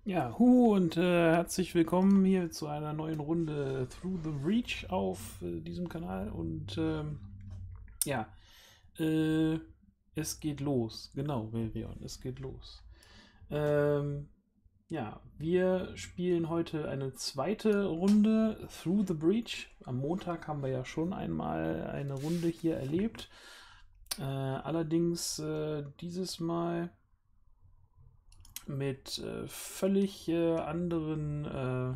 Ja, und herzlich willkommen hier zu einer neuen Runde Through the Breach auf diesem Kanal. Und ja, äh, es geht los. Genau, Virion, es geht los. Ähm, ja, wir spielen heute eine zweite Runde Through the Breach. Am Montag haben wir ja schon einmal eine Runde hier erlebt. Allerdings dieses Mal mit völlig anderen.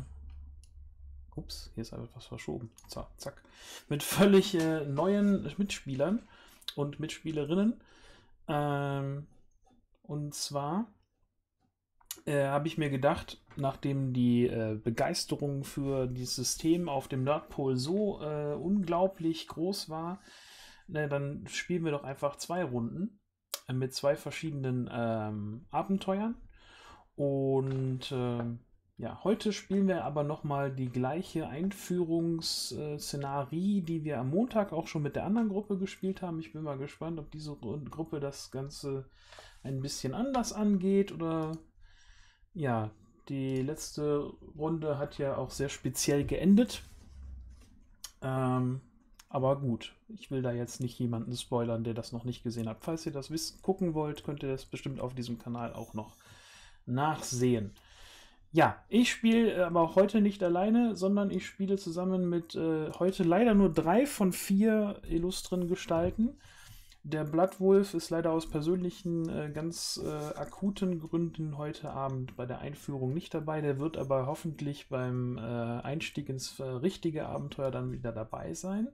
Ups, hier ist einfach was verschoben. Zack, zack. Mit völlig neuen Mitspielern und Mitspielerinnen. Ähm, und zwar habe ich mir gedacht, nachdem die Begeisterung für dieses System auf dem Nordpol so unglaublich groß war, ne, dann spielen wir doch einfach zwei Runden mit zwei verschiedenen Abenteuern. Und ja, heute spielen wir aber nochmal die gleiche Einführungsszenarie, die wir am Montag auch schon mit der anderen Gruppe gespielt haben. Ich bin mal gespannt, ob diese Gruppe das Ganze ein bisschen anders angeht oder ja, die letzte Runde hat ja auch sehr speziell geendet. Ähm, aber gut, ich will da jetzt nicht jemanden spoilern, der das noch nicht gesehen hat. Falls ihr das gucken wollt, könnt ihr das bestimmt auf diesem Kanal auch noch nachsehen. Ja, ich spiele aber auch heute nicht alleine, sondern ich spiele zusammen mit heute leider nur 3 von 4 illustren Gestalten. Der Bloodwolf ist leider aus persönlichen, ganz akuten Gründen heute Abend bei der Einführung nicht dabei. Der wird aber hoffentlich beim Einstieg ins richtige Abenteuer dann wieder dabei sein.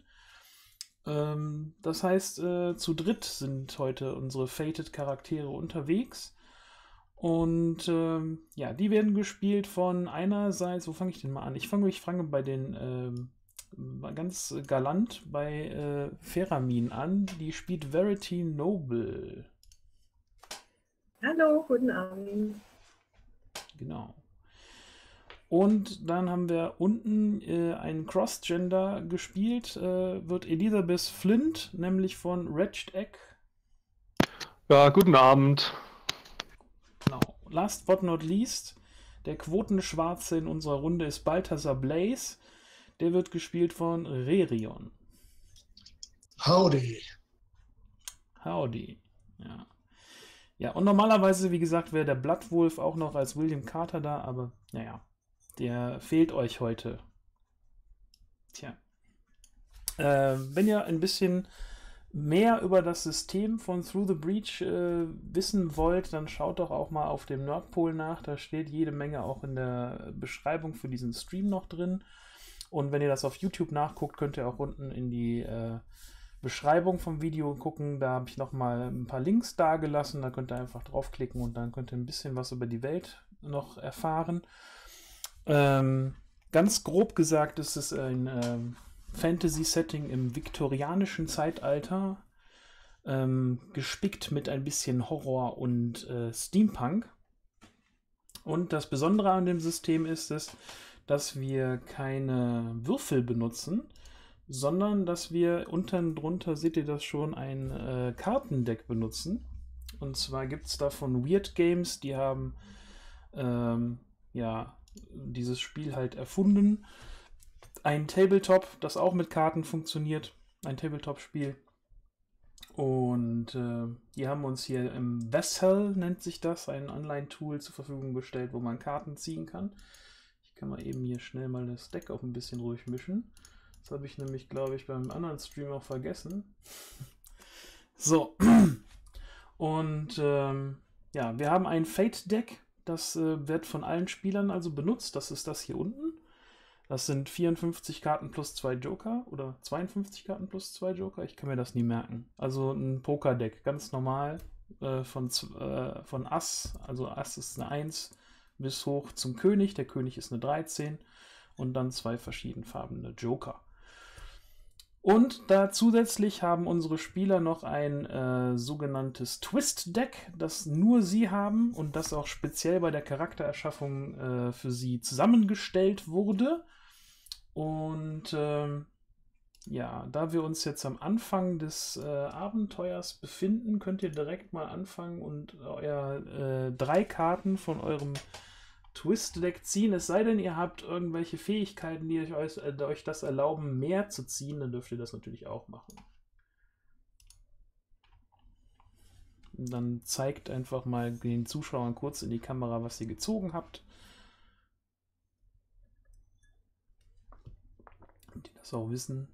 Das heißt, zu dritt sind heute unsere Fated-Charaktere unterwegs. Und ja, die werden gespielt von einerseits, wo fange ich denn mal an? Ich fange bei den ganz galant bei Feramin an. Die spielt Verity Noble. Hallo, guten Abend. Genau. Und dann haben wir unten einen Cross-Gender gespielt, wird Elizabeth Flint, nämlich von Wretched Egg. Ja, guten Abend. Genau. Last but not least, der Quotenschwarze in unserer Runde ist Balthasar Blaze. Der wird gespielt von Rerion. Howdy. Howdy. Ja. Ja, und normalerweise, wie gesagt, wäre der Bloodwolf auch noch als William Carter da, aber naja, der fehlt euch heute. Tja. Wenn ihr ein bisschen mehr über das System von Through the Breach wissen wollt, dann schaut doch auch mal auf dem Nordpol nach. Da steht jede Menge auch in der Beschreibung für diesen Stream noch drin. Und wenn ihr das auf YouTube nachguckt, könnt ihr auch unten in die Beschreibung vom Video gucken. Da habe ich nochmal ein paar Links dagelassen. Da könnt ihr einfach draufklicken und dann könnt ihr ein bisschen was über die Welt noch erfahren. Ganz grob gesagt ist es ein Fantasy-Setting im viktorianischen Zeitalter, gespickt mit ein bisschen Horror und Steampunk. Und das Besondere an dem System ist es, dass wir keine Würfel benutzen, sondern dass wir unten drunter, seht ihr das schon, ein Kartendeck benutzen. Und zwar gibt es da von Weird Games, die haben ja dieses Spiel halt erfunden. Ein Tabletop, das auch mit Karten funktioniert. Ein Tabletop-Spiel. Und die haben uns hier im Vessel, nennt sich das, ein Online-Tool zur Verfügung gestellt, wo man Karten ziehen kann. Ich kann mal eben hier schnell mal das Deck auch ein bisschen ruhig mischen. Das habe ich nämlich, glaube ich, beim anderen Stream auch vergessen. So. Und ja, wir haben ein Fate-Deck. Das wird von allen Spielern also benutzt. Das ist das hier unten. Das sind 54 Karten plus 2 Joker oder 52 Karten plus 2 Joker. Ich kann mir das nie merken. Also ein Pokerdeck, ganz normal. Von Ass, also Ass ist eine 1, bis hoch zum König. Der König ist eine 13 und dann 2 verschiedenfarbene Joker. Und da zusätzlich haben unsere Spieler noch ein sogenanntes Twist-Deck, das nur sie haben und das auch speziell bei der Charaktererschaffung für sie zusammengestellt wurde. Und ja, da wir uns jetzt am Anfang des Abenteuers befinden, könnt ihr direkt mal anfangen und euer 3 Karten von eurem Twist-Deck ziehen, es sei denn, ihr habt irgendwelche Fähigkeiten, die euch das erlauben, mehr zu ziehen, dann dürft ihr das natürlich auch machen. Und dann zeigt einfach mal den Zuschauern kurz in die Kamera, was ihr gezogen habt. Und die das auch wissen.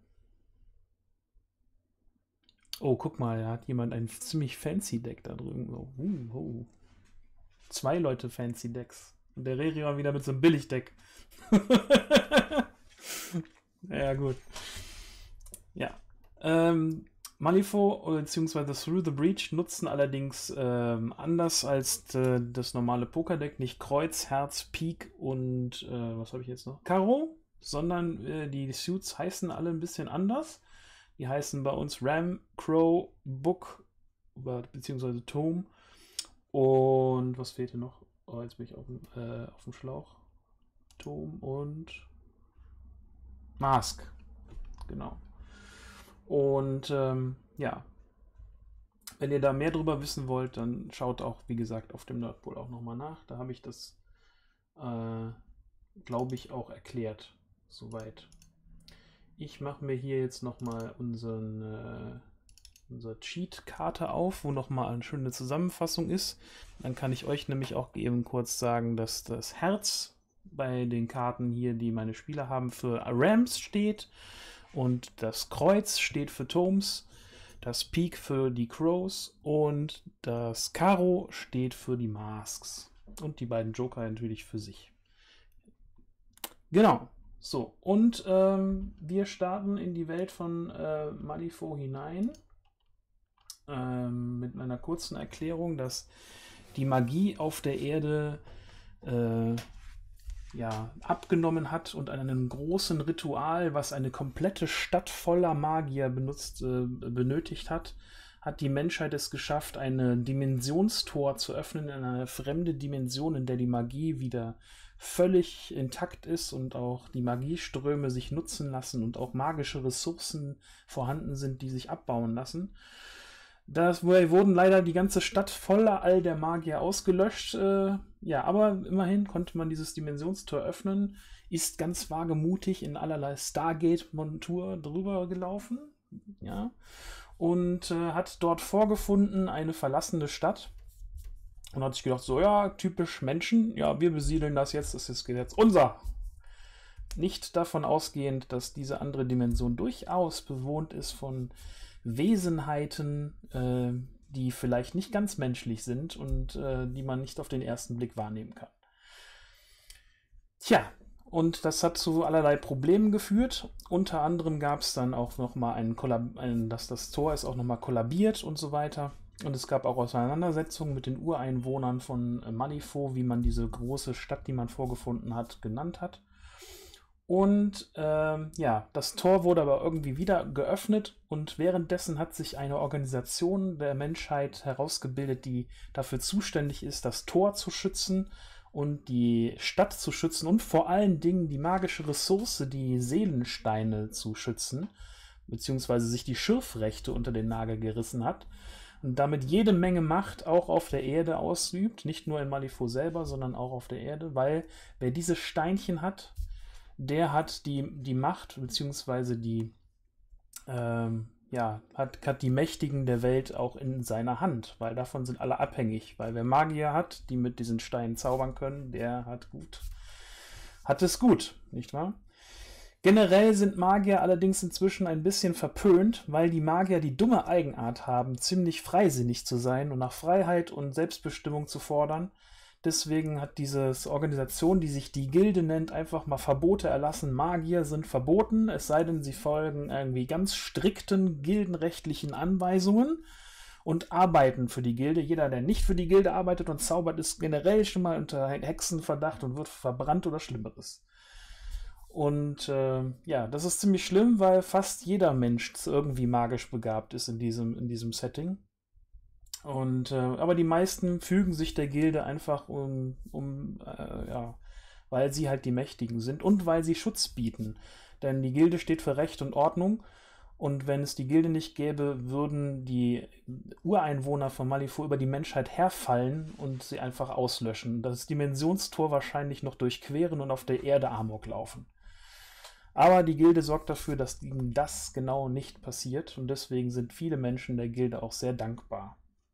Oh, guck mal, da hat jemand ein ziemlich fancy Deck da drüben. Oh. 2 Leute fancy Decks. Und der Reri war wieder mit so einem Billigdeck. Ja, gut. Ja. Malifaux bzw. Through the Breach nutzen allerdings anders als das normale Pokerdeck nicht Kreuz, Herz, Pik und was habe ich jetzt noch? Karo, sondern die Suits heißen alle ein bisschen anders. Die heißen bei uns Ram, Crow, Book bzw. Tome und was fehlt hier noch? Oh, jetzt bin ich auf dem Schlauch. Tome und Mask. Genau. Und ja, wenn ihr da mehr drüber wissen wollt, dann schaut auch, wie gesagt, auf dem Nerdpool auch nochmal nach. Da habe ich das, glaube ich, auch erklärt. Soweit. Ich mache mir hier jetzt nochmal unsere Cheat-Karte auf, wo nochmal eine schöne Zusammenfassung ist. Dann kann ich euch nämlich auch eben kurz sagen, dass das Herz bei den Karten hier, die meine Spieler haben, für Rams steht. Und das Kreuz steht für Tomes, das Pik für die Crows und das Karo steht für die Masks. Und die beiden Joker natürlich für sich. Genau. So, und wir starten in die Welt von Malifaux hinein. Mit einer kurzen Erklärung, dass die Magie auf der Erde abgenommen hat und an einem großen Ritual, was eine komplette Stadt voller Magier benötigt hat, hat die Menschheit es geschafft, ein Dimensionstor zu öffnen in eine fremde Dimension, in der die Magie wieder völlig intakt ist und auch die Magieströme sich nutzen lassen und auch magische Ressourcen vorhanden sind, die sich abbauen lassen. Da wurden leider die ganze Stadt voller all der Magier ausgelöscht. Aber immerhin konnte man dieses Dimensionstor öffnen. Ist ganz wagemutig in allerlei Stargate-Montur drüber gelaufen. Ja. Und hat dort vorgefunden eine verlassene Stadt. Und hat sich gedacht, so ja, typisch Menschen. Ja, wir besiedeln das jetzt Gesetz unser. Nicht davon ausgehend, dass diese andere Dimension durchaus bewohnt ist von Wesenheiten, die vielleicht nicht ganz menschlich sind und die man nicht auf den ersten Blick wahrnehmen kann. Tja, und das hat zu allerlei Problemen geführt. Unter anderem gab es dann auch nochmal dass das Tor ist auch nochmal kollabiert und so weiter. Und es gab auch Auseinandersetzungen mit den Ureinwohnern von Malifaux, wie man diese große Stadt, die man vorgefunden hat, genannt hat. Und das Tor wurde aber irgendwie wieder geöffnet und währenddessen hat sich eine Organisation der Menschheit herausgebildet, die dafür zuständig ist, das Tor zu schützen und die Stadt zu schützen und vor allen Dingen die magische Ressource, die Seelensteine zu schützen, beziehungsweise sich die Schürfrechte unter den Nagel gerissen hat und damit jede Menge Macht auch auf der Erde ausübt, nicht nur in Malifaux selber, sondern auch auf der Erde, weil wer diese Steinchen hat, der hat die Macht, beziehungsweise hat die Mächtigen der Welt auch in seiner Hand, weil davon sind alle abhängig. Weil wer Magier hat, die mit diesen Steinen zaubern können, der hat es gut, nicht wahr? Generell sind Magier allerdings inzwischen ein bisschen verpönt, weil die Magier die dumme Eigenart haben, ziemlich freisinnig zu sein und nach Freiheit und Selbstbestimmung zu fordern. Deswegen hat diese Organisation, die sich die Gilde nennt, einfach mal Verbote erlassen. Magier sind verboten, es sei denn, sie folgen irgendwie ganz strikten gildenrechtlichen Anweisungen und arbeiten für die Gilde. Jeder, der nicht für die Gilde arbeitet und zaubert, ist generell schon mal unter Hexenverdacht und wird verbrannt oder Schlimmeres. Und das ist ziemlich schlimm, weil fast jeder Mensch irgendwie magisch begabt ist in diesem Setting. Und aber die meisten fügen sich der Gilde einfach weil sie halt die Mächtigen sind und weil sie Schutz bieten. Denn die Gilde steht für Recht und Ordnung Und wenn es die Gilde nicht gäbe, würden die Ureinwohner von Malifaux über die Menschheit herfallen und sie einfach auslöschen. Das Dimensionstor wahrscheinlich noch durchqueren und auf der Erde Amok laufen. Aber die Gilde sorgt dafür, dass ihnen das genau nicht passiert. Und deswegen sind viele Menschen der Gilde auch sehr dankbar.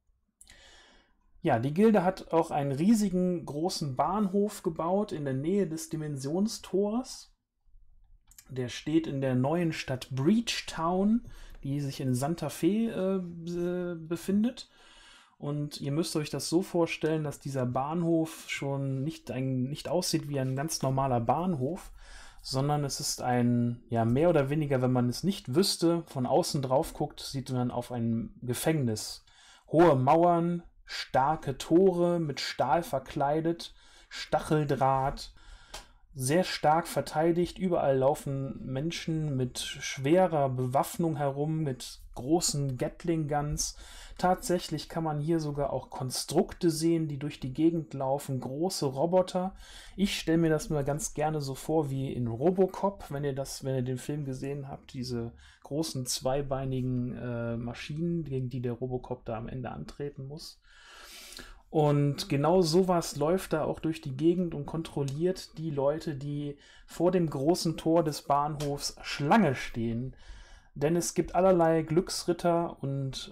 Ja, die Gilde hat auch einen riesigen, großen Bahnhof gebaut in der Nähe des Dimensionstors. Der steht in der neuen Stadt Breachtown, die sich in Santa Fe befindet. Und ihr müsst euch das so vorstellen, dass dieser Bahnhof schon nicht aussieht wie ein ganz normaler Bahnhof, sondern es ist ein, ja, mehr oder weniger, wenn man es nicht wüsste, von außen drauf guckt, sieht man auf ein Gefängnis. Hohe Mauern, starke Tore mit Stahl verkleidet, Stacheldraht, sehr stark verteidigt. Überall laufen Menschen mit schwerer Bewaffnung herum, mit großen Gatling Guns. Tatsächlich kann man hier sogar auch Konstrukte sehen, die durch die Gegend laufen, große Roboter. Ich stelle mir das nur ganz gerne so vor wie in Robocop, wenn ihr den Film gesehen habt, diese großen zweibeinigen Maschinen, gegen die der Robocop da am Ende antreten muss. Und genau sowas läuft da auch durch die Gegend und kontrolliert die Leute, die vor dem großen Tor des Bahnhofs Schlange stehen. Denn es gibt allerlei Glücksritter und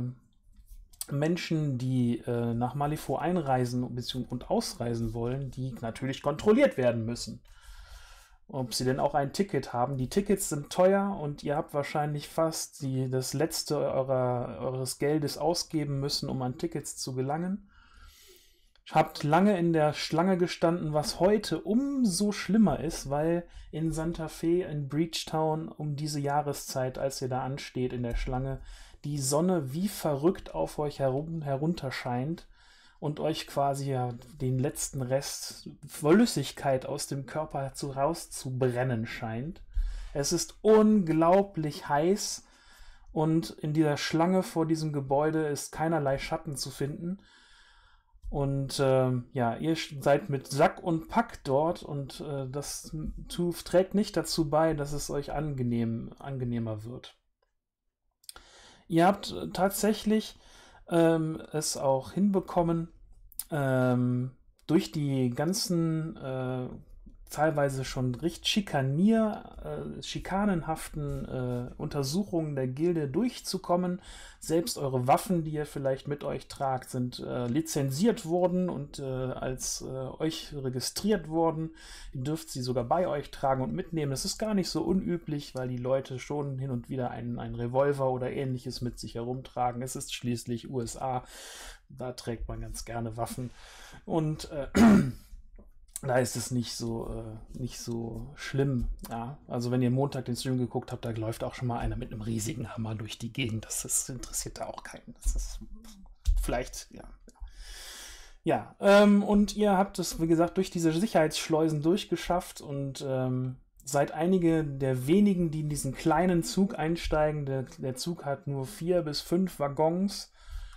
Menschen, die nach Malifaux einreisen und ausreisen wollen, die natürlich kontrolliert werden müssen. Ob sie denn auch ein Ticket haben. Die Tickets sind teuer und ihr habt wahrscheinlich fast das letzte eures Geldes ausgeben müssen, um an Tickets zu gelangen. Habt lange in der Schlange gestanden, was heute umso schlimmer ist, weil in Santa Fe, in Breachtown, um diese Jahreszeit, als ihr da ansteht in der Schlange, die Sonne wie verrückt auf euch herunterscheint und euch quasi ja den letzten Rest Flüssigkeit aus dem Körper rauszubrennen scheint. Es ist unglaublich heiß und in dieser Schlange vor diesem Gebäude ist keinerlei Schatten zu finden. Und ja, ihr seid mit Sack und Pack dort und das trägt nicht dazu bei, dass es euch angenehmer wird. Ihr habt tatsächlich es auch hinbekommen, durch die ganzen teilweise schon recht schikanenhaften Untersuchungen der Gilde durchzukommen. Selbst eure Waffen, die ihr vielleicht mit euch tragt, sind lizenziert worden und als euch registriert worden. Ihr dürft sie sogar bei euch tragen und mitnehmen. Das ist gar nicht so unüblich, weil die Leute schon hin und wieder einen Revolver oder ähnliches mit sich herumtragen. Es ist schließlich USA, da trägt man ganz gerne Waffen. Und da ist es nicht so schlimm. Ja? Also wenn ihr Montag den Stream geguckt habt, da läuft auch schon mal einer mit einem riesigen Hammer durch die Gegend. Das interessiert da auch keinen. Das ist vielleicht, ja. Ja, und ihr habt es, wie gesagt, durch diese Sicherheitsschleusen durchgeschafft und seid einige der wenigen, die in diesen kleinen Zug einsteigen. Der Zug hat nur 4 bis 5 Waggons.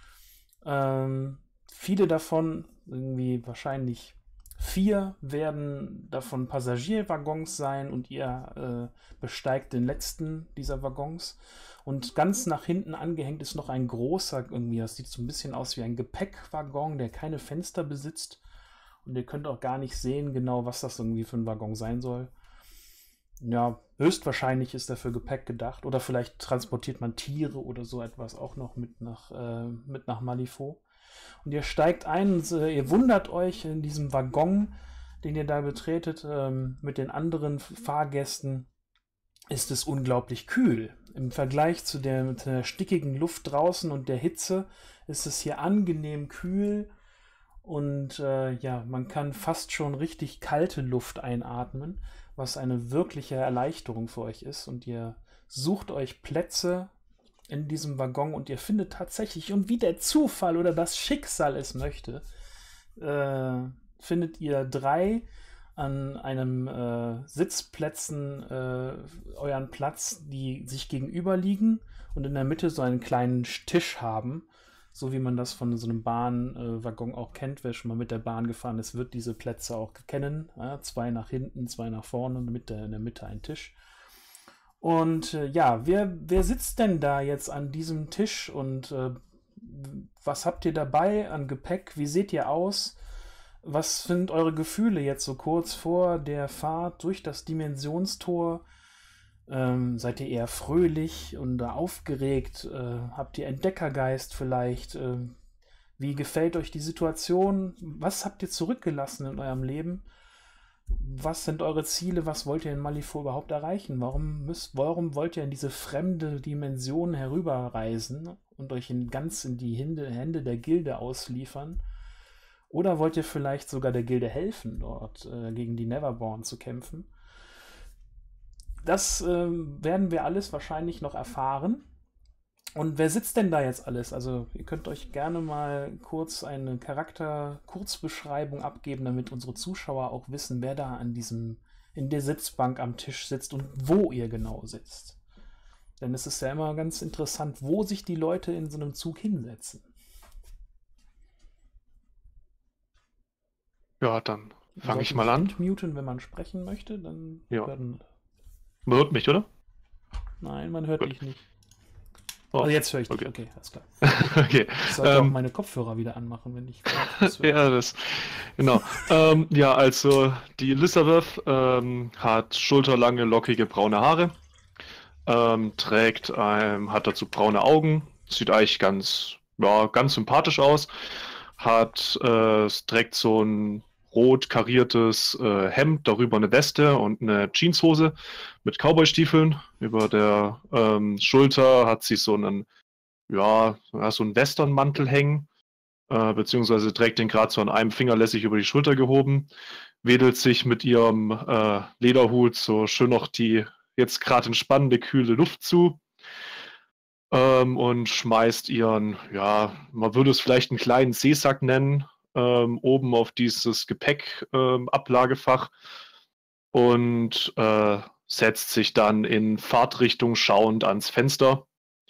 Viele davon, irgendwie wahrscheinlich 4 werden davon Passagierwaggons sein und ihr besteigt den letzten dieser Waggons. Und ganz nach hinten angehängt ist noch ein großer, irgendwie, das sieht so ein bisschen aus wie ein Gepäckwaggon, der keine Fenster besitzt. Und ihr könnt auch gar nicht sehen genau, was das irgendwie für ein Waggon sein soll. Ja, höchstwahrscheinlich ist er für Gepäck gedacht. Oder vielleicht transportiert man Tiere oder so etwas auch noch mit nach Malifaux. Und ihr steigt ein und ihr wundert euch in diesem Waggon, den ihr da betretet, mit den anderen Fahrgästen, ist es unglaublich kühl. Im Vergleich zu der stickigen Luft draußen und der Hitze ist es hier angenehm kühl und ja, man kann fast schon richtig kalte Luft einatmen, was eine wirkliche Erleichterung für euch ist. Und ihr sucht euch Plätze in diesem Waggon und ihr findet tatsächlich, und wie der Zufall oder das Schicksal es möchte, findet ihr 3 an einem Sitzplätzen euren Platz, die sich gegenüber liegen und in der Mitte so einen kleinen Tisch haben, so wie man das von so einem Bahnwaggon auch kennt. Wer schon mal mit der Bahn gefahren ist, wird diese Plätze auch kennen. Ja, 2 nach hinten, 2 nach vorne und in der Mitte ein Tisch. Und ja, wer sitzt denn da jetzt an diesem Tisch und was habt ihr dabei an Gepäck? Wie seht ihr aus? Was sind eure Gefühle jetzt so kurz vor der Fahrt durch das Dimensionstor? Seid ihr eher fröhlich und aufgeregt? Habt ihr Entdeckergeist vielleicht? Wie gefällt euch die Situation? Was habt ihr zurückgelassen in eurem Leben? Was sind eure Ziele? Was wollt ihr in Malifaux überhaupt erreichen? Warum wollt ihr in diese fremde Dimension herüberreisen und euch ganz in die Hände der Gilde ausliefern? Oder wollt ihr vielleicht sogar der Gilde helfen, dort gegen die Neverborn zu kämpfen? Das werden wir alles wahrscheinlich noch erfahren. Und wer sitzt denn da jetzt alles? Also ihr könnt euch gerne mal kurz eine Charakter-Kurzbeschreibung abgeben, damit unsere Zuschauer auch wissen, wer da in der Sitzbank am Tisch sitzt und wo ihr genau sitzt. Denn es ist ja immer ganz interessant, wo sich die Leute in so einem Zug hinsetzen. Ja, dann fange ich mal an. Muten, wenn man sprechen möchte, dann Ja. hören. Man hört mich, oder? Nein, man hört Gut. dich nicht. Oh, Also jetzt höre ich dich. okay. Okay, alles klar. Okay. Ich sollte auch meine Kopfhörer wieder anmachen, wenn ich das höre. Ja, genau. Ja, also die Elisabeth hat schulterlange, lockige braune Haare, hat dazu braune Augen, sieht eigentlich ganz sympathisch aus, trägt so ein rot kariertes Hemd, darüber eine Weste und eine Jeanshose mit Cowboystiefeln. Über der Schulter hat sie so einen Westernmantel hängen, beziehungsweise trägt den gerade so an einem Finger lässig über die Schulter gehoben, wedelt sich mit ihrem Lederhut so schön noch die jetzt gerade entspannende, kühle Luft zu und schmeißt ihren, man würde es vielleicht einen kleinen Seesack nennen, oben auf dieses Gepäck-Ablagefach und setzt sich dann in Fahrtrichtung schauend ans Fenster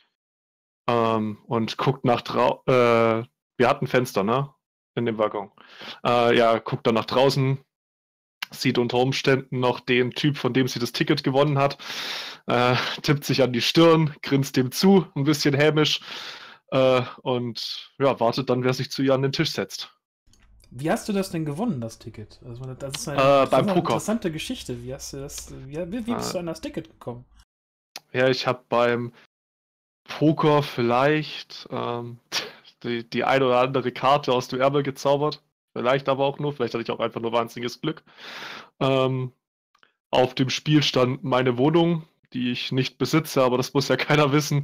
und guckt nach draußen. Wir hatten Fenster, ne? In dem Waggon. Guckt dann nach draußen, sieht unter Umständen noch den Typ, von dem sie das Ticket gewonnen hat, tippt sich an die Stirn, grinst dem zu, ein bisschen hämisch und wartet dann, wer sich zu ihr an den Tisch setzt. Wie hast du das denn gewonnen, das Ticket? Also das ist beim Poker. Interessante Geschichte. Wie hast du das? Wie bist du an das Ticket gekommen? Ja, ich habe beim Poker vielleicht die eine oder andere Karte aus dem Ärmel gezaubert. Vielleicht aber auch nur. Vielleicht hatte ich auch einfach nur wahnsinniges Glück. Auf dem Spiel stand meine Wohnung, die ich nicht besitze, aber das muss ja keiner wissen.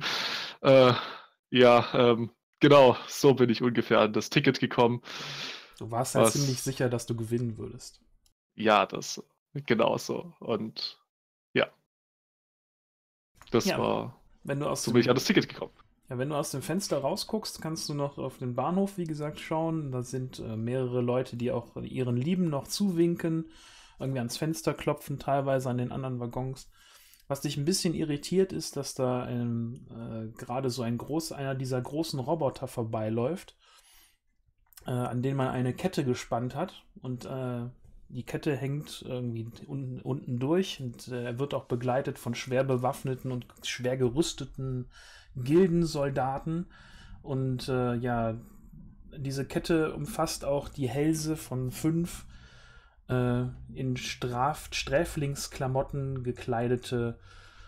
Genau, so bin ich ungefähr an das Ticket gekommen. Du warst ja ziemlich sicher, dass du gewinnen würdest. Ja, das genau so. Und ja. Das war. So bin ich an das Ticket gekommen. Ja, wenn du aus dem Fenster rausguckst, kannst du noch auf den Bahnhof, wie gesagt, schauen. Da sind mehrere Leute, die auch ihren Lieben noch zuwinken, irgendwie ans Fenster klopfen, teilweise an den anderen Waggons. Was dich ein bisschen irritiert, ist, dass da gerade so einer dieser großen Roboter vorbeiläuft, an denen man eine Kette gespannt hat. Und die Kette hängt irgendwie unten durch und er wird auch begleitet von schwer bewaffneten und schwer gerüsteten Gildensoldaten. Und diese Kette umfasst auch die Hälse von 5 in Sträflingsklamotten gekleidete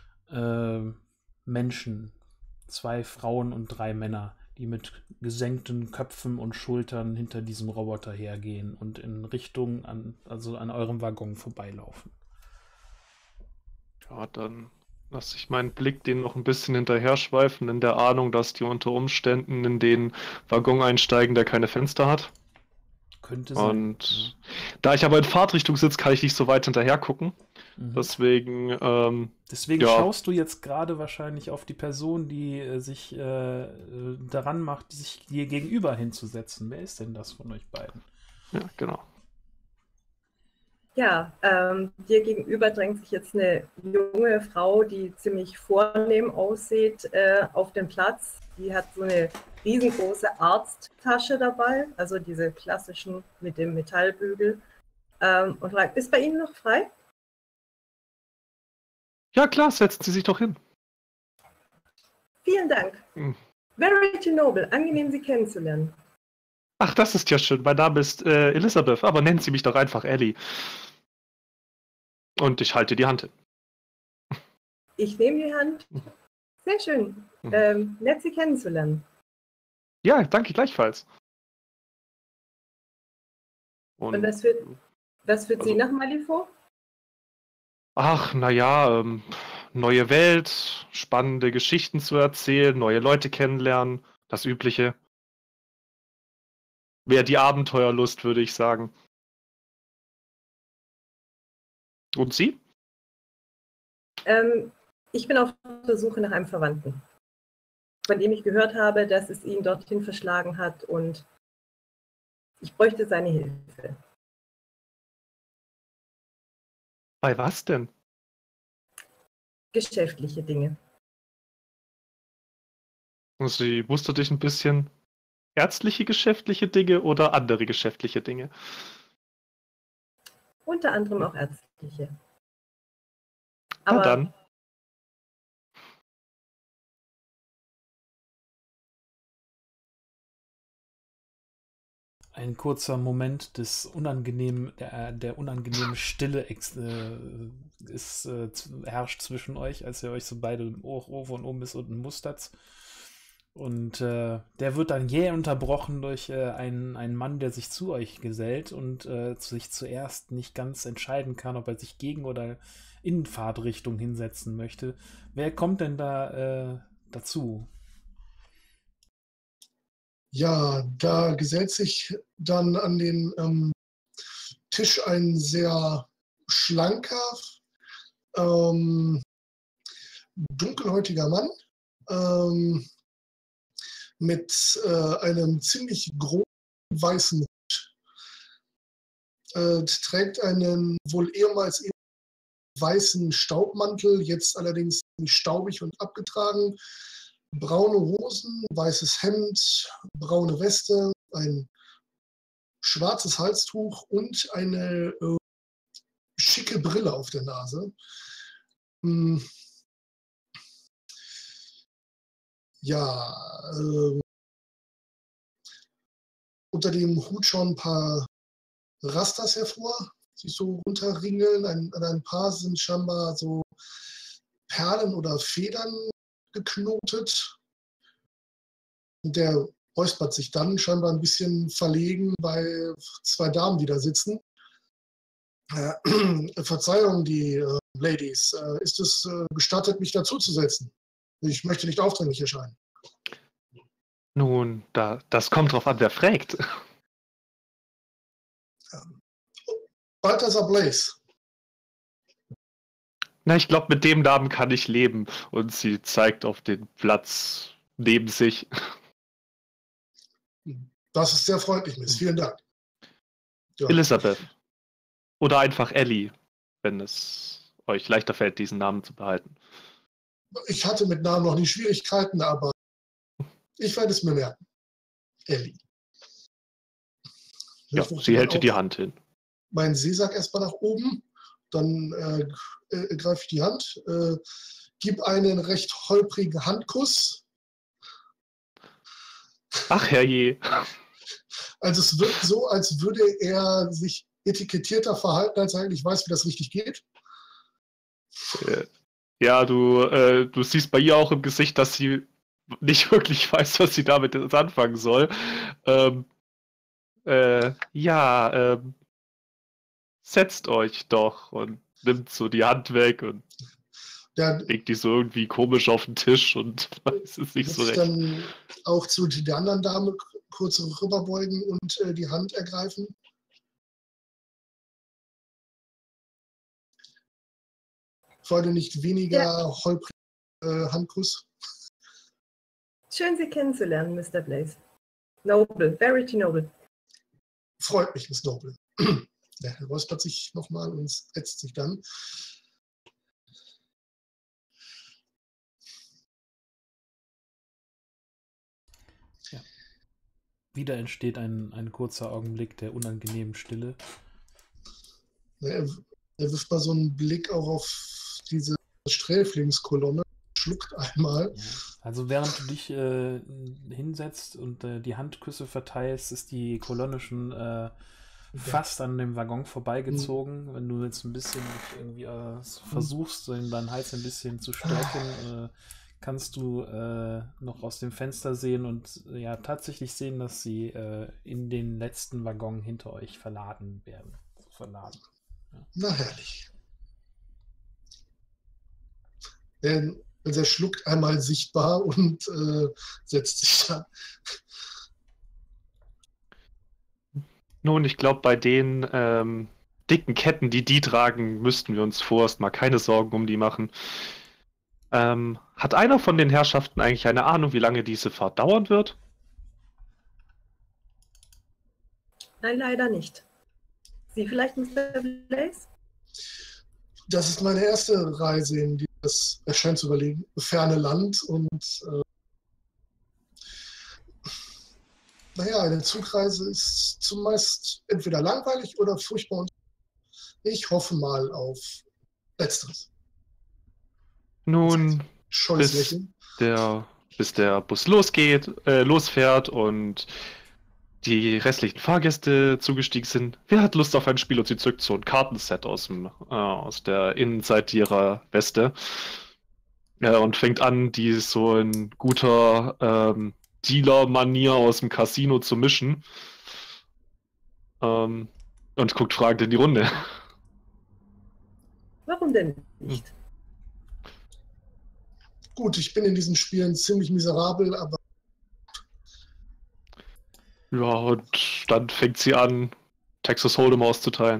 Menschen. 2 Frauen und 3 Männer, die mit gesenkten Köpfen und Schultern hinter diesem Roboter hergehen und in Richtung an eurem Waggon vorbeilaufen. Ja, dann lasse ich meinen Blick denen noch ein bisschen hinterher schweifen, in der Ahnung, dass die unter Umständen in den Waggon einsteigen, der keine Fenster hat. Könnte sein. Und da ich aber in Fahrtrichtung sitze, kann ich nicht so weit hinterher gucken. Deswegen schaust du jetzt gerade wahrscheinlich auf die Person, die sich daran macht, sich dir gegenüber hinzusetzen. Wer ist denn das von euch beiden? Ja, genau. Ja, dir gegenüber drängt sich jetzt eine junge Frau, die ziemlich vornehm aussieht, auf den Platz. Die hat so eine riesengroße Arzttasche dabei, also diese klassischen mit dem Metallbügel. Und fragt, ist bei Ihnen noch frei? Ja, klar, setzen Sie sich doch hin. Vielen Dank. Verity Noble, angenehm, Sie kennenzulernen. Ach, das ist ja schön. Mein Name ist Elizabeth, aber nennen Sie mich doch einfach Ellie. Und ich halte die Hand hin. Ich nehme die Hand. Sehr schön. Nett, Sie kennenzulernen. Ja, danke gleichfalls. Und was führt Sie nach Malifaux? Ach, naja, neue Welt, spannende Geschichten zu erzählen, neue Leute kennenlernen, das Übliche. Mehr die Abenteuerlust, würde ich sagen. Und Sie? Ich bin auf der Suche nach einem Verwandten, von dem ich gehört habe, dass es ihn dorthin verschlagen hat und ich bräuchte seine Hilfe. Bei was denn? Geschäftliche Dinge. Sie mustert dich ein bisschen. Ärztliche geschäftliche Dinge oder andere geschäftliche Dinge? Unter anderem auch ärztliche. Na Aber dann. Ein kurzer Moment des unangenehmen, der unangenehmen Stille herrscht zwischen euch, als ihr euch so beide im Ohr von oben bis unten mustert. Und der wird dann jäh unterbrochen durch einen Mann, der sich zu euch gesellt und sich zuerst nicht ganz entscheiden kann, ob er sich gegen oder in Fahrtrichtung hinsetzen möchte. Wer kommt denn da dazu? Ja, da gesellt sich dann an den Tisch ein sehr schlanker, dunkelhäutiger Mann mit einem ziemlich großen weißen Hut, trägt einen wohl ehemals weißen Staubmantel, jetzt allerdings staubig und abgetragen, braune Hosen, weißes Hemd, braune Weste, ein schwarzes Halstuch und eine schicke Brille auf der Nase. Ja, unter dem Hut schon ein paar Rastas hervor, sich so runterringeln. An ein paar sind scheinbar so Perlen oder Federn geknotet. Und der räuspert sich dann scheinbar ein bisschen verlegen bei zwei Damen, die da sitzen. Verzeihung, die Ladies, ist es gestattet, mich dazuzusetzen? Ich möchte nicht aufdringlich erscheinen. Nun, das kommt drauf an, wer fragt. Balthasar Blaze. Na, ich glaube, mit dem Namen kann ich leben. Und sie zeigt auf den Platz neben sich. Das ist sehr freundlich, Miss. Vielen Dank. Ja. Elizabeth. Oder einfach Ellie, wenn es euch leichter fällt, diesen Namen zu behalten. Ich hatte mit Namen noch nie Schwierigkeiten, aber ich werde es mir merken. Ellie. Ja, sie hält dir die Hand hin. Meinen Seesack erstmal nach oben, dann greife ich die Hand, gib einen recht holprigen Handkuss. Ach, herrje. Also es wirkt so, als würde er sich etikettierter verhalten, als er eigentlich weiß, wie das richtig geht. Ja, du siehst bei ihr auch im Gesicht, dass sie nicht wirklich weiß, was sie damit anfangen soll. Setzt euch doch und nimmt so die Hand weg und legt die so irgendwie komisch auf den Tisch und weiß es nicht so recht. Dann auch zu der anderen Dame kurz rüberbeugen und die Hand ergreifen. Heute nicht weniger holprig Handkuss. Schön, Sie kennenzulernen, Mr. Blaze. Noble, Verity Noble. Freut mich, Miss Noble. Der räuspert sich nochmal und setzt sich dann. Ja. Wieder entsteht ein kurzer Augenblick der unangenehmen Stille. Er wirft mal so einen Blick auch auf diese Sträflingskolonne, schluckt einmal. Ja. Also während du dich hinsetzt und die Handküsse verteilst, ist die Kolonne schon fast an dem Waggon vorbeigezogen. Wenn du jetzt ein bisschen irgendwie versuchst, deinen Hals ein bisschen zu stärken, kannst du noch aus dem Fenster sehen und ja tatsächlich sehen, dass sie in den letzten Waggon hinter euch verladen werden. Verladen. Ja. Na herrlich. Also er schluckt einmal sichtbar und setzt sich dann. Nun, ich glaube, bei den dicken Ketten, die tragen, müssten wir uns vorerst mal keine Sorgen um die machen. Hat einer von den Herrschaften eigentlich eine Ahnung, wie lange diese Fahrt dauern wird? Nein, leider nicht. Sie vielleicht, Mr. Blaze? Das ist meine erste Reise in dieses, erscheint zu überlegen, ferne Land und naja, eine Zugreise ist zumeist entweder langweilig oder furchtbar und ich hoffe mal auf Letzteres. Nun, Scheues bis Lächeln. bis der Bus losfährt und die restlichen Fahrgäste zugestiegen sind. Wer hat Lust auf ein Spiel und sie zückt so ein Kartenset aus der Innenseite ihrer Weste und fängt an, die so in guter Dealer-Manier aus dem Casino zu mischen und guckt fragend in die Runde. Warum denn nicht? Gut, ich bin in diesen Spielen ziemlich miserabel, aber Ja, und dann fängt sie an, Texas Hold'em auszuteilen.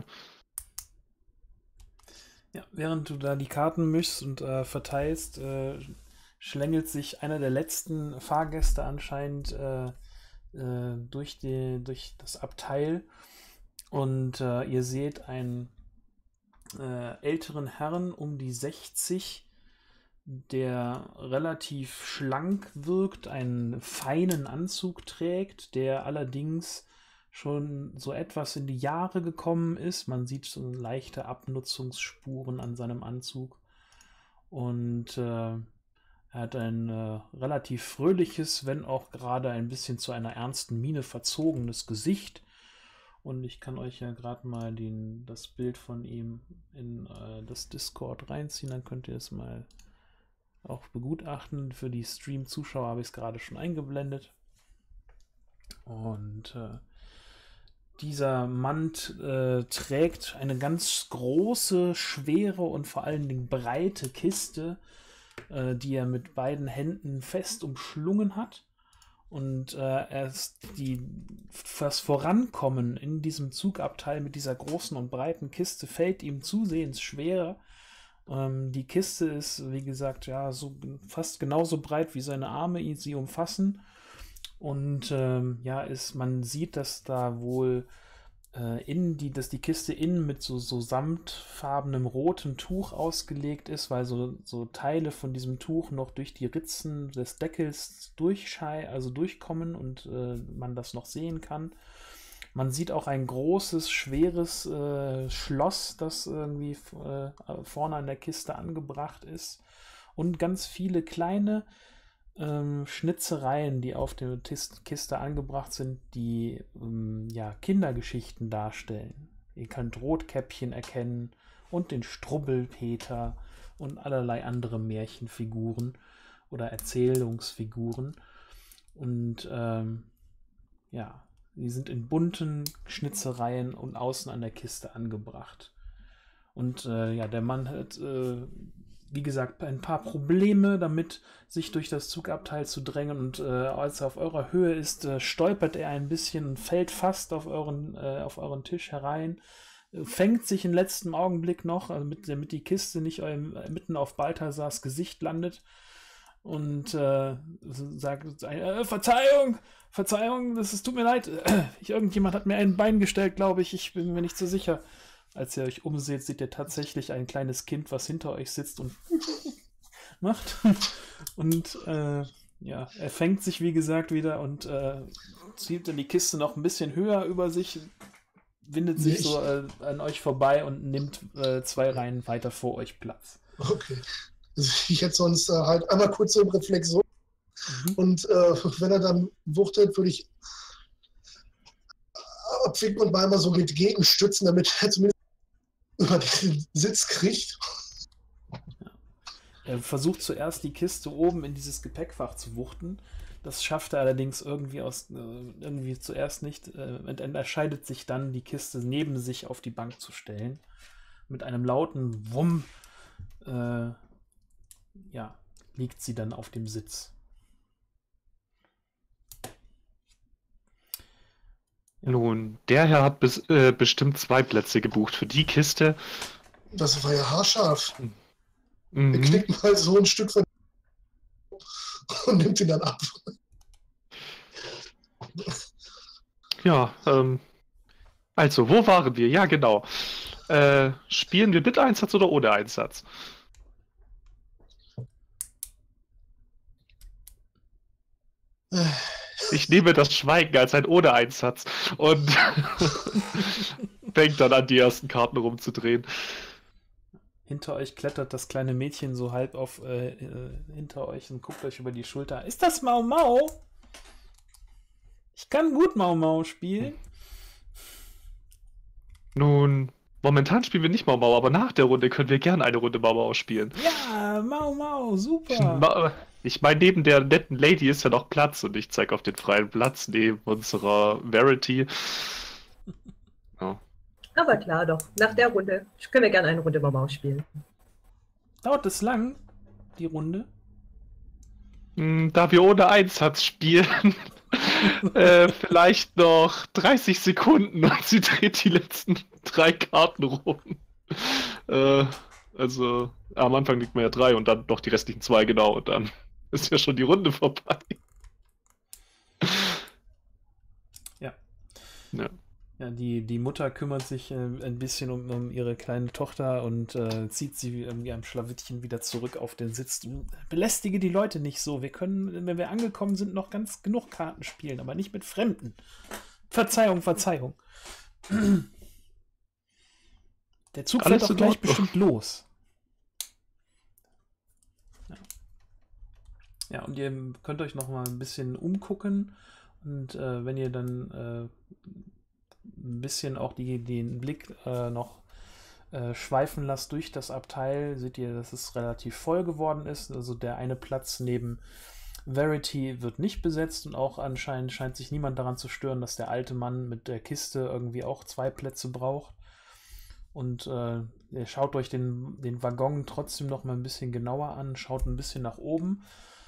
Ja, während du da die Karten mischst und verteilst, schlängelt sich einer der letzten Fahrgäste anscheinend durch das Abteil und ihr seht einen älteren Herrn um die 60, der relativ schlank wirkt, einen feinen Anzug trägt, der allerdings schon so etwas in die Jahre gekommen ist. Man sieht so leichte Abnutzungsspuren an seinem Anzug. Und er hat ein relativ fröhliches, wenn auch gerade ein bisschen zu einer ernsten Miene verzogenes Gesicht. Und ich kann euch ja gerade mal das Bild von ihm in das Discord reinziehen, dann könnt ihr es mal auch begutachten. Für die Stream-Zuschauer habe ich es gerade schon eingeblendet. Und dieser Mann trägt eine ganz große, schwere und vor allen Dingen breite Kiste, die er mit beiden Händen fest umschlungen hat. Und das Vorankommen in diesem Zugabteil mit dieser großen und breiten Kiste fällt ihm zusehends schwerer. Die Kiste ist, wie gesagt, ja, so fast genauso breit wie seine Arme sie umfassen. Und man sieht, dass da wohl dass die Kiste innen mit so samtfarbenem rotem Tuch ausgelegt ist, weil so Teile von diesem Tuch noch durch die Ritzen des Deckels durchkommen und man das noch sehen kann. Man sieht auch ein großes, schweres Schloss, das irgendwie vorne an der Kiste angebracht ist. Und ganz viele kleine Schnitzereien, die auf der Kiste angebracht sind, die Kindergeschichten darstellen. Ihr könnt Rotkäppchen erkennen und den Strubbelpeter und allerlei andere Märchenfiguren oder Erzählungsfiguren. Und die sind in bunten Schnitzereien und außen an der Kiste angebracht. Und der Mann hat, wie gesagt, ein paar Probleme damit, sich durch das Zugabteil zu drängen. Und als er auf eurer Höhe ist, stolpert er ein bisschen und fällt fast auf euren Tisch herein. Fängt sich im letzten Augenblick noch, damit die Kiste nicht mitten auf Balthasars Gesicht landet. Und sagt, Verzeihung, tut mir leid. Irgendjemand hat mir ein Bein gestellt, glaube ich. Ich bin mir nicht so sicher. Als ihr euch umseht, seht ihr tatsächlich ein kleines Kind, was hinter euch sitzt und macht. Und er fängt sich, wie gesagt, wieder und zieht dann die Kiste noch ein bisschen höher über sich, windet sich so an euch vorbei und nimmt 2 Reihen weiter vor euch Platz. okay. Also ich hätte sonst halt einmal kurz so im Reflex so. Und wenn er dann wuchtet, würde ich abwinken und mal einmal so mit gegenstützen, damit er zumindest über den Sitz kriegt. Er versucht zuerst die Kiste oben in dieses Gepäckfach zu wuchten. Das schafft er allerdings irgendwie zuerst nicht. Und entscheidet sich dann, die Kiste neben sich auf die Bank zu stellen. Mit einem lauten Wumm liegt sie dann auf dem Sitz. Nun, der Herr hat bestimmt 2 Plätze gebucht für die Kiste. Das war ja haarscharf. Er Mhm. knickt mal so ein Stück von und nimmt ihn dann ab. Ja, also, wo waren wir? Ja, genau. Spielen wir mit Einsatz oder ohne Einsatz? Ich nehme das Schweigen als ein ohne Einsatz und fängt dann an, die ersten Karten rumzudrehen. Hinter euch klettert das kleine Mädchen so halb auf hinter euch und guckt euch über die Schulter. Ist das Mau Mau? Ich kann gut Mau Mau spielen. Nun, momentan spielen wir nicht Mau Mau, aber nach der Runde können wir gerne eine Runde Mau Mau spielen. Ja, Mau Mau, super. Ich meine, neben der netten Lady ist ja noch Platz und ich zeige auf den freien Platz neben unserer Verity. Ja. Aber klar doch, nach der Runde können wir gerne eine Runde Mau spielen. Dauert es lang, die Runde? Da wir ohne Einsatz spielen, vielleicht noch 30 Sekunden und sie dreht die letzten 3 Karten rum. Also am Anfang liegt man ja 3 und dann noch die restlichen 2, genau, und dann ist ja schon die Runde vorbei. Ja. Ja. Ja, die Mutter kümmert sich ein bisschen um ihre kleine Tochter und zieht sie irgendwie am Schlawittchen wieder zurück auf den Sitz. Du belästige die Leute nicht so. Wir können, wenn wir angekommen sind, noch ganz genug Karten spielen, aber nicht mit Fremden. Verzeihung, Verzeihung. Der Zug fährt Alles auch in gleich Ordnung. bestimmt los. Ja, und ihr könnt euch noch mal ein bisschen umgucken und wenn ihr dann ein bisschen auch den Blick noch schweifen lasst durch das Abteil, seht ihr, dass es relativ voll geworden ist. Also der eine Platz neben Verity wird nicht besetzt und auch anscheinend scheint sich niemand daran zu stören, dass der alte Mann mit der Kiste irgendwie auch 2 Plätze braucht. Und ihr schaut euch den Waggon trotzdem noch mal ein bisschen genauer an, schaut ein bisschen nach oben.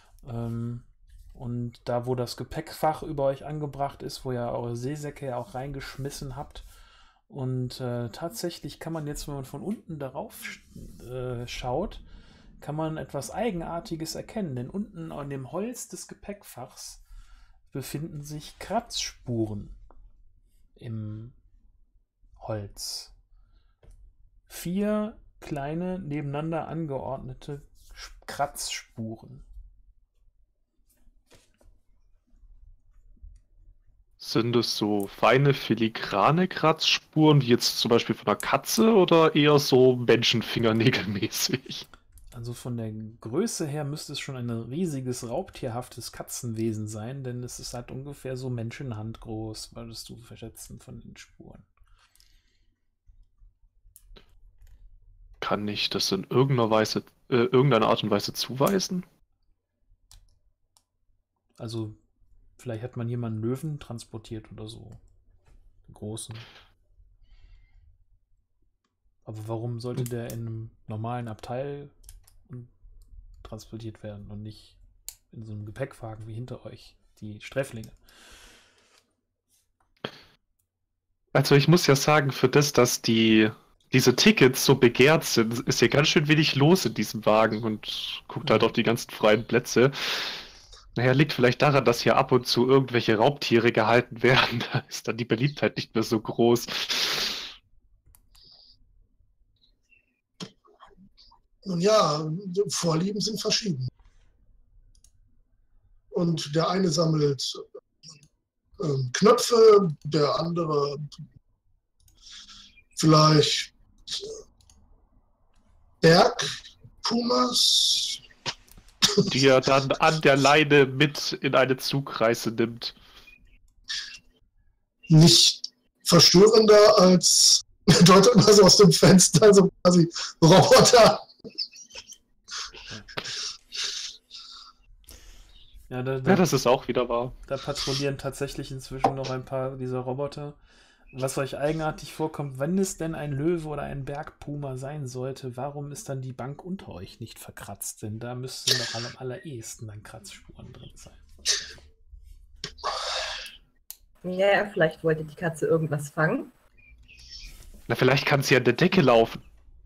Und da, wo das Gepäckfach über euch angebracht ist, wo ihr eure Seesäcke ja auch reingeschmissen habt. Und tatsächlich kann man jetzt, wenn man von unten darauf schaut, kann man etwas Eigenartiges erkennen. Denn unten an dem Holz des Gepäckfachs befinden sich Kratzspuren im Holz. 4 kleine, nebeneinander angeordnete Kratzspuren. Sind es so feine filigrane Kratzspuren, wie jetzt zum Beispiel von einer Katze, oder eher so Menschenfingernägelmäßig? Also von der Größe her müsste es schon ein riesiges, raubtierhaftes Katzenwesen sein, denn es ist halt ungefähr so Menschenhand groß, würdest du verschätzen von den Spuren. Kann ich das in irgendeiner Art und Weise zuweisen? Also vielleicht hat man hier mal einen Löwen transportiert oder so. Einen großen. Aber warum sollte der in einem normalen Abteil transportiert werden und nicht in so einem Gepäckwagen wie hinter euch, die Sträflinge? Also ich muss ja sagen, für das, dass diese Tickets so begehrt sind, ist ja ganz schön wenig los in diesem Wagen und guckt halt auf die ganzen freien Plätze. Naja, liegt vielleicht daran, dass hier ab und zu irgendwelche Raubtiere gehalten werden. Da ist dann die Beliebtheit nicht mehr so groß. Nun ja, Vorlieben sind verschieden. Und der eine sammelt Knöpfe, der andere vielleicht Bergpumas. Die er dann an der Leine mit in eine Zugreise nimmt. Nicht verstörender als deutet man so aus dem Fenster, so quasi Roboter. Ja, Ja, das ist auch wieder wahr. da patrouillieren tatsächlich inzwischen noch ein paar dieser Roboter. Was euch eigenartig vorkommt, wenn es denn ein Löwe oder ein Bergpuma sein sollte, warum ist dann die Bank unter euch nicht verkratzt? Denn da müssten doch am allerersten dann Kratzspuren drin sein. Ja, vielleicht wollte die Katze irgendwas fangen. Na, vielleicht kann sie an der Decke laufen.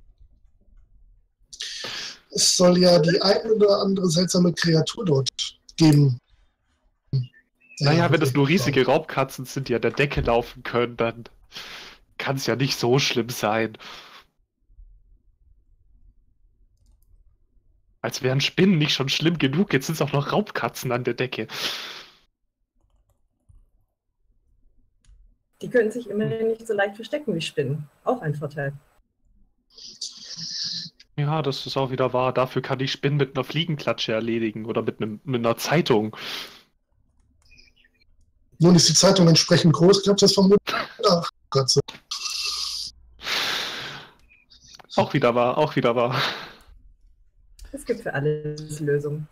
Es soll ja die ein oder andere seltsame Kreatur dort geben. Naja, wenn es nur riesige Raubkatzen sind, die an der Decke laufen können, dann kann es ja nicht so schlimm sein. Als wären Spinnen nicht schon schlimm genug, jetzt sind es auch noch Raubkatzen an der Decke. Die können sich immerhin nicht so leicht verstecken wie Spinnen. Auch ein Vorteil. Ja, das ist auch wieder wahr. Dafür kann ich Spinnen mit einer Fliegenklatsche erledigen oder mit einer Zeitung. Nun ist die Zeitung entsprechend groß, glaubt das vermutlich. Ach Gott. Auch wieder wahr, auch wieder wahr. Es gibt für alles Lösungen.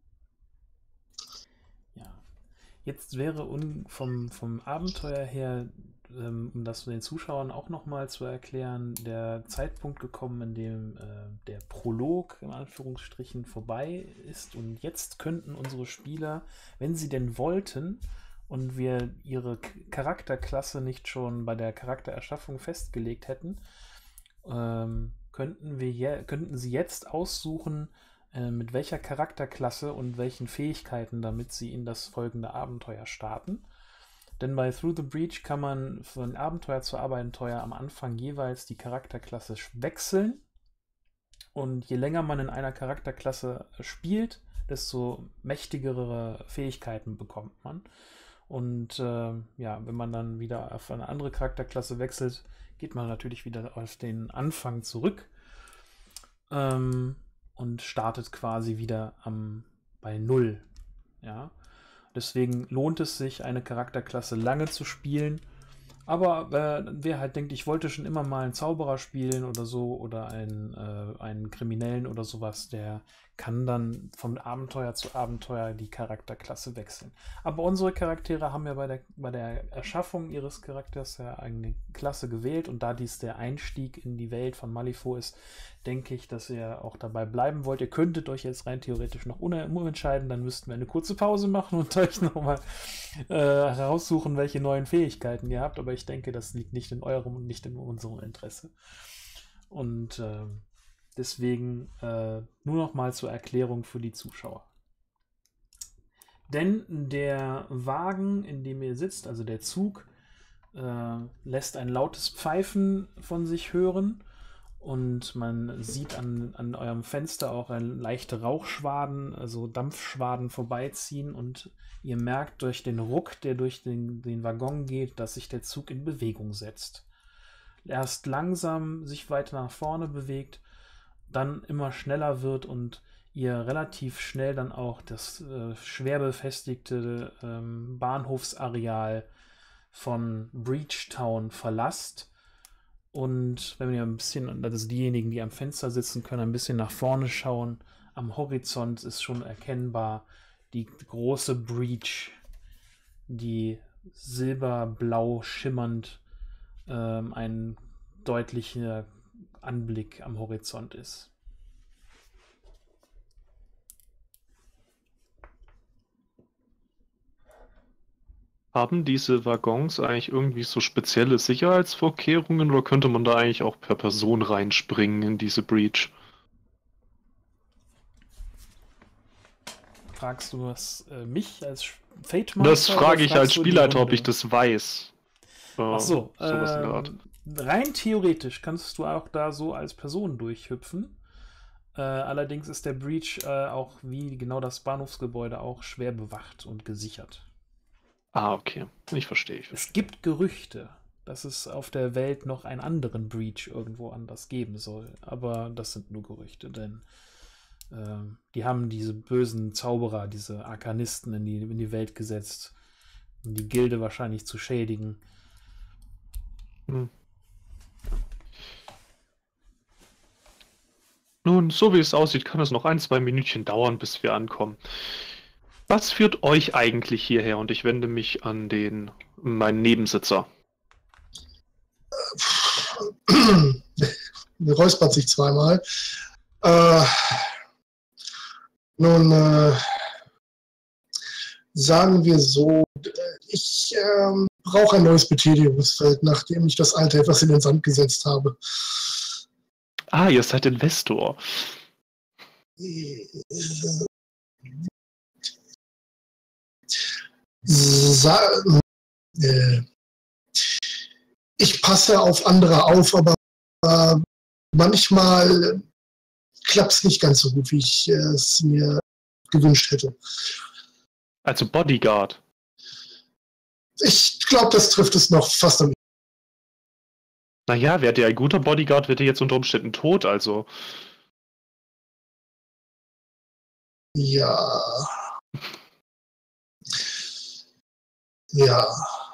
Ja. Jetzt wäre vom Abenteuer her, um das den Zuschauern auch nochmal zu erklären, der Zeitpunkt gekommen, in dem der Prolog in Anführungsstrichen vorbei ist. Und jetzt könnten unsere Spieler, wenn sie denn wollten, und wir ihre Charakterklasse nicht schon bei der Charaktererschaffung festgelegt hätten, könnten sie jetzt aussuchen, mit welcher Charakterklasse und welchen Fähigkeiten, damit sie in das folgende Abenteuer starten. Denn bei Through the Breach kann man von Abenteuer zu Abenteuer am Anfang jeweils die Charakterklasse wechseln. Und je länger man in einer Charakterklasse spielt, desto mächtigere Fähigkeiten bekommt man. Und ja, wenn man dann wieder auf eine andere Charakterklasse wechselt, geht man natürlich wieder auf den Anfang zurück und startet quasi wieder bei 0. Ja? Deswegen lohnt es sich, eine Charakterklasse lange zu spielen. Aber wer halt denkt, ich wollte schon immer mal einen Zauberer spielen oder so oder einen Kriminellen oder sowas, der kann dann von Abenteuer zu Abenteuer die Charakterklasse wechseln. Aber unsere Charaktere haben ja bei der Erschaffung ihres Charakters ja eine Klasse gewählt und da dies der Einstieg in die Welt von Malifaux ist, denke ich, dass ihr auch dabei bleiben wollt. Ihr könntet euch jetzt rein theoretisch noch umentscheiden, dann müssten wir eine kurze Pause machen und euch nochmal heraussuchen, welche neuen Fähigkeiten ihr habt, aber ich denke, das liegt nicht in eurem und nicht in unserem Interesse. Und deswegen nur noch mal zur Erklärung für die Zuschauer. Denn der Wagen, in dem ihr sitzt, also der Zug, lässt ein lautes Pfeifen von sich hören und man sieht an eurem Fenster auch leichte Rauchschwaden, also Dampfschwaden vorbeiziehen und ihr merkt durch den Ruck, der durch den Waggon geht, dass sich der Zug in Bewegung setzt. Erst langsam sich weiter nach vorne bewegt, dann immer schneller wird und ihr relativ schnell dann auch das schwer befestigte Bahnhofsareal von Breachtown verlasst. Und wenn wir ein bisschen, also diejenigen, die am Fenster sitzen, können ein bisschen nach vorne schauen. Am Horizont ist schon erkennbar die große Breach, die silberblau schimmernd ein deutlicher Anblick am Horizont ist. Haben diese Waggons eigentlich irgendwie so spezielle Sicherheitsvorkehrungen oder könnte man da eigentlich auch per Person reinspringen in diese Breach? Fragst du was mich als Fate Master? Das frage ich als Spielleiter, ob ich das. das weiß. Ach so, sowas in der Art. rein theoretisch kannst du auch da so als Person durchhüpfen. Allerdings ist der Breach auch wie genau das Bahnhofsgebäude auch schwer bewacht und gesichert. Ah, okay. Ich verstehe. Es gibt Gerüchte, dass es auf der Welt noch einen anderen Breach irgendwo anders geben soll. Aber das sind nur Gerüchte, denn Die haben diese bösen Zauberer, diese Arkanisten in die Welt gesetzt, um die Gilde wahrscheinlich zu schädigen. Hm. Nun, so wie es aussieht, kann es noch 1, 2 Minütchen dauern, bis wir ankommen. Was führt euch eigentlich hierher? Und ich wende mich an meinen Nebensitzer. Räuspert sich zweimal. Nun, sagen wir so, ich brauche ein neues Betätigungsfeld, nachdem ich das alte etwas in den Sand gesetzt habe. Ah, ihr seid Investor. Ich passe auf andere auf, aber manchmal klappt es nicht ganz so gut, wie ich es mir gewünscht hätte. Also Bodyguard. Ich glaube, das trifft es noch fast am. Naja, wäre der ein guter Bodyguard, wäre der jetzt unter Umständen tot, also. Ja. Ja.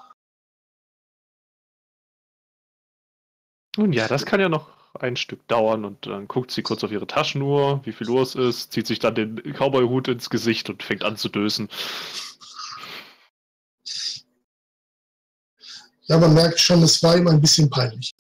Nun ja, das kann ja noch ein Stück dauern und dann guckt sie kurz auf ihre Taschenuhr, wie viel Uhr es ist, zieht sich dann den Cowboy-Hut ins Gesicht und fängt an zu dösen. Ja, man merkt schon, es war ihm ein bisschen peinlich.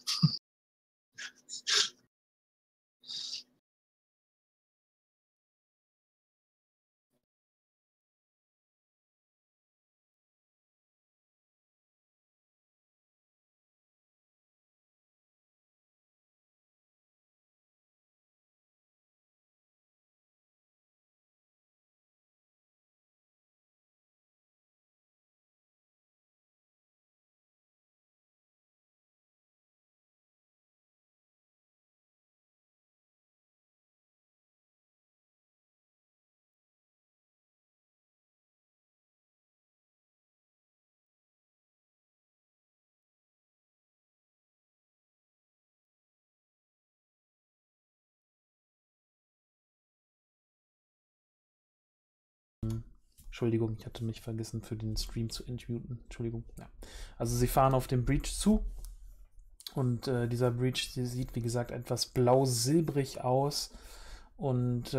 Entschuldigung, ich hatte mich vergessen, für den Stream zu entmuten. Entschuldigung. Ja. Also sie fahren auf den Breach zu und dieser Breach sieht, wie gesagt, etwas blau-silbrig aus und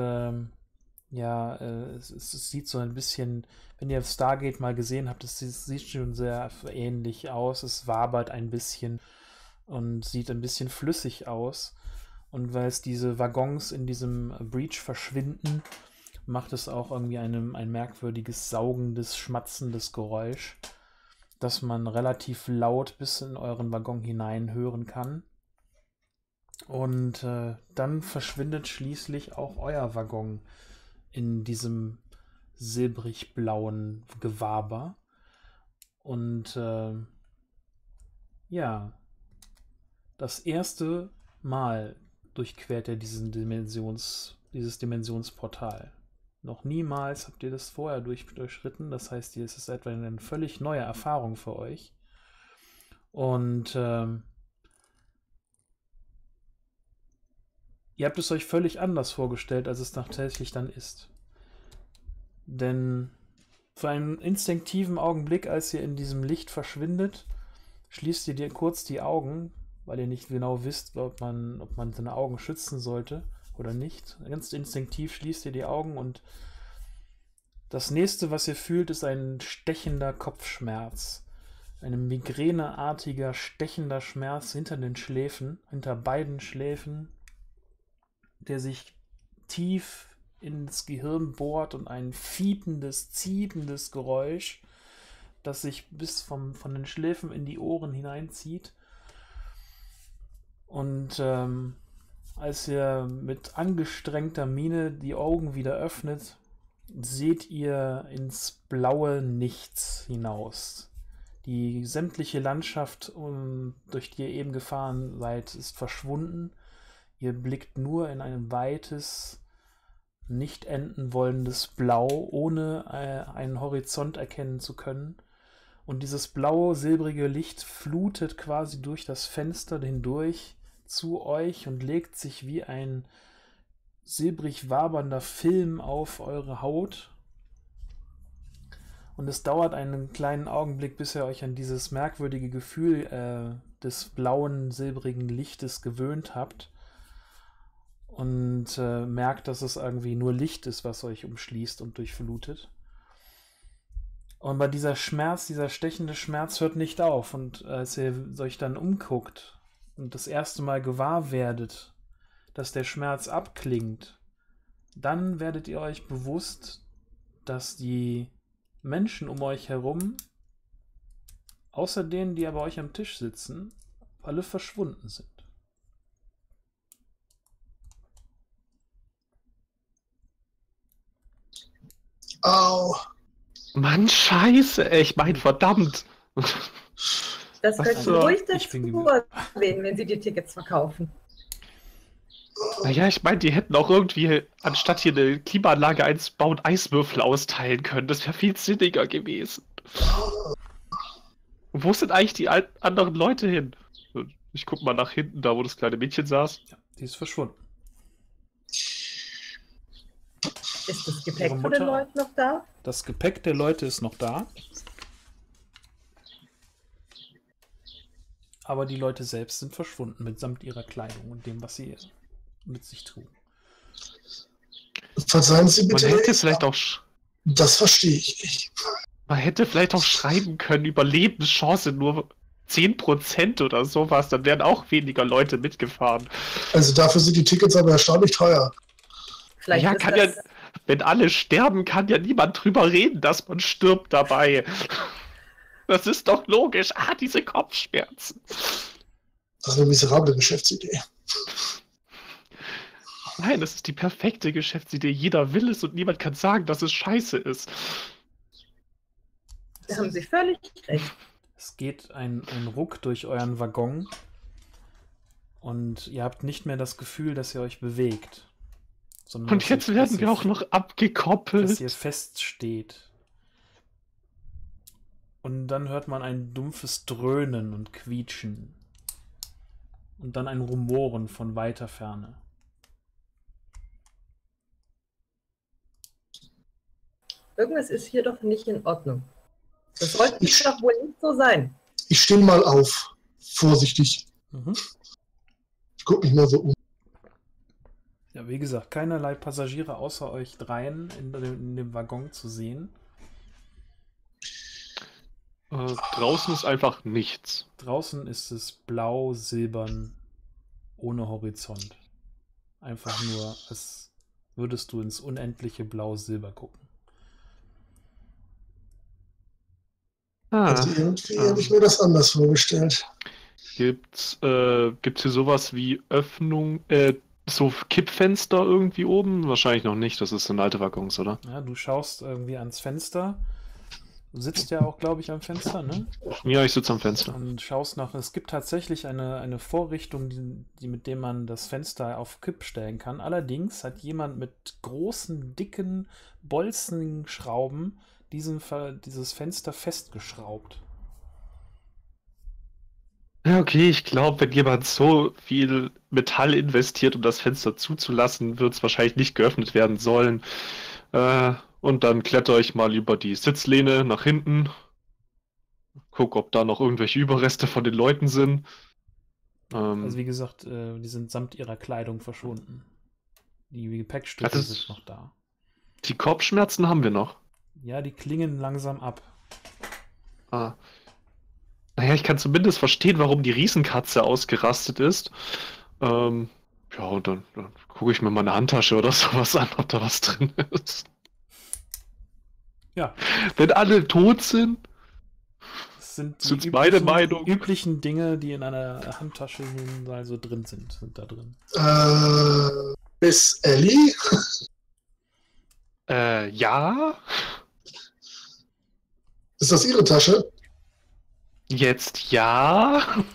es sieht so ein bisschen, wenn ihr Stargate mal gesehen habt, es sieht schon sehr ähnlich aus. Es wabert ein bisschen und sieht ein bisschen flüssig aus. Und weil es diese Waggons in diesem Breach verschwinden, macht es auch irgendwie ein merkwürdiges, saugendes, schmatzendes Geräusch, das man relativ laut bis in euren Waggon hinein hören kann. Und dann verschwindet schließlich auch euer Waggon in diesem silbrig-blauen Gewaber. Und das erste Mal durchquert er dieses Dimensionsportal. Noch niemals habt ihr das vorher durchschritten. Das heißt, es ist etwa eine völlig neue Erfahrung für euch. Und ihr habt es euch völlig anders vorgestellt, als es tatsächlich dann ist. Denn für einen instinktiven Augenblick, als ihr in diesem Licht verschwindet, schließt ihr dir kurz die Augen, weil ihr nicht genau wisst, ob man seine Augen schützen sollte oder nicht. Ganz instinktiv schließt ihr die Augen und das nächste, was ihr fühlt, ist ein stechender Kopfschmerz. Ein migräneartiger, stechender Schmerz hinter den Schläfen, hinter beiden Schläfen, der sich tief ins Gehirn bohrt und ein fiependes, ziependes Geräusch, das sich bis von den Schläfen in die Ohren hineinzieht. Und als ihr mit angestrengter Miene die Augen wieder öffnet, seht ihr ins blaue Nichts hinaus. Die sämtliche Landschaft, durch die ihr eben gefahren seid, ist verschwunden. Ihr blickt nur in ein weites, nicht enden wollendes Blau, ohne einen Horizont erkennen zu können. Und dieses blaue, silbrige Licht flutet quasi durch das Fenster hindurch zu euch und legt sich wie ein silbrig wabernder Film auf eure Haut. Und es dauert einen kleinen Augenblick, bis ihr euch an dieses merkwürdige Gefühl des blauen, silbrigen Lichtes gewöhnt habt. Und merkt, dass es irgendwie nur Licht ist, was euch umschließt und durchflutet. Und bei dieser Schmerz, dieser stechende Schmerz hört nicht auf. Und als ihr euch dann umguckt und das erste Mal gewahr werdet, dass der Schmerz abklingt, dann werdet ihr euch bewusst, dass die Menschen um euch herum, außer denen, die bei euch am Tisch sitzen, alle verschwunden sind. Au. Mann, scheiße, ey, ich mein, verdammt. Das Was? könnten Also, ruhig ich bin dazu erwähnen, wenn Sie die Tickets verkaufen. Naja, ich meine, die hätten auch irgendwie, anstatt hier eine Klimaanlage einzubauen, Eiswürfel austeilen können. Das wäre viel sinniger gewesen. Und wo sind eigentlich die anderen Leute hin? Ich guck mal nach hinten, da wo das kleine Mädchen saß. Ja, die ist verschwunden. Ist das Gepäck Ihre von den Mutter- Leuten noch da? Das Gepäck der Leute ist noch da. Aber die Leute selbst sind verschwunden, mitsamt ihrer Kleidung und dem, was sie mit sich trugen. Verzeihen Sie Man bitte. hätte vielleicht auch, Das verstehe ich nicht. man hätte vielleicht auch schreiben können, Überlebenschance nur 10% oder sowas, dann wären auch weniger Leute mitgefahren. Also dafür sind die Tickets aber erstaunlich teuer. Vielleicht Ja, ist kann das, ja, wenn alle sterben, kann ja niemand drüber reden, dass man stirbt dabei. Das ist doch logisch. Ah, diese Kopfschmerzen. Das ist eine miserable Geschäftsidee. Nein, das ist die perfekte Geschäftsidee. Jeder will es und niemand kann sagen, dass es scheiße ist. da haben Sie völlig recht. Es geht ein Ruck durch euren Waggon und ihr habt nicht mehr das Gefühl, dass ihr euch bewegt. Sondern Und jetzt werden wir auch noch dass abgekoppelt. ihr feststeht. Und dann hört man ein dumpfes Dröhnen und Quietschen. Und dann ein Rumoren von weiter Ferne. Irgendwas ist hier doch nicht in Ordnung. Das sollte doch wohl nicht so sein. Ich stehe mal auf. Vorsichtig. Mhm. Ich gucke mich mal so um. Ja, wie gesagt, keinerlei Passagiere außer euch dreien in dem Waggon zu sehen. Draußen ist einfach nichts. Draußen ist es blau, silbern, ohne Horizont. Einfach nur, als würdest du ins unendliche Blau-Silber gucken. Also irgendwie habe ich mir das anders vorgestellt. Gibt's hier sowas wie Öffnung, so Kippfenster irgendwie oben? Wahrscheinlich noch nicht, das sind alte Waggons, oder? Ja, du schaust irgendwie ans Fenster. Du sitzt ja auch, glaube ich, am Fenster, ne? Ja, ich sitze am Fenster. Und schaust nach. Es gibt tatsächlich eine Vorrichtung, mit der man das Fenster auf Kipp stellen kann. Allerdings hat jemand mit großen, dicken, bolzenigen Schrauben dieses Fenster festgeschraubt. Ja, okay, ich glaube, wenn jemand so viel Metall investiert, um das Fenster zuzulassen, wird es wahrscheinlich nicht geöffnet werden sollen. Und dann kletter ich mal über die Sitzlehne nach hinten. Guck, ob da noch irgendwelche Überreste von den Leuten sind. Also wie gesagt, die sind samt ihrer Kleidung verschwunden. Die Gepäckstücke Also sind noch da. Die Kopfschmerzen haben wir noch. Ja, die klingen langsam ab. Ah. Naja, ich kann zumindest verstehen, warum die Riesenkatze ausgerastet ist. Ja, und dann gucke ich mir meine Handtasche oder sowas an, ob da was drin ist. Ja, Wenn alle tot sind, das sind Sind's die meine Meinung? üblichen Dinge, die in einer Handtasche nun also drin sind da drin. Miss Ellie? ja, Ist das Ihre Tasche? jetzt ja.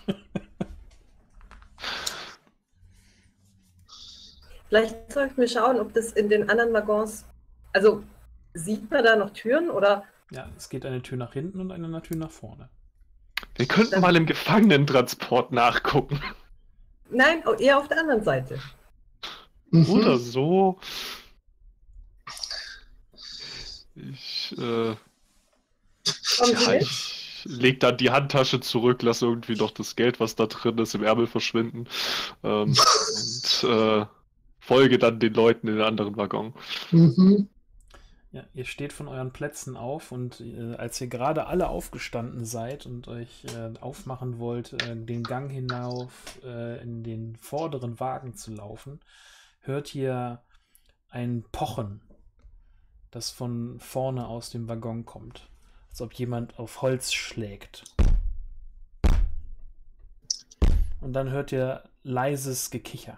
Vielleicht soll ich mir schauen, ob das in den anderen Waggons, also sieht man da noch Türen oder Ja, es geht eine Tür nach hinten und eine Tür nach vorne. Wir könnten mal im Gefangenentransport nachgucken. nein, eher auf der anderen Seite. Oder so. Ich, Kommen Sie ja, mit? ich leg dann die Handtasche zurück, lasse irgendwie noch das Geld, was da drin ist, im Ärmel verschwinden. Und folge dann den Leuten in den anderen Waggon. Mhm. Ja, ihr steht von euren Plätzen auf und als ihr gerade alle aufgestanden seid und euch aufmachen wollt, den Gang hinauf in den vorderen Wagen zu laufen, hört ihr ein Pochen, das von vorne aus dem Waggon kommt, als ob jemand auf Holz schlägt. Und dann hört ihr leises Gekicher.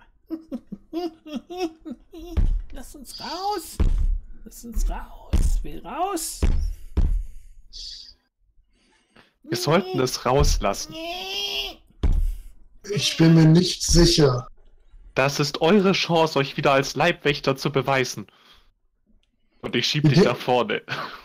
Lass uns raus! Lass uns raus! Will raus! Wir sollten es rauslassen. Ich bin mir nicht sicher. Das ist eure Chance, euch wieder als Leibwächter zu beweisen. Und ich schieb dich nach vorne.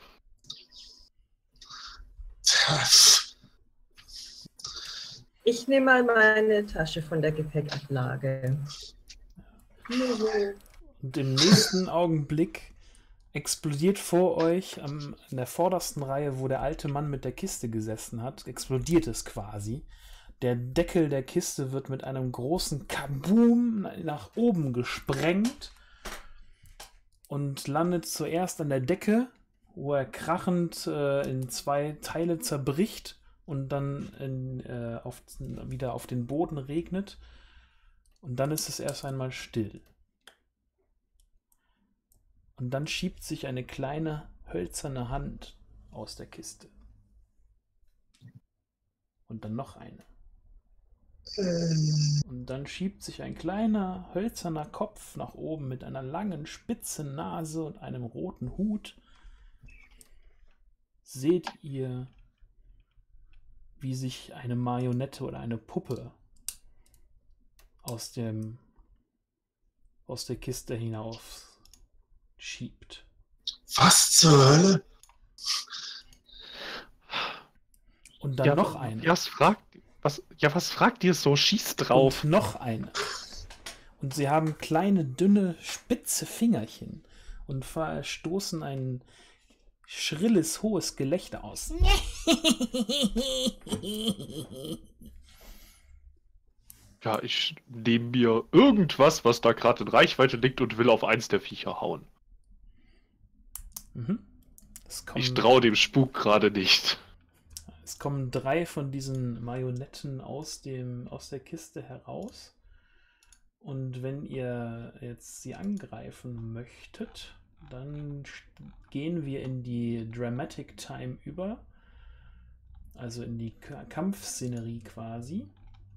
Ich nehme mal meine Tasche von der Gepäckablage. Nur so. Und im nächsten Augenblick explodiert vor euch in der vordersten Reihe, wo der alte Mann mit der Kiste gesessen hat, explodiert es quasi. Der Deckel der Kiste wird mit einem großen Kaboom nach oben gesprengt und landet zuerst an der Decke, wo er krachend in 2 Teile zerbricht und dann wieder auf den Boden regnet. Und dann ist es erst einmal still. Und dann schiebt sich eine kleine hölzerne Hand aus der Kiste. Und dann noch eine. Und dann schiebt sich ein kleiner hölzerner Kopf nach oben mit einer langen spitzen Nase und einem roten Hut. Seht ihr, wie sich eine Marionette oder eine Puppe aus der Kiste hinauf schiebt. Was zur Hölle? Und dann noch eine. Was fragt ihr so? Schießt drauf. Und noch eine. Und sie haben kleine, dünne, spitze Fingerchen und stoßen ein schrilles, hohes Gelächter aus. Ja, ich nehme mir irgendwas, was da gerade in Reichweite liegt und will auf eins der Viecher hauen. Mhm. Ich traue dem Spuk gerade nicht. Es kommen 3 von diesen Marionetten aus der Kiste heraus. Und wenn ihr jetzt sie angreifen möchtet, dann gehen wir in die Dramatic Time über. Also in die Kampfszenerie quasi.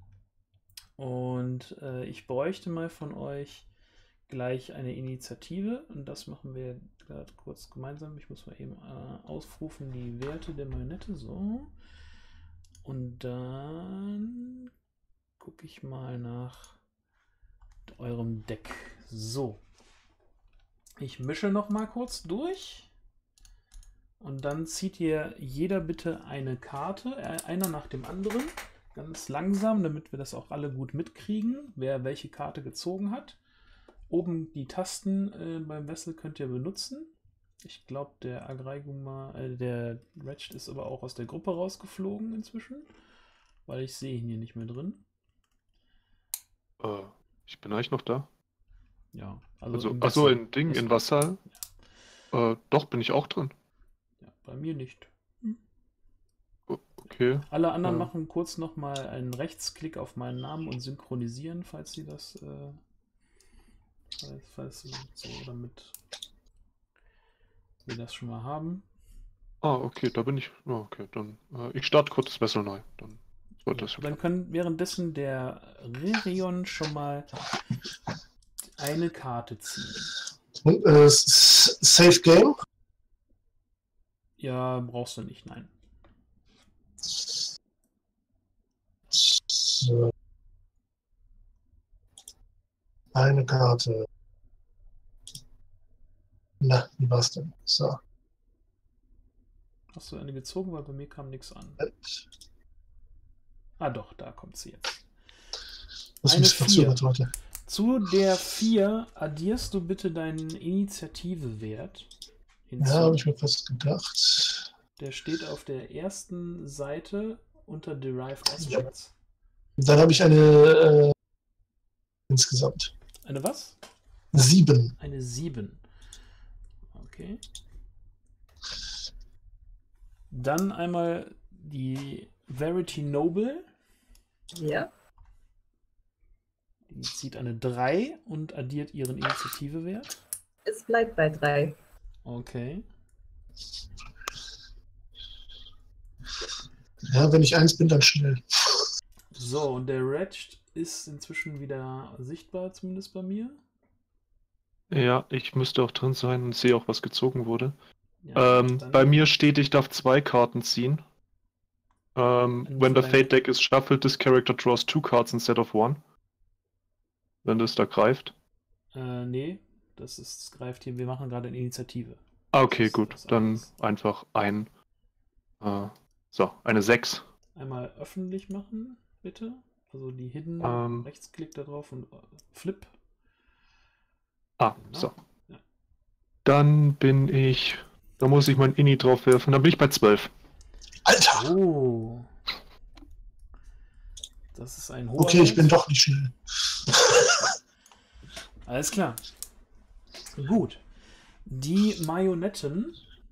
Und ich bräuchte mal von euch gleich eine Initiative. Und das machen wir gerade kurz gemeinsam. Ich muss mal eben aufrufen die Werte der Marionette. So. Und dann gucke ich mal nach eurem Deck. So. Ich mische noch mal kurz durch. Und dann zieht ihr jeder bitte eine Karte, einer nach dem anderen. Ganz langsam, damit wir das auch alle gut mitkriegen, wer welche Karte gezogen hat. Oben die Tasten beim Wessel könnt ihr benutzen. Ich glaube, der Agreiguma, der Ratchet ist aber auch aus der Gruppe rausgeflogen inzwischen, weil ich sehe ihn hier nicht mehr drin. Ich bin eigentlich noch da. Ja, also in Ding, in Vassal. Ja. Doch, bin ich auch drin. Ja, bei mir nicht. Okay. Alle anderen machen kurz nochmal einen Rechtsklick auf meinen Namen und synchronisieren, falls sie das falls sie so damit wir das schon mal haben. Okay, da bin ich. Okay, dann ich starte kurz das Wessel neu. Dann sollte das dann können währenddessen der Rerion schon mal eine Karte ziehen. Und, Safe Game? Ja, brauchst du nicht, nein. So. Eine Karte. Na, wie war's denn? So. Hast du eine gezogen, weil bei mir kam nichts an. Ah doch, da kommt sie jetzt. Was Eine ist 4. heute? Zu der 4 addierst du bitte deinen Initiative-Wert hinzu. Ja, habe ich mir fast gedacht. Der steht auf der ersten Seite unter Derived Aspects. Dann habe ich eine insgesamt Eine was? 7. Eine 7. Okay. Dann einmal die Verity Noble. Ja. Die zieht eine 3 und addiert ihren Initiative-Wert. Es bleibt bei 3. Okay. Ja, wenn ich 1 bin, dann schnell. So, und der Wretched ist inzwischen wieder sichtbar, zumindest bei mir. Ja, ich müsste auch drin sein und sehe auch, was gezogen wurde. Ja, dann- Bei mir steht, ich darf 2 Karten ziehen. When the Fate Deck is shuffled, this character draws 2 cards instead of 1. Wenn das da greift. Nee, das greift hier. Wir machen gerade eine Initiative. Ah, okay, Das ist gut. was Dann anderes. einfach eine 6. Einmal öffentlich machen, bitte. Also die Hidden, Rechtsklick da drauf und Flip. Ah, Genau. so. Ja. Dann bin ich. Da muss ich mein Inni drauf werfen. Dann bin ich bei 12. Alter! Oh. Das ist ein hoher Okay, ich Wert. bin doch nicht schnell. Alles klar. Gut. Die Marionetten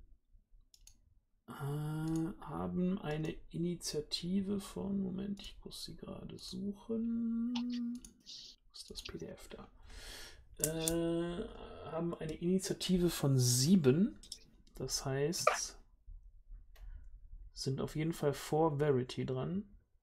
haben eine Initiative von, Moment, ich muss sie gerade suchen. Wo ist das PDF da? Haben eine Initiative von 7. Das heißt, sind auf jeden Fall vor Verity dran.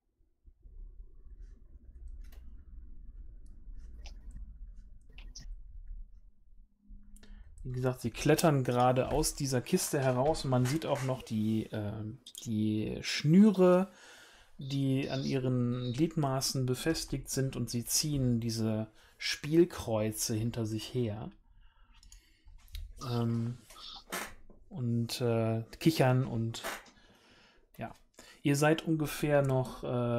Wie gesagt, sie klettern gerade aus dieser Kiste heraus und man sieht auch noch die Schnüre, die an ihren Gliedmaßen befestigt sind, und sie ziehen diese Spielkreuze hinter sich her. Und kichern und ja. Ihr seid ungefähr noch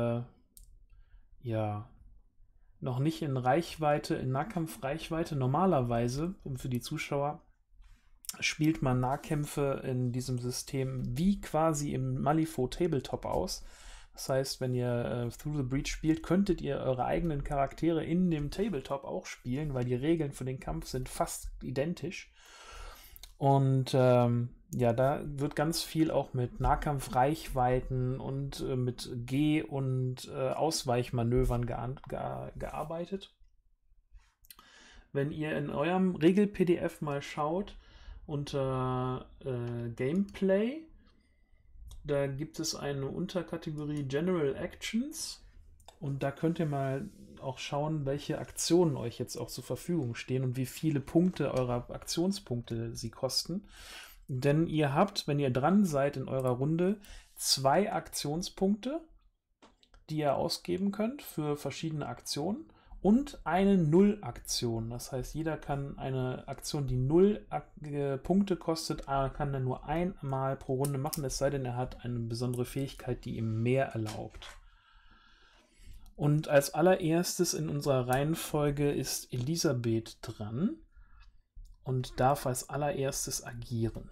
noch nicht in Reichweite, in Nahkampfreichweite. Normalerweise, und für die Zuschauer, spielt man Nahkämpfe in diesem System wie quasi im Malifaux Tabletop aus. Das heißt, wenn ihr Through the Breach spielt, könntet ihr eure eigenen Charaktere in dem Tabletop auch spielen, weil die Regeln für den Kampf sind fast identisch. Und da wird ganz viel auch mit Nahkampfreichweiten und mit Geh- und Ausweichmanövern gearbeitet. Wenn ihr in eurem Regel-PDF mal schaut, unter Gameplay, da gibt es eine Unterkategorie General Actions, und da könnt ihr mal auch schauen, welche Aktionen euch jetzt auch zur Verfügung stehen und wie viele Punkte eurer Aktionspunkte sie kosten. Denn ihr habt, wenn ihr dran seid in eurer Runde, 2 Aktionspunkte, die ihr ausgeben könnt für verschiedene Aktionen, und eine Null-Aktion. Das heißt, jeder kann eine Aktion, die 0 Punkte kostet, kann dann nur einmal pro Runde machen, es sei denn, er hat eine besondere Fähigkeit, die ihm mehr erlaubt. Und als allererstes in unserer Reihenfolge ist Elisabeth dran und darf als allererstes agieren.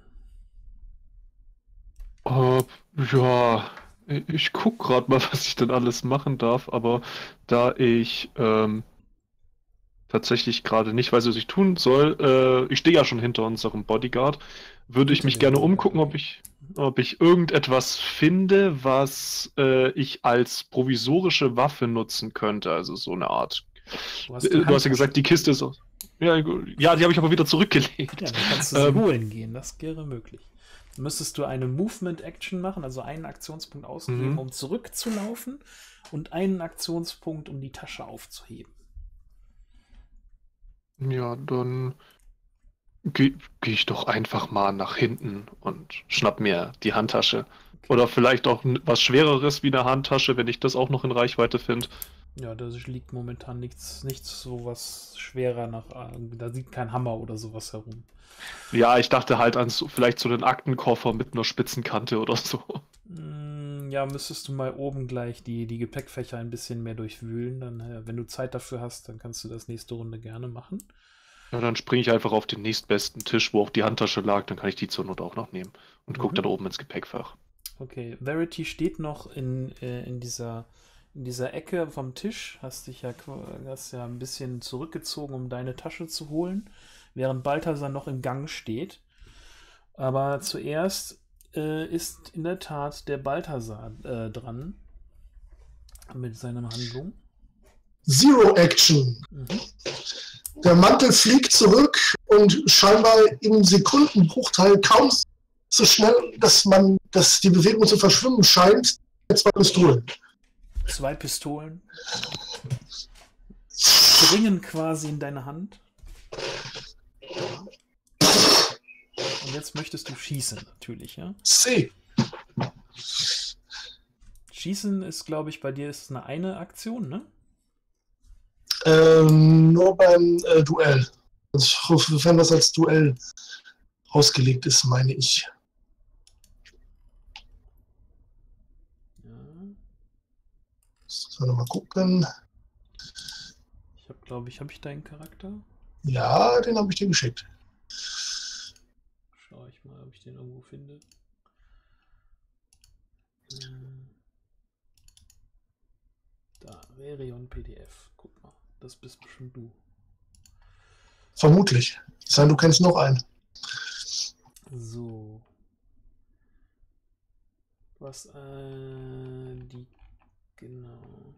Ja, ich guck gerade mal, was ich denn alles machen darf, aber da ich tatsächlich gerade nicht weiß, was ich tun soll, ich stehe ja schon hinter unserem Bodyguard, würde ich Hinter mich dem gerne Bodyguard, umgucken, okay. ob ich irgendetwas finde, was ich als provisorische Waffe nutzen könnte, also so eine Art. Du hast die Du hast ja Handtasche. gesagt, die Kiste ist so. Ja, die habe ich aber wieder zurückgelegt. Ja, dann kannst du sie holen gehen, das wäre möglich. Dann müsstest du eine Movement-Action machen, also einen Aktionspunkt ausgeben, um zurückzulaufen, und einen Aktionspunkt, um die Tasche aufzuheben. Ja, dann geh ich doch einfach mal nach hinten und schnapp mir die Handtasche. Oder vielleicht auch was Schwereres wie eine Handtasche, wenn ich das auch noch in Reichweite finde. Ja, da liegt momentan nichts so was schwerer da liegt kein Hammer oder sowas herum. Ja, ich dachte halt an vielleicht so einen Aktenkoffer mit einer spitzen Kante oder so. Ja, müsstest du mal oben gleich die Gepäckfächer ein bisschen mehr durchwühlen. Dann, wenn du Zeit dafür hast, dann kannst du das nächste Runde gerne machen. Ja, dann springe ich einfach auf den nächstbesten Tisch, wo auch die Handtasche lag, dann kann ich die zur Not auch noch nehmen und gucke dann oben ins Gepäckfach. Okay, Verity steht noch in dieser Ecke vom Tisch, hast ja ein bisschen zurückgezogen, um deine Tasche zu holen, während Balthasar noch im Gang steht. Aber zuerst ist in der Tat der Balthasar dran mit seiner Handlung. Zero Action. Mhm. Der Mantel fliegt zurück und scheinbar im Sekundenbruchteil kaum so schnell, dass die Bewegung zu verschwimmen scheint. 2 Pistolen. 2 Pistolen springen quasi in deine Hand. Und jetzt möchtest du schießen, natürlich, ja? C. Schießen ist, glaube ich, bei dir ist es eine Aktion, ne? Nur beim Duell. Also, wenn das als Duell ausgelegt ist, meine ich. Ja. Sollen wir mal gucken. Ich habe, glaube ich, habe ich deinen Charakter? Ja, den habe ich dir geschickt. Schau ich mal, ob ich den irgendwo finde. Da, Verion PDF. Guck mal, das bist bestimmt du. Vermutlich. Sein, du kennst noch einen. So. Was, die, genau.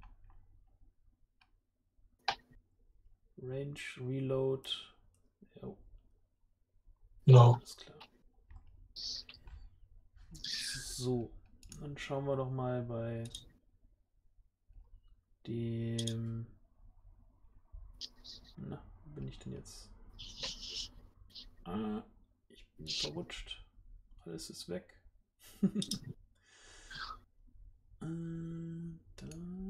Range, Reload. Jo, Genau. alles klar. So, dann schauen wir doch mal bei dem... Na, wo bin ich denn jetzt? Ah, ich bin verrutscht. Alles ist weg. Da.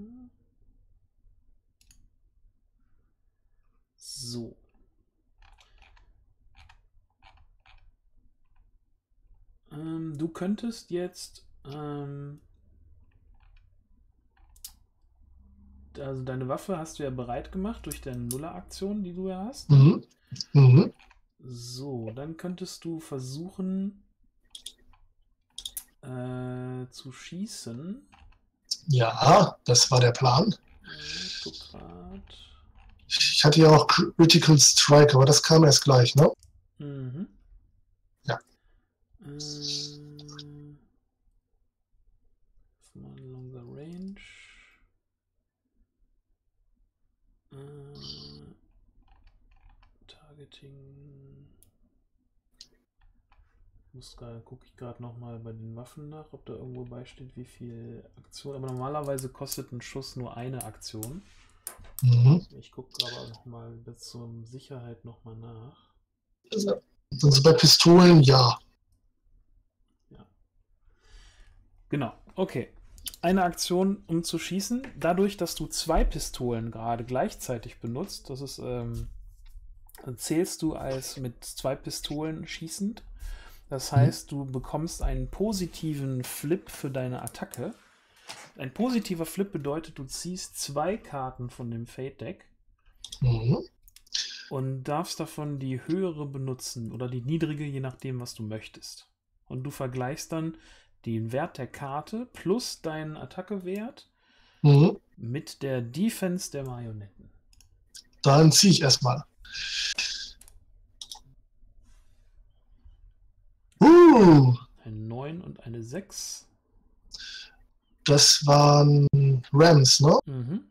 So. Du könntest jetzt also deine Waffe hast du ja bereit gemacht durch deine Nuller-Aktion, die du ja hast. Mhm. Mhm. So, dann könntest du versuchen zu schießen. Ja, das war der Plan. Ich guck grad. Ich hatte ja auch Critical Strike, aber das kam erst gleich, ne? Mhm. Ja. Mal longer range. Targeting. Gucke ich gerade noch mal bei den Waffen nach, ob da irgendwo beisteht, wie viel Aktion. Aber normalerweise kostet ein Schuss nur eine Aktion. Mhm. Ich gucke gerade noch mal zur Sicherheit noch mal nach. Also bei Pistolen, ja. Ja. Genau, okay. Eine Aktion, um zu schießen. Dadurch, dass du 2 Pistolen gerade gleichzeitig benutzt, das ist, zählst du als mit 2 Pistolen schießend. Das heißt, du bekommst einen positiven Flip für deine Attacke. Ein positiver Flip bedeutet, du ziehst 2 Karten von dem Fate Deck und darfst davon die höhere benutzen oder die niedrige, je nachdem, was du möchtest. Und du vergleichst dann den Wert der Karte plus deinen Attackewert mit der Defense der Marionetten. Dann ziehe ich erstmal. Eine 9 und eine 6. Das waren Rams, ne? Mhm.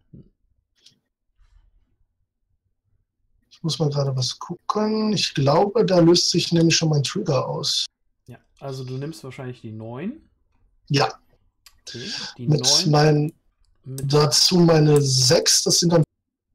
Ich muss mal gerade was gucken. Ich glaube, da löst sich nämlich schon mein Trigger aus. Ja, also du nimmst wahrscheinlich die 9. Ja. Okay, die Mit 9. Dazu meine 6, das sind dann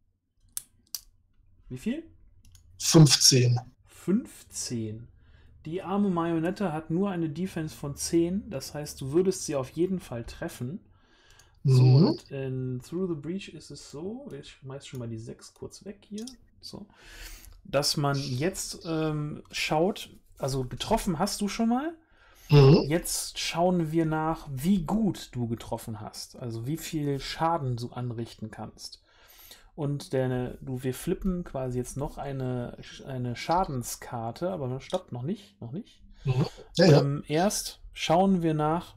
Wie viel? 15. 15. Die arme Marionette hat nur eine Defense von 10, das heißt, du würdest sie auf jeden Fall treffen. So, und in Through the Breach ist es so, ich schmeiß schon mal die 6 kurz weg hier, so, dass man jetzt schaut, also getroffen hast du schon mal, Mhm. Jetzt schauen wir nach, wie gut du getroffen hast. Also wie viel Schaden du anrichten kannst. Und wir flippen quasi jetzt noch eine Schadenskarte, aber stopp, noch nicht. Mhm. Ja. Erst schauen wir nach,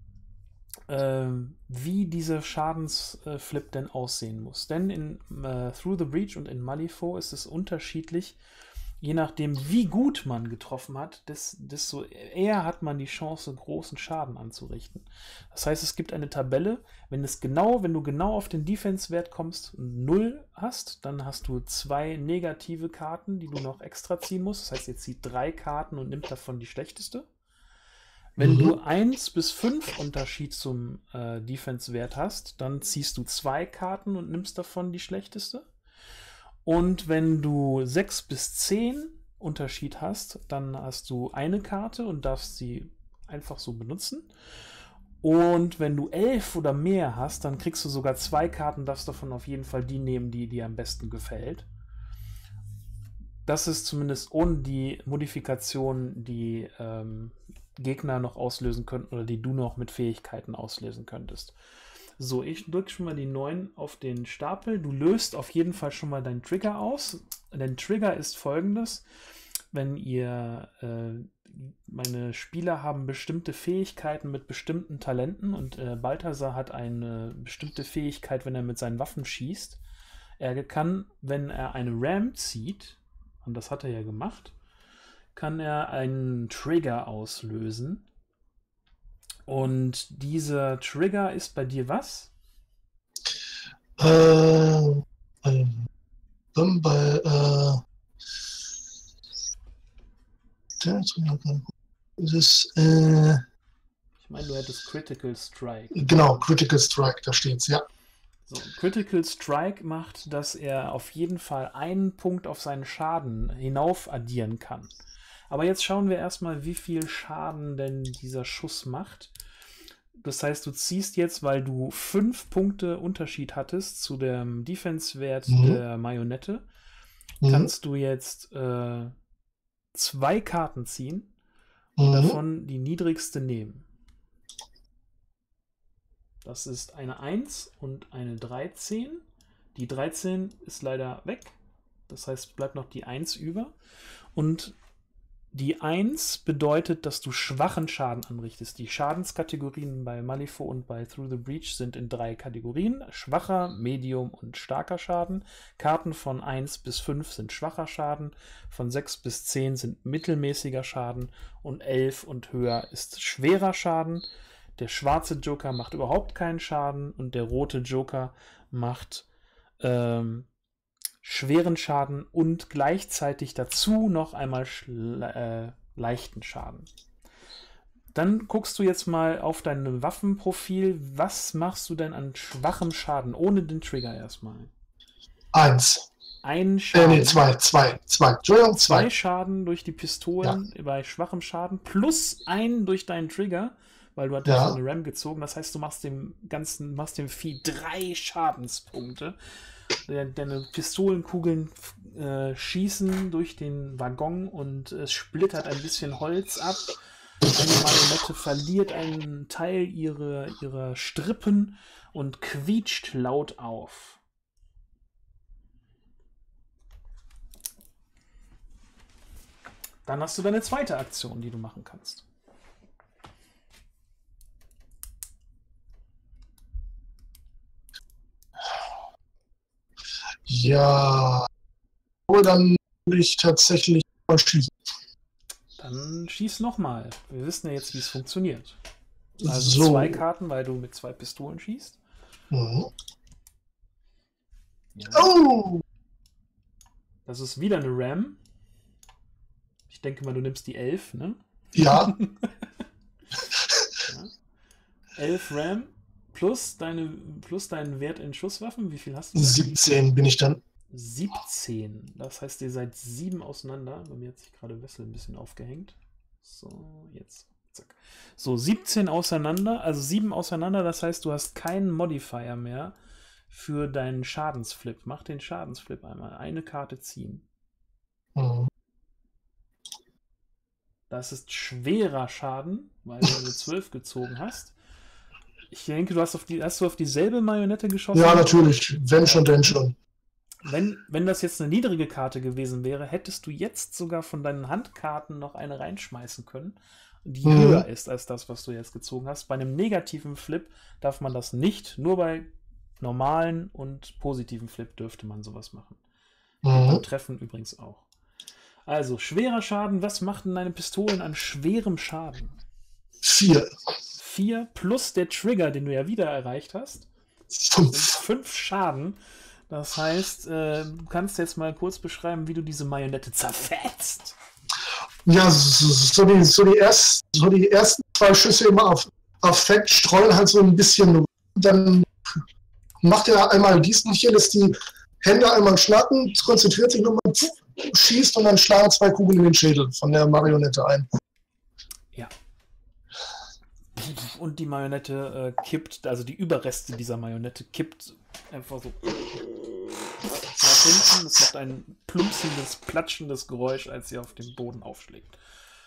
wie dieser Schadensflip denn aussehen muss. Denn in Through the Breach und in Malifaux ist es unterschiedlich. Je nachdem, wie gut man getroffen hat, desto eher hat man die Chance, großen Schaden anzurichten. Das heißt, es gibt eine Tabelle, wenn du genau auf den Defense-Wert kommst und 0 hast, dann hast du 2 negative Karten, die du noch extra ziehen musst. Das heißt, ihr zieht 3 Karten und nimmt davon die schlechteste. Wenn du 1 bis 5 Unterschied zum Defense-Wert hast, dann ziehst du 2 Karten und nimmst davon die schlechteste. Und wenn du 6 bis 10 Unterschied hast, dann hast du eine Karte und darfst sie einfach so benutzen. Und wenn du 11 oder mehr hast, dann kriegst du sogar 2 Karten, darfst davon auf jeden Fall die nehmen, die dir am besten gefällt. Das ist zumindest ohne die Modifikation, die Gegner noch auslösen könnten oder die du noch mit Fähigkeiten auslösen könntest. So, ich drücke schon mal die 9 auf den Stapel. Du löst auf jeden Fall schon mal deinen Trigger aus. Dein Trigger ist folgendes. Wenn ihr, meine Spieler haben bestimmte Fähigkeiten mit bestimmten Talenten und Balthasar hat eine bestimmte Fähigkeit, wenn er mit seinen Waffen schießt. Er kann, wenn er eine Ram zieht, und das hat er ja gemacht, kann er einen Trigger auslösen. Und dieser Trigger ist bei dir was? Ich meine, du hättest Critical Strike. Genau, Critical Strike, da steht's, ja. So, Critical Strike macht, dass er auf jeden Fall einen Punkt auf seinen Schaden hinauf addieren kann. Aber jetzt schauen wir erstmal, wie viel Schaden denn dieser Schuss macht. Das heißt, du ziehst jetzt, weil du 5 Punkte Unterschied hattest zu dem Defense-Wert der Marionette, kannst du jetzt 2 Karten ziehen und davon die niedrigste nehmen. Das ist eine 1 und eine 13. Die 13 ist leider weg. Das heißt, bleibt noch die 1 über. Und die 1 bedeutet, dass du schwachen Schaden anrichtest. Die Schadenskategorien bei Malifaux und bei Through the Breach sind in 3 Kategorien. Schwacher, Medium und starker Schaden. Karten von 1 bis 5 sind schwacher Schaden. Von 6 bis 10 sind mittelmäßiger Schaden. Und 11 und höher ist schwerer Schaden. Der schwarze Joker macht überhaupt keinen Schaden. Und der rote Joker macht schweren Schaden und gleichzeitig dazu noch einmal leichten Schaden. Dann guckst du jetzt mal auf dein Waffenprofil. Was machst du denn an schwachem Schaden, ohne den Trigger erstmal? 1. Ein Schaden. Zwei. Entschuldigung, 2. 2 Schaden durch die Pistolen bei schwachem Schaden plus 1 durch deinen Trigger, weil du hattest eine Ram gezogen. Das heißt, du machst dem Vieh 3 Schadenspunkte. Deine Pistolenkugeln schießen durch den Waggon und es splittert ein bisschen Holz ab. Eine Marionette verliert einen Teil ihrer Strippen und quietscht laut auf. Dann hast du deine zweite Aktion, die du machen kannst. Ja. Aber dann will ich tatsächlich mal schießen. Dann schieß nochmal. Wir wissen ja jetzt, wie es funktioniert. Also 2 Karten, weil du mit 2 Pistolen schießt. Ja. Oh! Das ist wieder eine Ram. Ich denke mal, du nimmst die 11, ne? Ja. 11 Ram plus deinen Wert in Schusswaffen. Wie viel hast du? 17 bin ich dann. 17. Das heißt, ihr seid 7 auseinander. Bei mir hat sich gerade Wessel ein bisschen aufgehängt. So, jetzt. Zack. So, 17 auseinander. Also 7 auseinander. Das heißt, du hast keinen Modifier mehr für deinen Schadensflip. Mach den Schadensflip einmal. Eine Karte ziehen. Das ist schwerer Schaden, weil du eine 12 gezogen hast. Ich denke, hast du auf dieselbe Marionette geschossen? Ja, natürlich. Wenn schon, denn schon. Wenn das jetzt eine niedrige Karte gewesen wäre, hättest du jetzt sogar von deinen Handkarten noch eine reinschmeißen können, die höher ist als das, was du jetzt gezogen hast. Bei einem negativen Flip darf man das nicht. Nur bei normalen und positiven Flip dürfte man sowas machen. Beim Treffen übrigens auch. Also, schwerer Schaden. Was macht denn deine Pistolen an schwerem Schaden? 4. 4 plus der Trigger, den du ja wieder erreicht hast. 5. 5 Schaden. Das heißt, du kannst jetzt mal kurz beschreiben, wie du diese Marionette zerfetzt. Ja, so die ersten 2 Schüsse immer auf Effekt, streuen halt so ein bisschen. Dann macht er einmal dies und hier, lässt die Hände einmal schnacken, konzentriert sich nochmal, schießt und dann schlagen 2 Kugeln in den Schädel von der Marionette ein. Ja. Und die Marionette kippt, also die Überreste dieser Marionette kippt einfach so nach hinten. Es macht ein plumpsendes, platschendes Geräusch, als sie auf den Boden aufschlägt.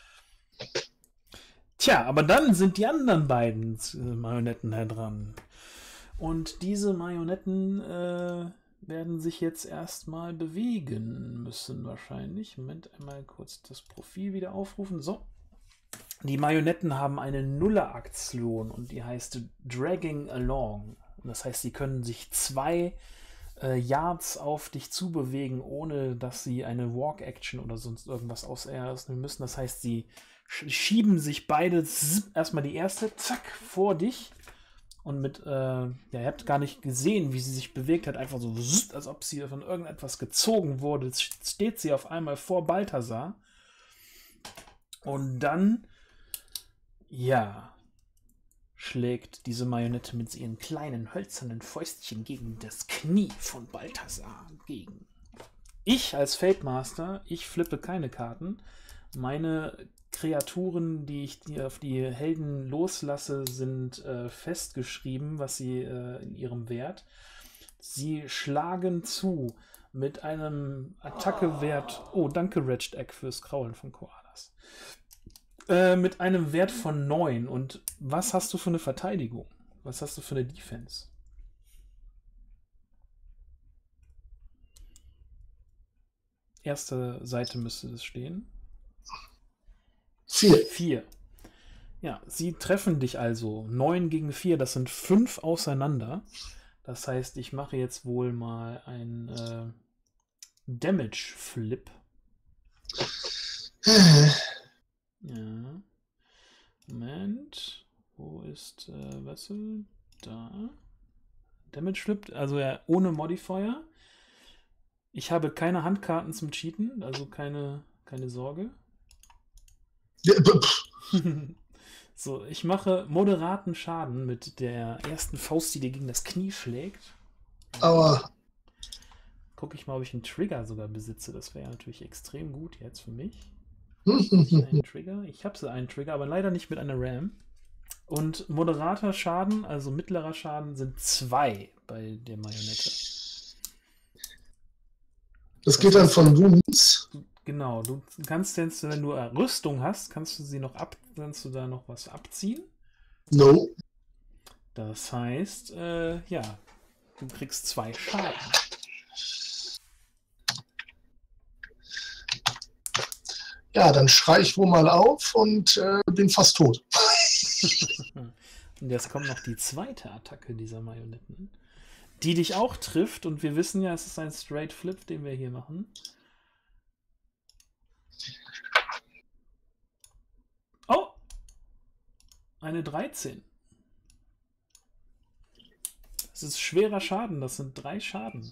Tja, aber dann sind die anderen beiden Marionetten da dran. Und diese Marionetten werden sich jetzt erstmal bewegen müssen wahrscheinlich. Moment, einmal kurz das Profil wieder aufrufen. So. Die Marionetten haben eine Nuller-Aktion und die heißt Dragging Along. Und das heißt, sie können sich 2 Yards auf dich zubewegen, ohne dass sie eine Walk-Action oder sonst irgendwas ausnehmen müssen. Das heißt, sie schieben sich beide erstmal die erste, zack, vor dich. Und ihr habt gar nicht gesehen, wie sie sich bewegt hat, einfach so, als ob sie von irgendetwas gezogen wurde. Jetzt steht sie auf einmal vor Balthasar. Und dann, schlägt diese Marionette mit ihren kleinen hölzernen Fäustchen gegen das Knie von Balthasar entgegen. Ich als Fate Master, ich flippe keine Karten. Meine Kreaturen, die ich auf die Helden loslasse, sind festgeschrieben, was sie in ihrem Wert. Sie schlagen zu mit einem Attackewert. Oh, danke Wretched Egg fürs Kraulen von Koalas. Mit einem Wert von 9. Und was hast du für eine Verteidigung? Was hast du für eine Defense? Erste Seite müsste das stehen. 4. Ja, sie treffen dich also. 9 gegen 4, das sind 5 auseinander. Das heißt, ich mache jetzt wohl mal ein Damage Flip. Ja. Moment. Wo ist Vessel? Da. Damage Flip, also ja, ohne Modifier. Ich habe keine Handkarten zum Cheaten, also keine Sorge. So, ich mache moderaten Schaden mit der ersten Faust, die dir gegen das Knie schlägt. Aber Gucke ich mal, ob ich einen Trigger sogar besitze. Das wäre natürlich extrem gut jetzt für mich. Einen Trigger. Ich habe so einen Trigger, aber leider nicht mit einer RAM. Und moderater Schaden, also mittlerer Schaden, sind 2 bei der Marionette. Das geht dann von Wounds. Genau, du kannst jetzt, wenn du Rüstung hast, kannst du da noch was abziehen? No. Das heißt, du kriegst 2 Schaden. Ja, dann schrei ich wohl mal auf und bin fast tot. Und jetzt kommt noch die zweite Attacke dieser Marionetten, die dich auch trifft. Und wir wissen ja, es ist ein Straight Flip, den wir hier machen. Oh! Eine 13. Das ist schwerer Schaden, das sind 3 Schaden.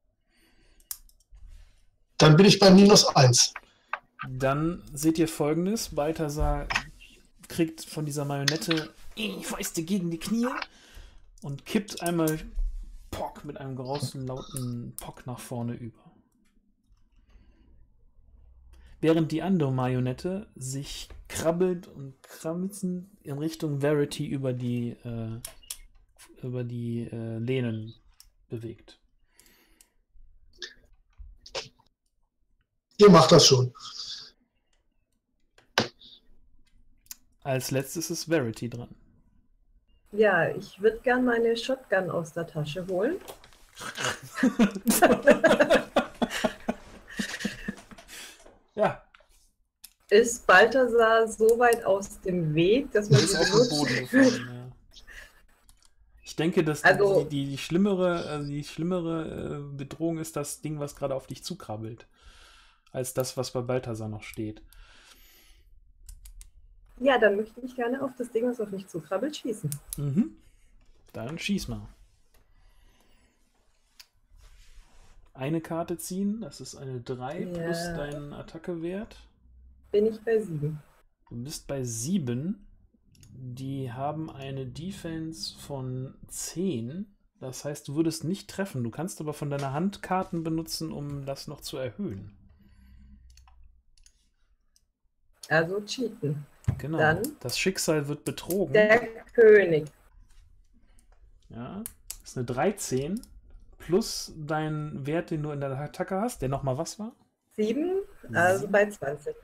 Dann bin ich bei -1. Dann seht ihr Folgendes. Balthasar kriegt von dieser Marionette Fäuste gegen die Knie und kippt einmal Pock mit einem großen, lauten Pock nach vorne über. Während die andere Marionette sich krabbelt und krampfend in Richtung Verity über die Lehnen bewegt. Ihr macht das schon. Als letztes ist Verity dran. Ja, ich würde gern meine Shotgun aus der Tasche holen. Ja, Ist Balthasar so weit aus dem Weg, dass man ist sie auf den benutzen Boden kann? gefallen. Ja. Ich denke, dass Also- die schlimmere Bedrohung ist das Ding, was gerade auf dich zukrabbelt, als das, was bei Balthasar noch steht. Ja, dann möchte ich gerne auf das Ding, was auf mich zukrabbelt, schießen. Mhm. Dann schieß mal. Eine Karte ziehen, das ist eine 3 Ja. plus deinen Attackewert. Bin ich bei 7. Du bist bei 7. Die haben eine Defense von 10. Das heißt, du würdest nicht treffen. Du kannst aber von deiner Hand Karten benutzen, um das noch zu erhöhen. Also cheaten. Genau. Dann- Das Schicksal wird betrogen. Der König. Ja. Das ist eine 13. Plus dein Wert, den du in der Attacke hast, der nochmal was war? 7, also bei 20.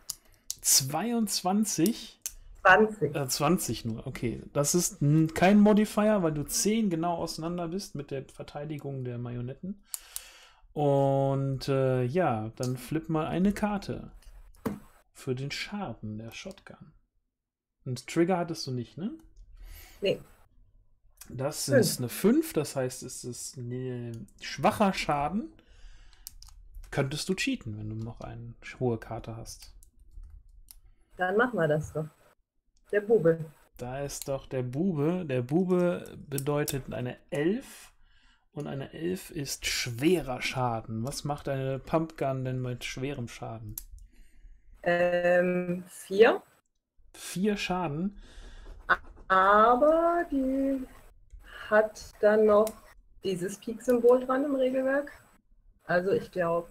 22. 20. 20 nur, okay. Das ist kein Modifier, weil du 10 genau auseinander bist mit der Verteidigung der Marionetten. Und ja, dann flipp mal eine Karte für den Schaden der Shotgun. Und Trigger hattest du nicht, ne? Nee. Das 5. ist eine 5, das heißt, es ist ein schwacher Schaden. Könntest du cheaten, wenn du noch eine hohe Karte hast. Dann machen wir das doch. Der Bube. Da ist doch der Bube. Der Bube bedeutet eine 11. Und eine 11 ist schwerer Schaden. Was macht eine Pumpgun denn mit schwerem Schaden? 4. 4 Schaden. Aber die hat dann noch dieses Peak-Symbol dran im Regelwerk. Also ich glaube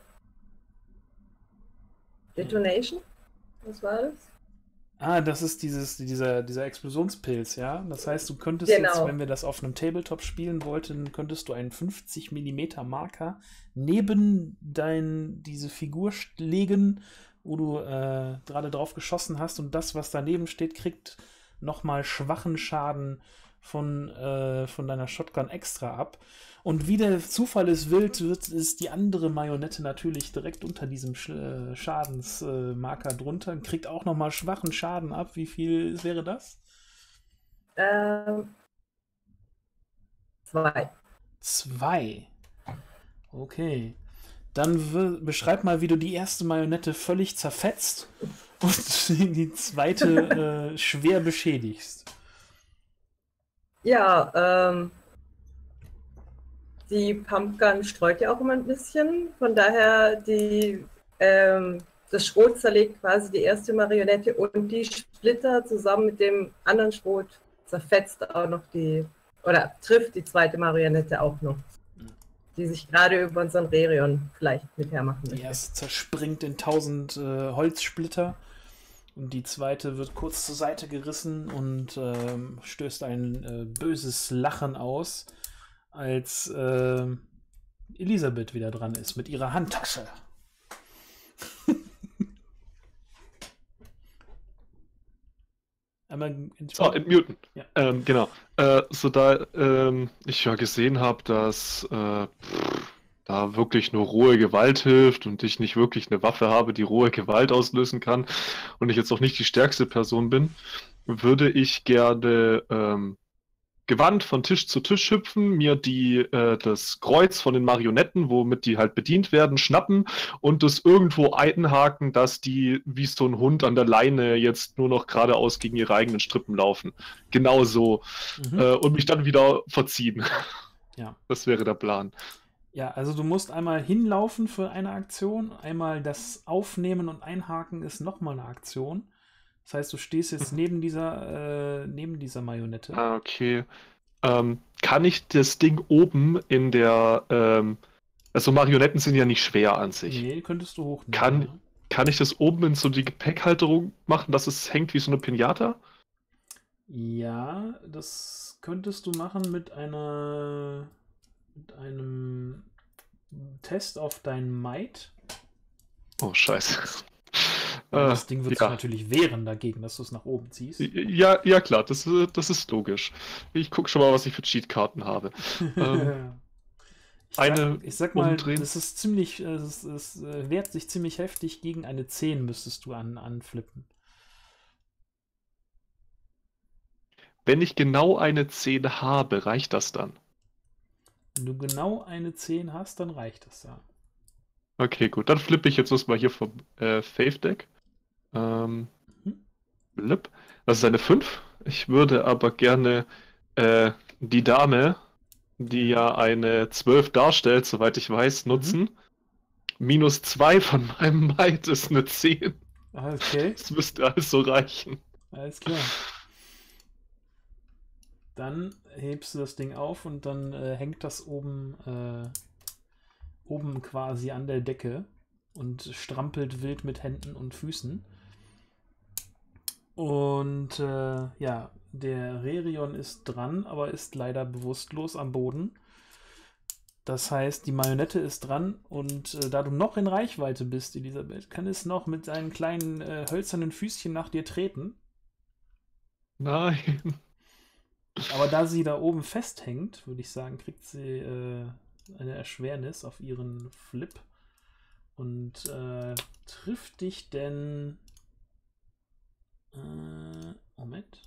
Detonation. Was war das? Ah, das ist dieser Explosionspilz, ja? Das heißt, du könntest Genau. jetzt, wenn wir das auf einem Tabletop spielen wollten, könntest du einen 50 mm Marker neben diese Figur legen, wo du gerade drauf geschossen hast, und das, was daneben steht, kriegt nochmal schwachen Schaden von deiner Shotgun extra ab. Und wie der Zufall es will, ist die andere Marionette natürlich direkt unter diesem Schadensmarker drunter und kriegt auch nochmal schwachen Schaden ab. Wie viel wäre das? 2. 2. Okay. Dann beschreib mal, wie du die erste Marionette völlig zerfetzt und die zweite schwer beschädigst. Ja, die Pumpgun streut ja auch immer ein bisschen. Von daher, das Schrot zerlegt quasi die erste Marionette und die Splitter zusammen mit dem anderen Schrot zerfetzt auch noch trifft die zweite Marionette auch noch, die sich gerade über unseren Rerion vielleicht mit hermachen Die möchte. erste zerspringt in 1000 Holzsplitter und die zweite wird kurz zur Seite gerissen und stößt ein böses Lachen aus, als Elisabeth wieder dran ist mit ihrer Handtasche. Einmal entmuten. Ja. Genau. Da ich ja gesehen habe, dass da wirklich nur rohe Gewalt hilft und ich nicht wirklich eine Waffe habe, die rohe Gewalt auslösen kann und ich jetzt auch nicht die stärkste Person bin, würde ich gerne gewandt von Tisch zu Tisch hüpfen, mir das Kreuz von den Marionetten, womit die halt bedient werden, schnappen und das irgendwo einhaken, dass die wie so ein Hund an der Leine jetzt nur noch geradeaus gegen ihre eigenen Strippen laufen. Genau so. Und mich dann wieder verziehen. Ja. Das wäre der Plan. Ja, also du musst einmal hinlaufen für eine Aktion, einmal das Aufnehmen und Einhaken ist nochmal eine Aktion. Das heißt, du stehst jetzt neben dieser Marionette. Ah, okay. Kann ich das Ding oben in der also Marionetten sind ja nicht schwer an sich. Nee, könntest du hochnehmen. Kann ich das oben in so die Gepäckhalterung machen, dass es hängt wie so eine Pinata? Ja, das könntest du machen mit einem Test auf dein Might. Oh, scheiße. Aber das Ding wird sich ja. natürlich wehren dagegen, dass du es nach oben ziehst. Ja, klar, das ist logisch. Ich gucke schon mal, was ich für Cheatkarten habe. Ich sag mal, umdrehen. das ist ziemlich, es wehrt sich ziemlich heftig gegen eine 10, müsstest du anflippen. Wenn ich genau eine 10 habe, reicht das dann? Wenn du genau eine 10 hast, dann reicht das ja. Okay, gut. Dann flippe ich jetzt mal hier vom Faith Deck. Blip. Das ist eine 5. Ich würde aber gerne die Dame, die ja eine 12 darstellt, soweit ich weiß, nutzen. -2 von meinem Might ist eine 10. Okay, Das müsste also reichen. alles klar. Dann hebst du das Ding auf und dann hängt das oben quasi an der Decke und strampelt wild mit Händen und Füßen. Und ja, der Rerion ist dran, aber ist leider bewusstlos am Boden. Das heißt, die Marionette ist dran und da du noch in Reichweite bist, Elisabeth, kann es noch mit seinen kleinen hölzernen Füßchen nach dir treten. Nein. Aber da sie da oben festhängt, würde ich sagen, kriegt sie eine Erschwernis auf ihren Flip und trifft dich denn... Moment.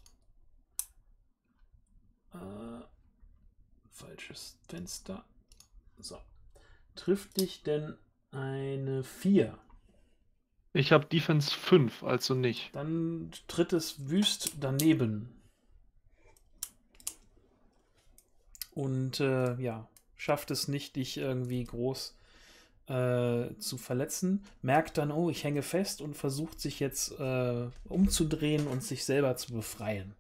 Falsches Fenster. So. Trifft dich denn eine 4? Ich habe Defense 5, also nicht. Dann tritt es wüst daneben. Und ja, schafft es nicht, dich irgendwie groß zu verletzen. Merkt dann, oh, ich hänge fest und versucht sich jetzt umzudrehen und sich selber zu befreien.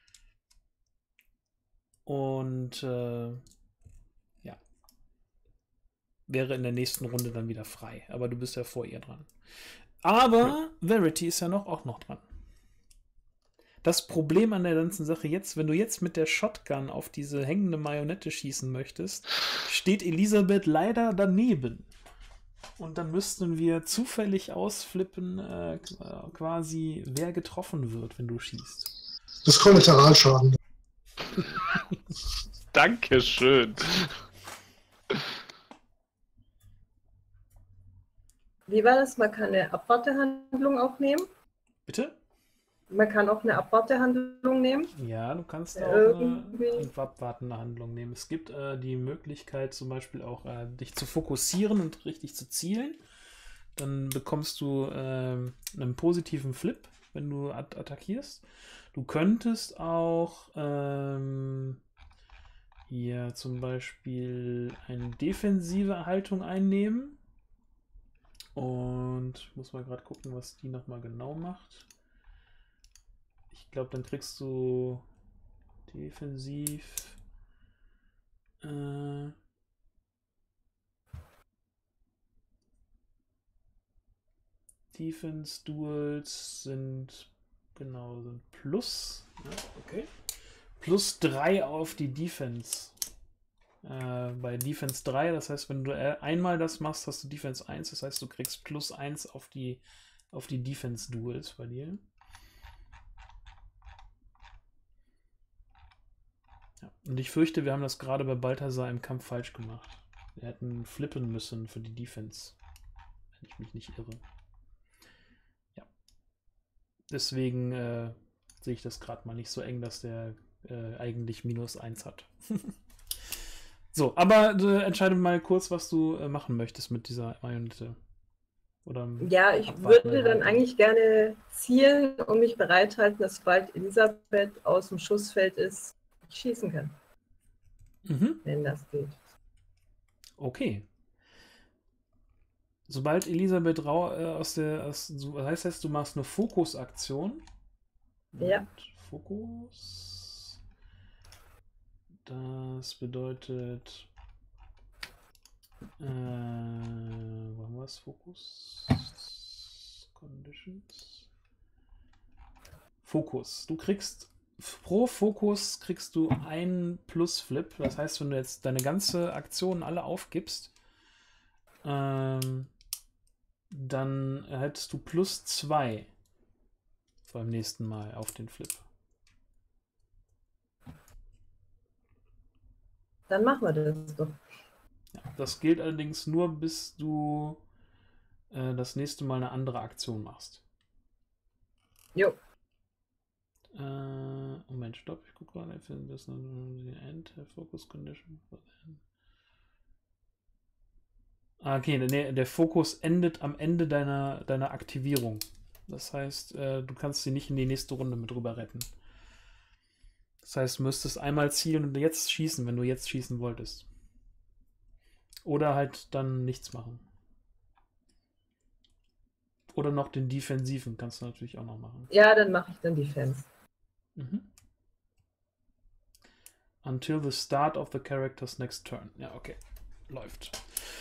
Und ja, wäre in der nächsten Runde dann wieder frei. Aber du bist ja vor ihr dran. Aber Verity ist ja auch noch dran. Das Problem an der ganzen Sache jetzt, wenn du jetzt mit der Shotgun auf diese hängende Marionette schießen möchtest, steht Elisabeth leider daneben. Und dann müssten wir zufällig ausflippen, quasi wer getroffen wird, wenn du schießt. Das ist Kollateralschaden. Dankeschön. Wie war das? Man kann eine Abwartehandlung auch nehmen. Bitte? Man kann auch eine Abwartehandlung nehmen. Ja, du kannst auch Irgendwie. eine abwartende Handlung nehmen. Es gibt die Möglichkeit zum Beispiel auch dich zu fokussieren und richtig zu zielen. Dann bekommst du einen positiven Flip, wenn du attackierst. Du könntest auch hier zum Beispiel eine defensive Haltung einnehmen. Und ich muss mal gerade gucken, was die nochmal genau macht. Ich glaube, dann kriegst du defensiv Defense Duels sind plus. Ja, okay. +3 auf die Defense. Bei Defense 3, das heißt, wenn du einmal das machst, hast du Defense 1, das heißt, du kriegst +1 auf die Defense Duels bei dir. Ja. Und ich fürchte, wir haben das gerade bei Balthasar im Kampf falsch gemacht. Wir hätten flippen müssen für die Defense, wenn ich mich nicht irre. Ja. Deswegen sehe ich das gerade mal nicht so eng, dass der eigentlich -1 hat. So, aber entscheide mal kurz, was du machen möchtest mit dieser Marionette. Oder Ja, ich würde dann eigentlich gerne zielen und mich bereithalten, dass sobald Elisabeth aus dem Schussfeld ist, ich schießen kann. Wenn das geht. Okay. Sobald Elisabeth das heißt, du machst eine Fokusaktion. Ja. Fokus. Das bedeutet, wo haben wir es? Fokus. Conditions. Fokus. Du kriegst pro Fokus kriegst du einen Plus-Flip. Das heißt, wenn du jetzt deine ganze Aktion alle aufgibst, dann hättest du +2 beim nächsten Mal auf den Flip. Dann machen wir das doch. Ja, das gilt allerdings nur, bis du das nächste Mal eine andere Aktion machst. Jo. Moment, stopp, ich gucke gerade. End, Focus Condition. Okay, nee, der Fokus endet am Ende deiner Aktivierung. Das heißt, du kannst sie nicht in die nächste Runde mit rüber retten. Das heißt, du müsstest einmal zielen und jetzt schießen, wenn du jetzt schießen wolltest. Oder halt dann nichts machen. Oder noch den Defensiven kannst du natürlich auch noch machen. Ja, dann mache ich dann Defense. Until the start of the character's next turn. Ja, okay. Läuft.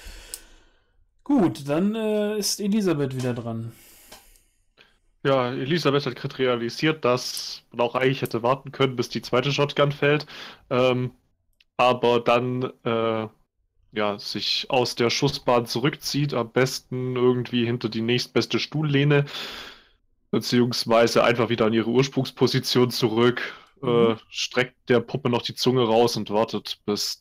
Gut, dann ist Elisabeth wieder dran. Ja, Elisabeth hat gerade realisiert, dass man auch eigentlich hätte warten können, bis die zweite Shotgun fällt. Aber dann sich aus der Schussbahn zurückzieht, am besten irgendwie hinter die nächstbeste Stuhllehne, beziehungsweise einfach wieder an ihre Ursprungsposition zurück, streckt der Puppe noch die Zunge raus und wartet, bis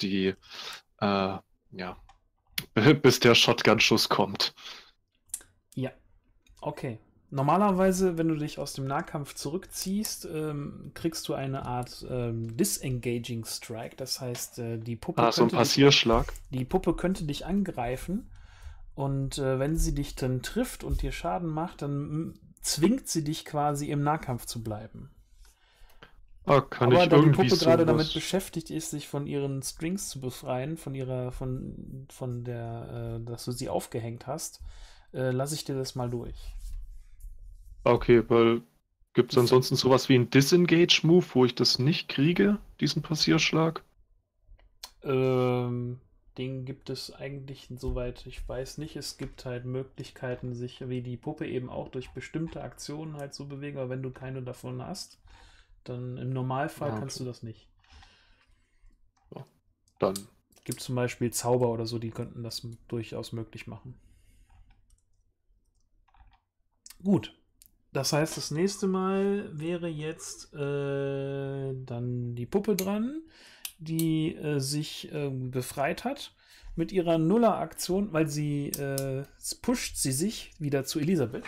bis der Shotgun-Schuss kommt. Ja, okay. Normalerweise, wenn du dich aus dem Nahkampf zurückziehst, kriegst du eine Art Disengaging Strike. Das heißt, die Puppe so ein Passierschlag. Die Puppe könnte dich angreifen und wenn sie dich dann trifft und dir Schaden macht, dann zwingt sie dich quasi im Nahkampf zu bleiben. Aber da die Puppe gerade damit beschäftigt ist, sich von ihren Strings zu befreien, dass du sie aufgehängt hast, lasse ich dir das mal durch. Okay, weil gibt es ansonsten sowas wie einen Disengage-Move, wo ich das nicht kriege, diesen Passierschlag? Den gibt es eigentlich, soweit ich weiß, nicht. Es gibt halt Möglichkeiten, sich wie die Puppe eben auch durch bestimmte Aktionen halt so bewegen, aber wenn du keine davon hast, dann im Normalfall kannst du das nicht. So, dann. Es gibt zum Beispiel Zauber oder so, die könnten das durchaus möglich machen. Gut. Das heißt, das nächste Mal wäre jetzt dann die Puppe dran, die sich befreit hat mit ihrer Nuller-Aktion, weil sie pusht sie sich wieder zu Elisabeth.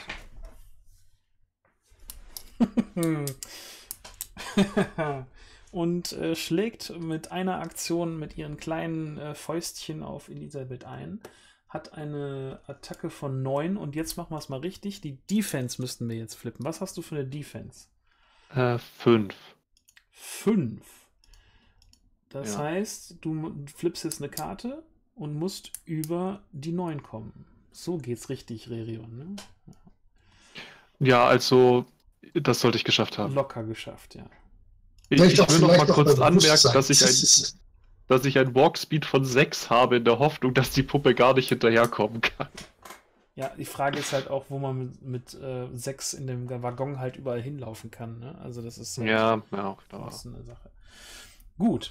Und schlägt mit einer Aktion mit ihren kleinen Fäustchen auf Elisabeth ein. Hat eine Attacke von 9 und jetzt machen wir es mal richtig. Die Defense müssten wir jetzt flippen. Was hast du für eine Defense? 5. 5. Das heißt, du flippst jetzt eine Karte und musst über die 9 kommen. So geht's richtig, Rerion, ne? Ja, also das sollte ich geschafft haben. Locker geschafft, ja. Ich will noch mal kurz anmerken, dass ich ein Walkspeed von 6 habe, in der Hoffnung, dass die Puppe gar nicht hinterherkommen kann. Ja, die Frage ist halt auch, wo man mit 6 in dem Waggon halt überall hinlaufen kann. Ne? Also das ist auch eine Sache. Gut.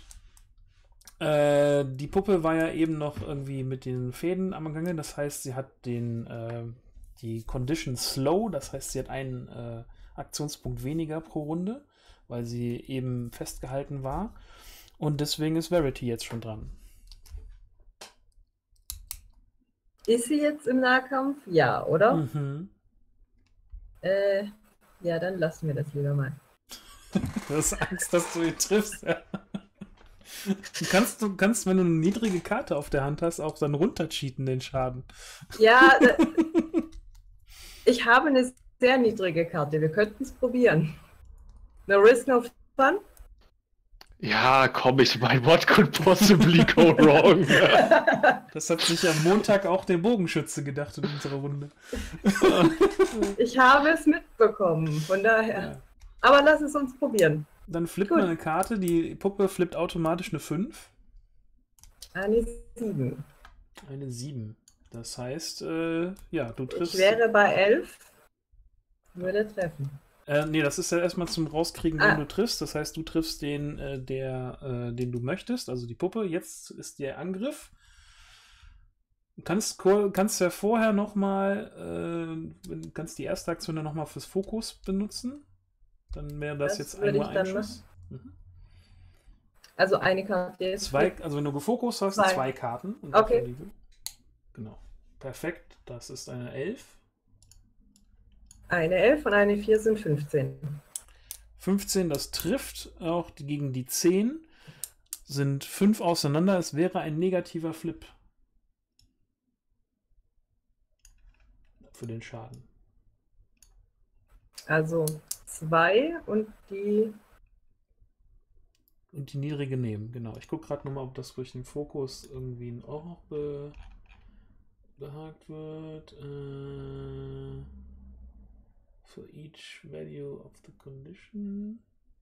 Die Puppe war ja eben noch irgendwie mit den Fäden am Gange. Das heißt, sie hat die Condition Slow. Das heißt, sie hat einen Aktionspunkt weniger pro Runde, weil sie eben festgehalten war. Und deswegen ist Verity jetzt schon dran. Ist sie jetzt im Nahkampf? Ja, oder? Mhm. Ja, dann lassen wir das lieber mal. Du hast Angst, dass du ihn triffst. Ja. Du kannst, wenn du eine niedrige Karte auf der Hand hast, auch dann runtercheaten, den Schaden. Ja, ich habe eine sehr niedrige Karte. Wir könnten es probieren. No risk, no fun? Ja, komm, what could possibly go wrong? Das hat sich am Montag auch der Bogenschütze gedacht in unserer Runde. Ich habe es mitbekommen, von daher. Ja. Aber lass es uns probieren. Dann flippt man eine Karte, die Puppe flippt automatisch eine 5. Eine 7. Eine 7. Das heißt, du triffst. Ich wäre bei 11. Würde treffen. Nee, das ist ja erstmal zum Rauskriegen, wen du triffst. Das heißt, du triffst den, den du möchtest, also die Puppe. Jetzt ist der Angriff. Kannst ja vorher nochmal, kannst die erste Aktion dann nochmal fürs Fokus benutzen. Dann wäre das jetzt würde nur ich dann ein Schuss. Mhm. Also eine Karte jetzt. Also wenn du gefokust hast, zwei Karten. Und okay. Genau. Perfekt. Das ist eine 11. Eine 11 und eine 4 sind 15. 15, das trifft auch gegen die 10. Sind 5 auseinander. Es wäre ein negativer Flip. Für den Schaden. Also 2 und die... Und die niedrige nehmen, genau. Ich gucke gerade nochmal, ob das durch den Fokus irgendwie auch noch behagt wird. For each value of the condition.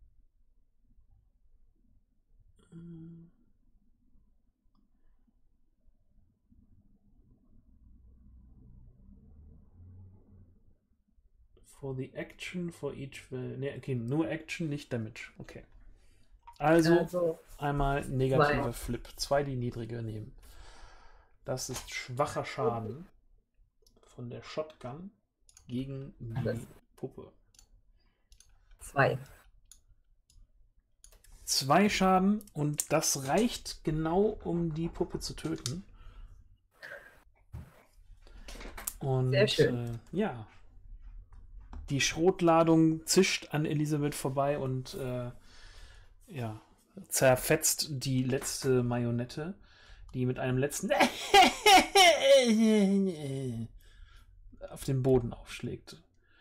For the action, for each value. Ne, okay, nur Action, nicht Damage. Okay. Also einmal negativer Flip. 2 die niedrige nehmen. Das ist schwacher Schaden von der Shotgun gegen die Puppe. 2. 2 Schaden und das reicht genau, um die Puppe zu töten. Und sehr schön. Ja. Die Schrotladung zischt an Elisabeth vorbei und ja, zerfetzt die letzte Marionette, die mit einem letzten auf den Boden aufschlägt.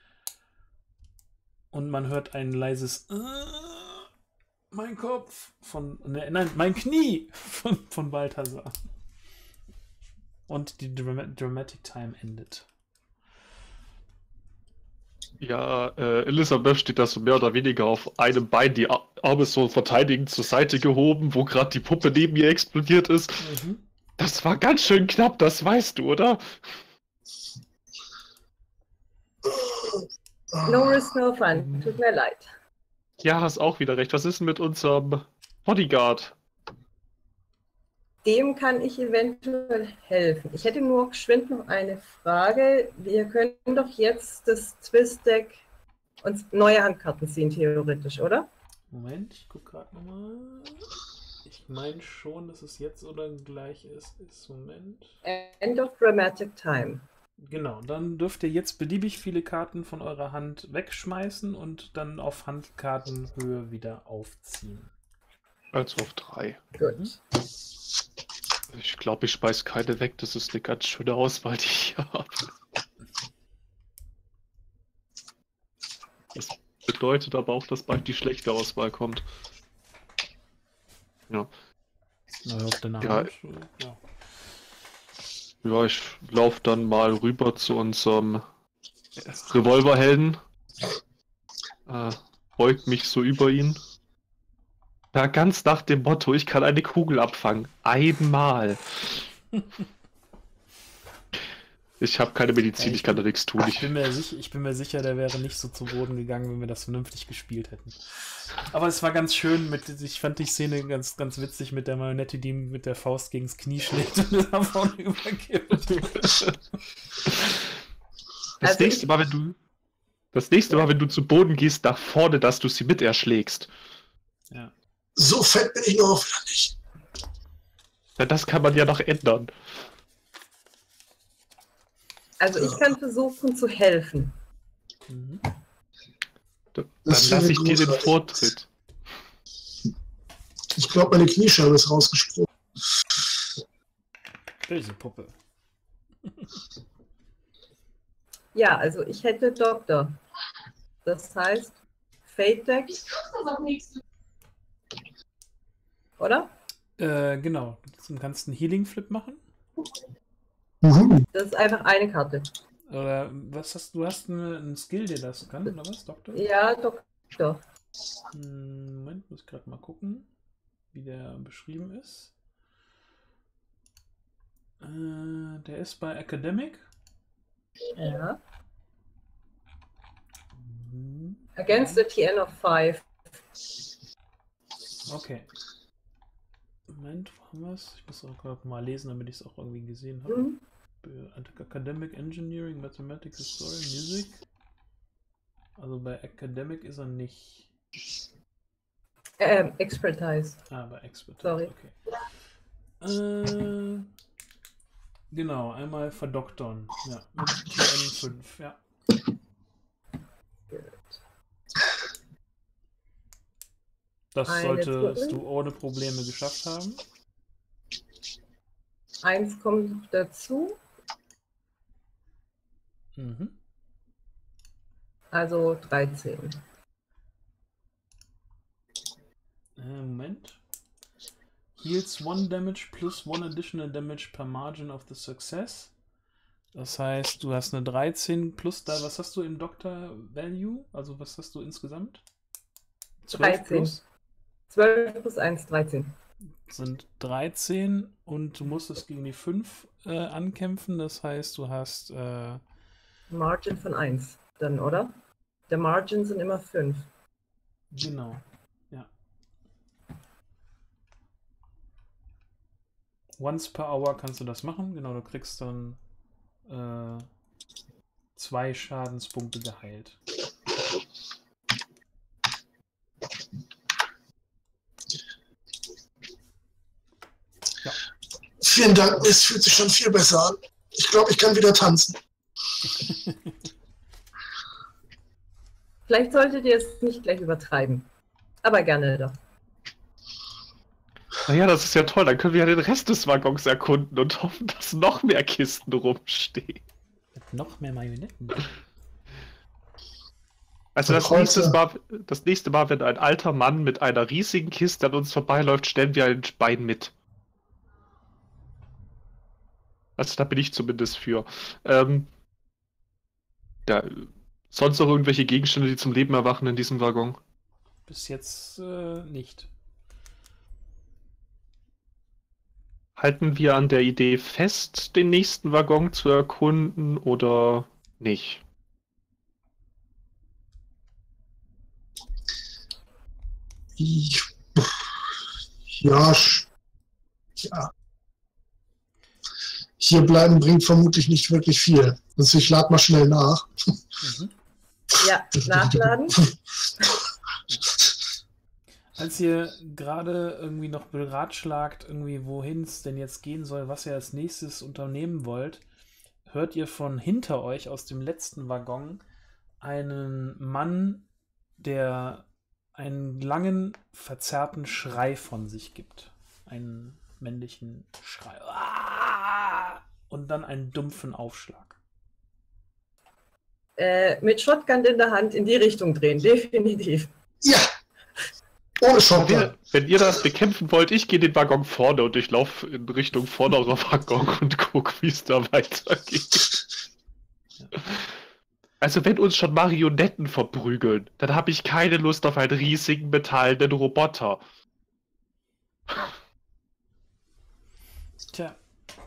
Und man hört ein leises mein Kopf nein, mein Knie von Balthasar. Und die Dramatic Time endet. Ja, Elisabeth steht da so mehr oder weniger auf einem Bein, die Arme so verteidigend zur Seite gehoben, wo gerade die Puppe neben ihr explodiert ist. Mhm. Das war ganz schön knapp, das weißt du, oder? No risk, no fun. Tut mir leid. Ja, hast auch wieder recht. Was ist denn mit unserem Bodyguard? Dem kann ich eventuell helfen. Ich hätte nur geschwind noch eine Frage. Wir können doch jetzt das Twist-Deck uns neue Handkarten ziehen, theoretisch, oder? Moment, ich gucke gerade nochmal. Ich meine schon, dass es jetzt oder gleich ist. Moment. End of Dramatic Time. Genau, dann dürft ihr jetzt beliebig viele Karten von eurer Hand wegschmeißen und dann auf Handkartenhöhe wieder aufziehen. Also auf 3. Gut. Ich glaube, ich schmeiß keine weg. Das ist eine ganz schöne Auswahl, die ich hier habe. Das bedeutet aber auch, dass bald die schlechte Auswahl kommt. Ja. Na, auf deine Ja. Hand. Ja. Ja, ich laufe dann mal rüber zu unserem Revolverhelden. Beug mich so über ihn. Ja, ganz nach dem Motto, ich kann eine Kugel abfangen. Einmal. Ich habe keine Medizin, ich kann da nichts tun. Ich bin mir sicher, der wäre nicht so zu Boden gegangen, wenn wir das vernünftig gespielt hätten. Aber es war ganz schön, ich fand die Szene ganz, ganz witzig mit der Marionette, die mit der Faust gegen das Knie schlägt und da vorne überkippt. Das nächste Mal, wenn du zu Boden gehst, nach vorne, dass du sie mit erschlägst. Ja. So fett bin ich noch auch wieder nicht. Ja, das kann man ja noch ändern. Also ich kann versuchen zu helfen. Mhm. Dann lasse ich dir den Vortritt. Ich glaube, meine Kniescheibe ist rausgesprungen. Böse Puppe. Ja, also ich hätte Doktor. Das heißt, Fate Deck. Oder? Genau. Du kannst einen Healing Flip machen. Das ist einfach eine Karte. Oder was hast du? Du hast einen Skill, der das kann, oder was, Doktor? Ja, Doktor. Moment, muss ich gerade mal gucken, wie der beschrieben ist. Der ist bei Academic. Ja. Against the TN of 5. Okay. Moment, wo haben wir es? Ich muss auch gerade mal lesen, damit ich es auch irgendwie gesehen habe. Mhm. Academic Engineering, Mathematics, History, Music. Also bei Academic ist er nicht. Expertise. Ah, bei Expertise, Sorry. okay. Genau, einmal verdoktern. Ja, mit TN5, ja. Das solltest du ohne Probleme geschafft haben. 1 kommt dazu. Mhm. Also 13. Moment. Heals 1 damage plus 1 additional damage per margin of the success. Das heißt, du hast eine 13 plus da. Was hast du im Doctor Value? Also was hast du insgesamt? 12 13. plus? 12 plus 1, 13. Sind 13 und du musstest gegen die 5 ankämpfen. Das heißt, du hast Margin von 1 dann, oder? Der Margin sind immer 5. genau. Ja. Once per hour kannst du das machen. Genau, du kriegst dann 2 Schadenspunkte geheilt. Ja. Vielen Dank, es fühlt sich schon viel besser an. Ich glaube, ich kann wieder tanzen. Vielleicht solltet ihr es nicht gleich übertreiben. Aber gerne doch. Naja, das ist ja toll. Dann können wir ja den Rest des Waggons erkunden und hoffen, dass noch mehr Kisten rumstehen. Mit noch mehr Marionetten. Also das nächste Mal, wenn ein alter Mann mit einer riesigen Kiste an uns vorbeiläuft, stellen wir ein Bein mit. Also da bin ich zumindest für. Sonst noch irgendwelche Gegenstände, die zum Leben erwachen in diesem Waggon? Bis jetzt nicht. Halten wir an der Idee fest, den nächsten Waggon zu erkunden oder nicht? Ja. Hier bleiben bringt vermutlich nicht wirklich viel. Also ich lade mal schnell nach. Mhm. Ja, nachladen. Als ihr gerade irgendwie noch beratschlagt, irgendwie wohin es denn jetzt gehen soll, was ihr als nächstes unternehmen wollt, hört ihr von hinter euch aus dem letzten Waggon einen Mann, der einen langen, verzerrten Schrei von sich gibt. Einen männlichen Schrei. Und dann einen dumpfen Aufschlag. Mit Shotgun in der Hand in die Richtung drehen, definitiv. Ja! Ohne Shotgun. Wenn ihr das bekämpfen wollt, ich gehe den Waggon vorne und ich laufe in Richtung vorderer Waggon und gucke, wie es da weitergeht. Also wenn uns schon Marionetten verprügeln, dann habe ich keine Lust auf einen riesigen metallenen Roboter. Tja.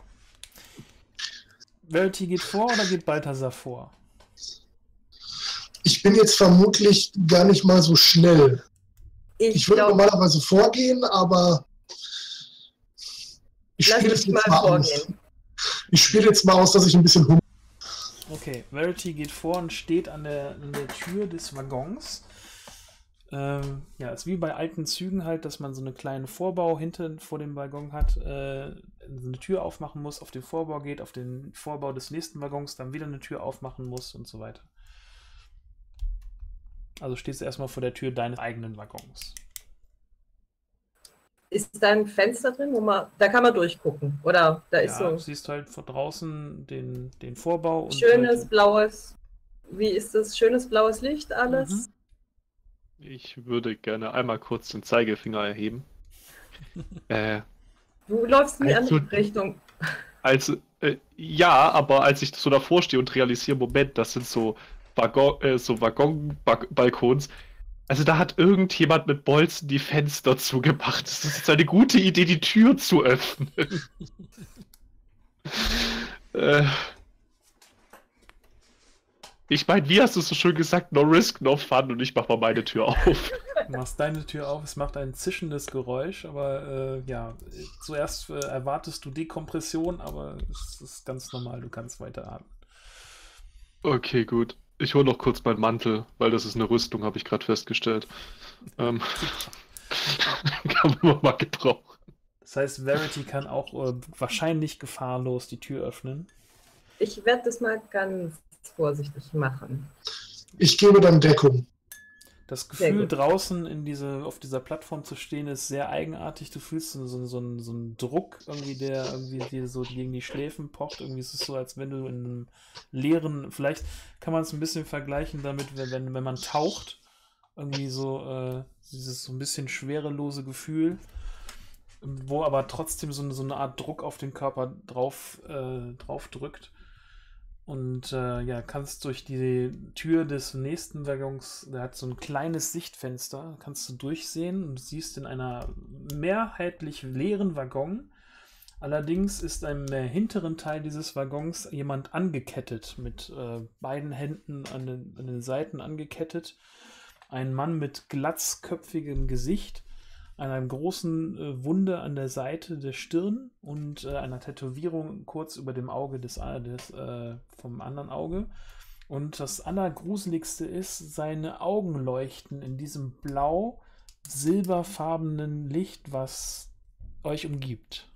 Verity geht vor oder geht Balthasar vor? Ich bin jetzt vermutlich gar nicht mal so schnell. Ich würde normalerweise vorgehen, aber ich spiele jetzt mal aus. Ich spiele jetzt mal aus, dass ich ein bisschen Hunger. Okay, Verity geht vor und steht an der Tür des Waggons. Ja, ist wie bei alten Zügen halt, dass man so eine kleine Vorbau vor dem Waggon hat, so eine Tür aufmachen muss, auf den Vorbau geht, auf den Vorbau des nächsten Waggons, dann wieder eine Tür aufmachen muss und so weiter. Also stehst du erstmal vor der Tür deines eigenen Waggons. Ist da ein Fenster drin, da kann man durchgucken? Oder da ist Ja, du siehst halt von draußen den Vorbau. Und schönes halt blaues, wie ist das? Schönes blaues Licht, alles? Mhm. Ich würde gerne einmal kurz den Zeigefinger erheben. Du läufst in die andere Richtung. Ja, aber als ich so davor stehe und realisiere, Moment, das sind so Waggon-Balkons. Also da hat irgendjemand mit Bolzen die Fenster zugemacht. Das ist jetzt eine gute Idee, die Tür zu öffnen. Ich meine, wie hast du es so schön gesagt? No risk, no fun. Und ich mach mal meine Tür auf. Du machst deine Tür auf, es macht ein zischendes Geräusch, aber ja, zuerst erwartest du Dekompression, aber es ist ganz normal, du kannst weiter atmen. Okay, gut. Ich hole noch kurz meinen Mantel, weil das ist eine Rüstung, habe ich gerade festgestellt. Kann man mal gebrauchen. Das heißt, Verity kann auch wahrscheinlich gefahrlos die Tür öffnen. Ich werde das mal ganz vorsichtig machen. Ich gebe dann Deckung. Das Gefühl, draußen auf dieser Plattform zu stehen, ist sehr eigenartig. Du fühlst so einen Druck, irgendwie, der irgendwie dir so gegen die Schläfen pocht. Irgendwie ist es so, als wenn du in einem leeren, vielleicht kann man es ein bisschen vergleichen damit, wenn man taucht, irgendwie so dieses so ein bisschen schwerelose Gefühl, wo aber trotzdem so eine Art Druck auf den Körper drauf drückt. Und ja, kannst durch die Tür des nächsten Waggons, der hat so ein kleines Sichtfenster, kannst du durchsehen und siehst in einer mehrheitlich leeren Waggon. Allerdings ist im hinteren Teil dieses Waggons jemand angekettet, mit beiden Händen an den Seiten angekettet. Ein Mann mit glatzköpfigem Gesicht, einer großen Wunde an der Seite der Stirn und einer Tätowierung kurz über dem Auge vom anderen Auge. Und das Allergruseligste ist, seine Augen leuchten in diesem blau-silberfarbenen Licht, was euch umgibt.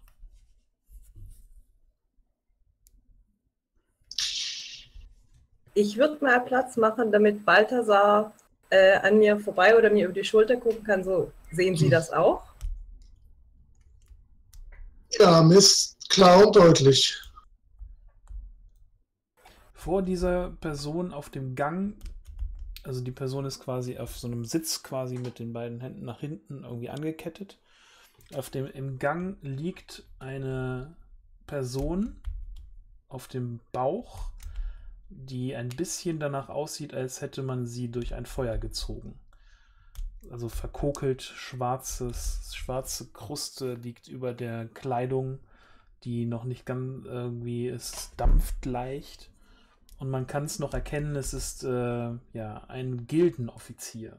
Ich würde mal Platz machen, damit Balthasar an mir vorbei oder mir über die Schulter gucken kann. So, sehen Sie das auch? Ja, mir ist klar und deutlich. Vor dieser Person auf dem Gang, also die Person ist quasi auf so einem Sitz quasi mit den beiden Händen nach hinten irgendwie angekettet. Im Gang liegt eine Person auf dem Bauch, die ein bisschen danach aussieht, als hätte man sie durch ein Feuer gezogen. Also verkokelt, schwarze Kruste liegt über der Kleidung, die noch nicht ganz irgendwie, es dampft leicht. Und man kann es noch erkennen, es ist ja ein Gildenoffizier.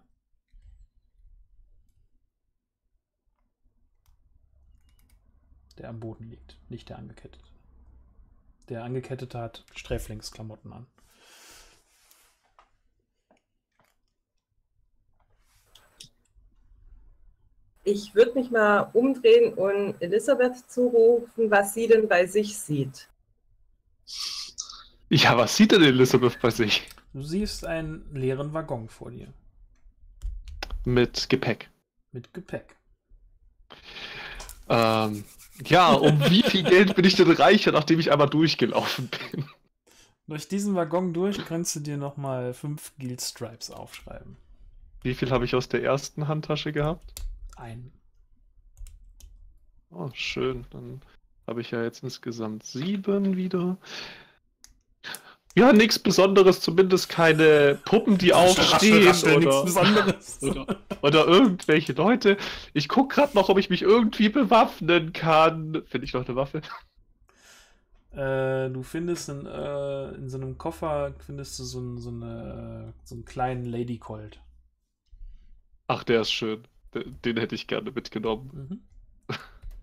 Der am Boden liegt, nicht der Angekettete. Der Angekettete hat Sträflingsklamotten an. Ich würde mich mal umdrehen und Elisabeth zurufen, was sie denn bei sich sieht. Ja, was sieht denn Elisabeth bei sich? Du siehst einen leeren Waggon vor dir. Mit Gepäck. Mit Gepäck. Ja, um wie viel Geld bin ich denn reicher, nachdem ich einmal durchgelaufen bin? Durch diesen Waggon durch kannst du dir nochmal 5 Guild Stripes aufschreiben. Wie viel habe ich aus der ersten Handtasche gehabt? Einen. Oh, schön. Dann habe ich ja jetzt insgesamt 7 wieder. Ja, nichts Besonderes, zumindest keine Puppen, die aufstehen oder irgendwelche Leute. Ich gucke gerade noch, ob ich mich irgendwie bewaffnen kann. Finde ich noch eine Waffe? Du findest in so einem Koffer findest du so einen kleinen Lady Colt. Ach, der ist schön. Den hätte ich gerne mitgenommen. Mhm.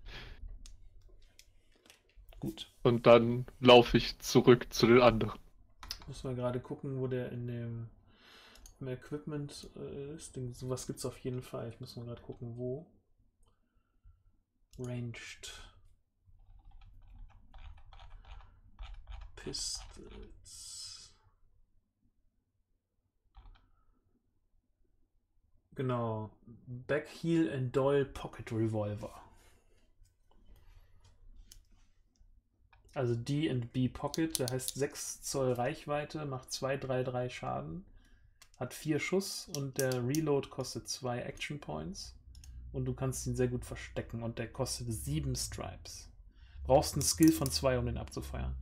Gut. Und dann laufe ich zurück zu den anderen. Muss mal gerade gucken, wo der im Equipment ist. Sowas gibt es auf jeden Fall. Ich muss mal gerade gucken, wo. Ranged. Pistols. Genau. Backheel and Doyle Pocket Revolver. Also D&B Pocket, der heißt 6 Zoll Reichweite, macht 233 Schaden, hat 4 Schuss und der Reload kostet 2 Action Points und du kannst ihn sehr gut verstecken und der kostet 7 Stripes. Brauchst einen Skill von 2, um den abzufeuern.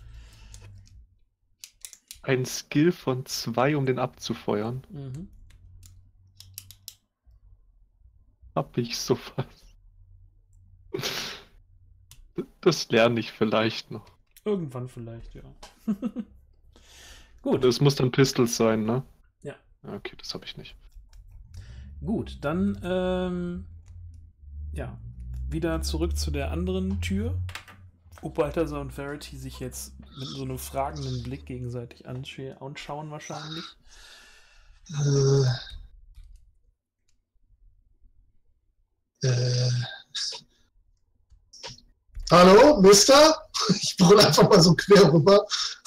Ein Skill von 2, um den abzufeuern? Mhm. Hab ich sowas? Das lerne ich vielleicht noch. Irgendwann vielleicht, ja. Gut. Das muss dann Pistols sein, ne? Ja. Okay, das habe ich nicht. Gut, dann ja, wieder zurück zu der anderen Tür. Wo Balthasar und Verity sich jetzt mit so einem fragenden Blick gegenseitig anschauen wahrscheinlich. Hallo, Mister? Ich brülle einfach mal so quer rüber.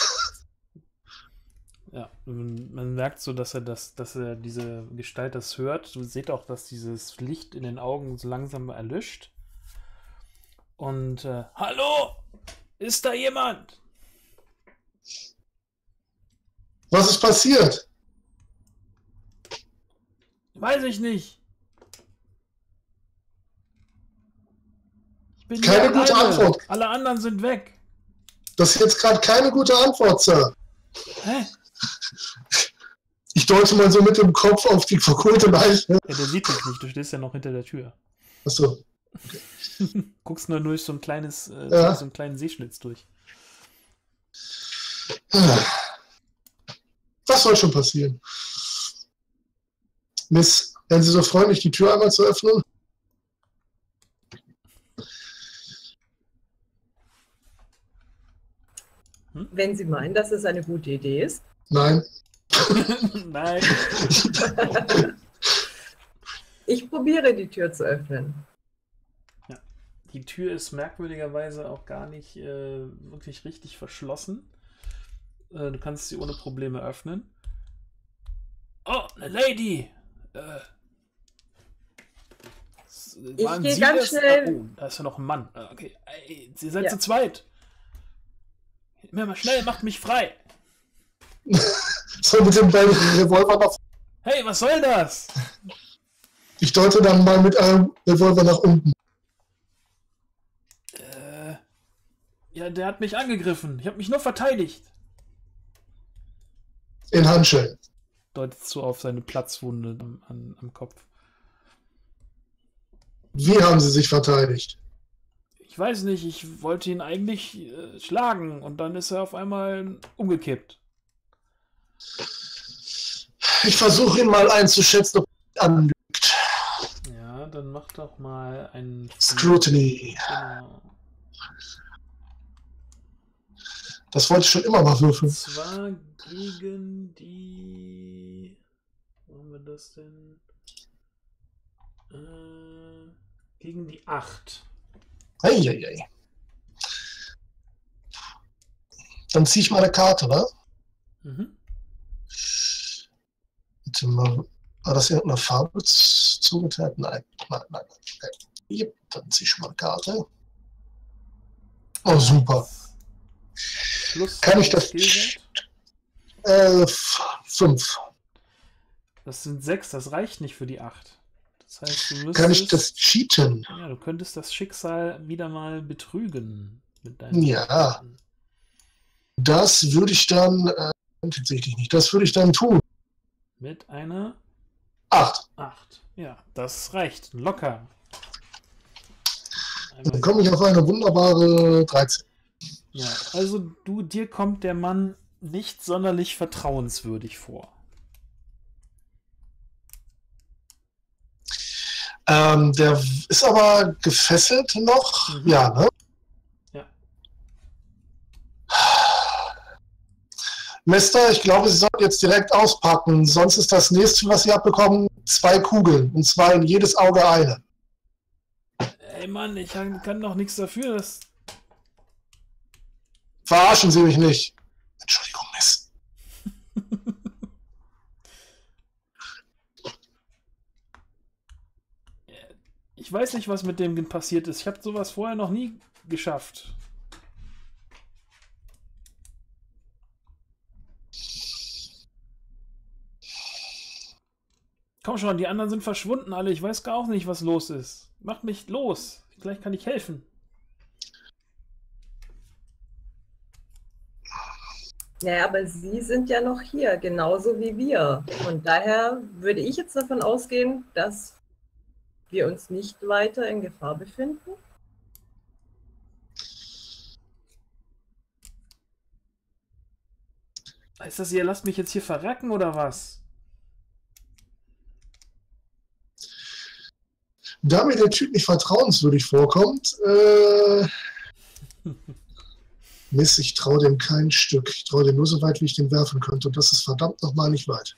Ja, man merkt so, dass er diese Gestalt das hört. Du seht auch, dass dieses Licht in den Augen so langsam erlischt. Und hallo, ist da jemand? Was ist passiert? Weiß ich nicht. Ich bin Keine hier gute alleine. Antwort. Alle anderen sind weg. Das ist jetzt gerade keine gute Antwort, Sir. Hä? Ich deute mal so mit dem Kopf auf die verkohlte Leiche. Ja, der sieht dich nicht, du stehst ja noch hinter der Tür. Achso. Guckst nur durch so ein kleines, Ja. durch so einen kleinen Sehschlitz durch. Was soll schon passieren? Miss, wären Sie so freundlich, die Tür einmal zu öffnen? Wenn Sie meinen, dass es eine gute Idee ist. Nein. Nein. Ich probiere die Tür zu öffnen. Die Tür ist merkwürdigerweise auch gar nicht wirklich richtig verschlossen. Du kannst sie ohne Probleme öffnen. Oh, eine Lady! Ich waren gehe Sie ganz das? schnell. Oh, da ist ja noch ein Mann. Okay, ey, Sie seid Ja. zu zweit. Mal schnell, macht mich frei. So mit dem Revolver nach. Hey, was soll das? Ich deute dann mal mit einem Revolver nach unten. Ja, der hat mich angegriffen. Ich habe mich nur verteidigt. In Handschellen. Deutet so auf seine Platzwunde am Kopf. Wie haben Sie sich verteidigt? Ich weiß nicht, ich wollte ihn eigentlich schlagen und dann ist er auf einmal umgekippt. Ich versuche ihn mal einzuschätzen, ob er anlügt. Ja, dann mach doch mal einen Scrutiny. Genau. Das wollte ich schon immer mal würfeln. Und zwar gegen die... Wo haben wir das denn? Gegen die 8. Eieiei. Dann ziehe ich mal eine Karte, ne? Mhm. Warte mal, war das irgendeine Farbe zugeteilt? Nein. Nein. Yep, dann ziehe ich mal eine Karte. Oh, super. Plus Kann ich das? Skillwert. 5. Das sind 6, das reicht nicht für die 8. Das heißt, du müsstest... Kann ich das cheaten? Ja, du könntest das Schicksal wieder mal betrügen. Mit deinen Ja. Fähigkeiten. Das würde ich dann, tatsächlich nicht, das würde ich dann tun. Mit einer 8. 8. Ja, das reicht. Locker. Dann komme ich auf eine wunderbare 13. Ja, also dir kommt der Mann nicht sonderlich vertrauenswürdig vor. Der ist aber gefesselt noch. Mhm. Ja, ne? Ja. Mister, ich glaube, Sie sollten jetzt direkt auspacken. Sonst ist das nächste, was Sie abbekommen, 2 Kugeln. Und zwar in jedes Auge eine. Ey Mann, ich kann doch nichts dafür, dass... Verarschen Sie mich nicht. Entschuldigung, Miss. Ich weiß nicht, was mit dem passiert ist. Ich habe sowas vorher noch nie geschafft. Komm schon, die anderen sind verschwunden alle. Ich weiß gar auch nicht, was los ist. Macht mich los. Vielleicht kann ich helfen. Naja, aber Sie sind ja noch hier, genauso wie wir. Von daher würde ich jetzt davon ausgehen, dass wir uns nicht weiter in Gefahr befinden. Heißt das, ihr lasst mich jetzt hier verrecken oder was? Da mir der Typ nicht vertrauenswürdig vorkommt, Mist, ich traue dem kein Stück. Ich traue dem nur so weit, wie ich den werfen könnte. Und das ist verdammt nochmal nicht weit.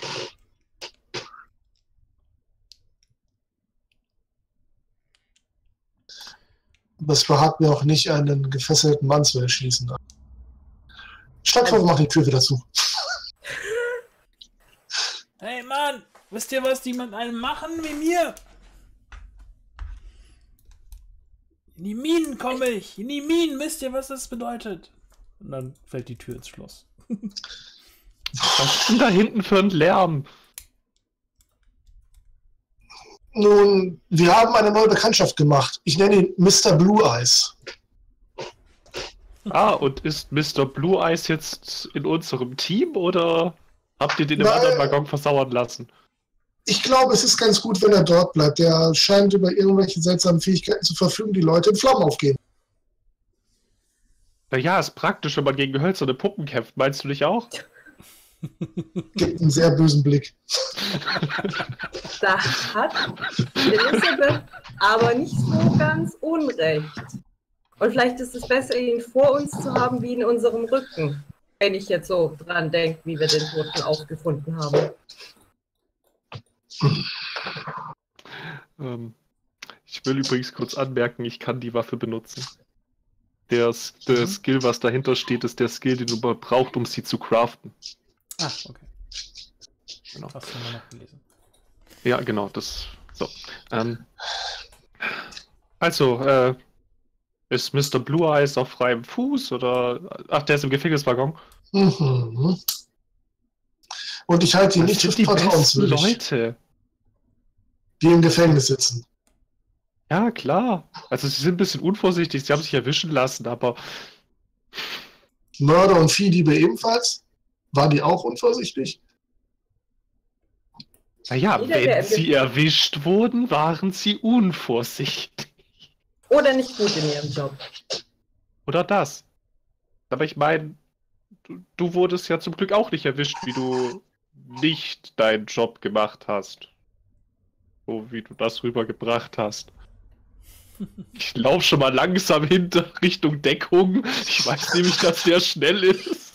Das behagt mir auch nicht, einen gefesselten Mann zu erschließen. Schlagwurf macht die Tür wieder zu. Hey Mann, wisst ihr, was die mit einem machen wie mir? In die Minen komme ich. In die Minen, wisst ihr, was das bedeutet? Und dann fällt die Tür ins Schloss. Was ist denn da hinten für ein Lärm? Nun, wir haben eine neue Bekanntschaft gemacht. Ich nenne ihn Mr. Blue Eyes. Ah, und ist Mr. Blue Eyes jetzt in unserem Team oder habt ihr den im Nein. anderen Waggon versauern lassen? Ich glaube, es ist ganz gut, wenn er dort bleibt. Der scheint über irgendwelche seltsamen Fähigkeiten zu verfügen, die Leute in Flammen aufgehen. Naja, ist praktisch, wenn man gegen hölzerne Puppen kämpft. Meinst du nicht auch? Gibt einen sehr bösen Blick. Da hat Elisabeth aber nicht so ganz unrecht. Und vielleicht ist es besser, ihn vor uns zu haben, wie in unserem Rücken. Wenn ich jetzt so dran denke, wie wir den Toten aufgefunden haben. Ich will übrigens kurz anmerken, ich kann die Waffe benutzen. Der Skill, was dahinter steht, ist der Skill, den man braucht, um sie zu craften. Ah, okay. Genau. Hast du mal noch gelesen. Ja, genau, das. So. Also, ist Mr. Blue Eyes auf freiem Fuß oder. Ach, der ist im Gefängniswaggon. Mhm. Und ich halte ihn Das nicht für sind die besten vertrauenswürdig, Leute. die im Gefängnis sitzen. Ja, klar. Also, sie sind ein bisschen unvorsichtig, sie haben sich erwischen lassen, aber. Mörder und Viehdiebe ebenfalls? Waren die auch unvorsichtig? Naja, Jeder, der wenn im sie erwischt wurden, waren sie unvorsichtig. Oder nicht gut in ihrem Job. Oder das. Aber ich meine, du wurdest ja zum Glück auch nicht erwischt, wie du nicht deinen Job gemacht hast. So wie du das rübergebracht hast. Ich laufe schon mal langsam hinter Richtung Deckung. Ich weiß nämlich, dass der schnell ist.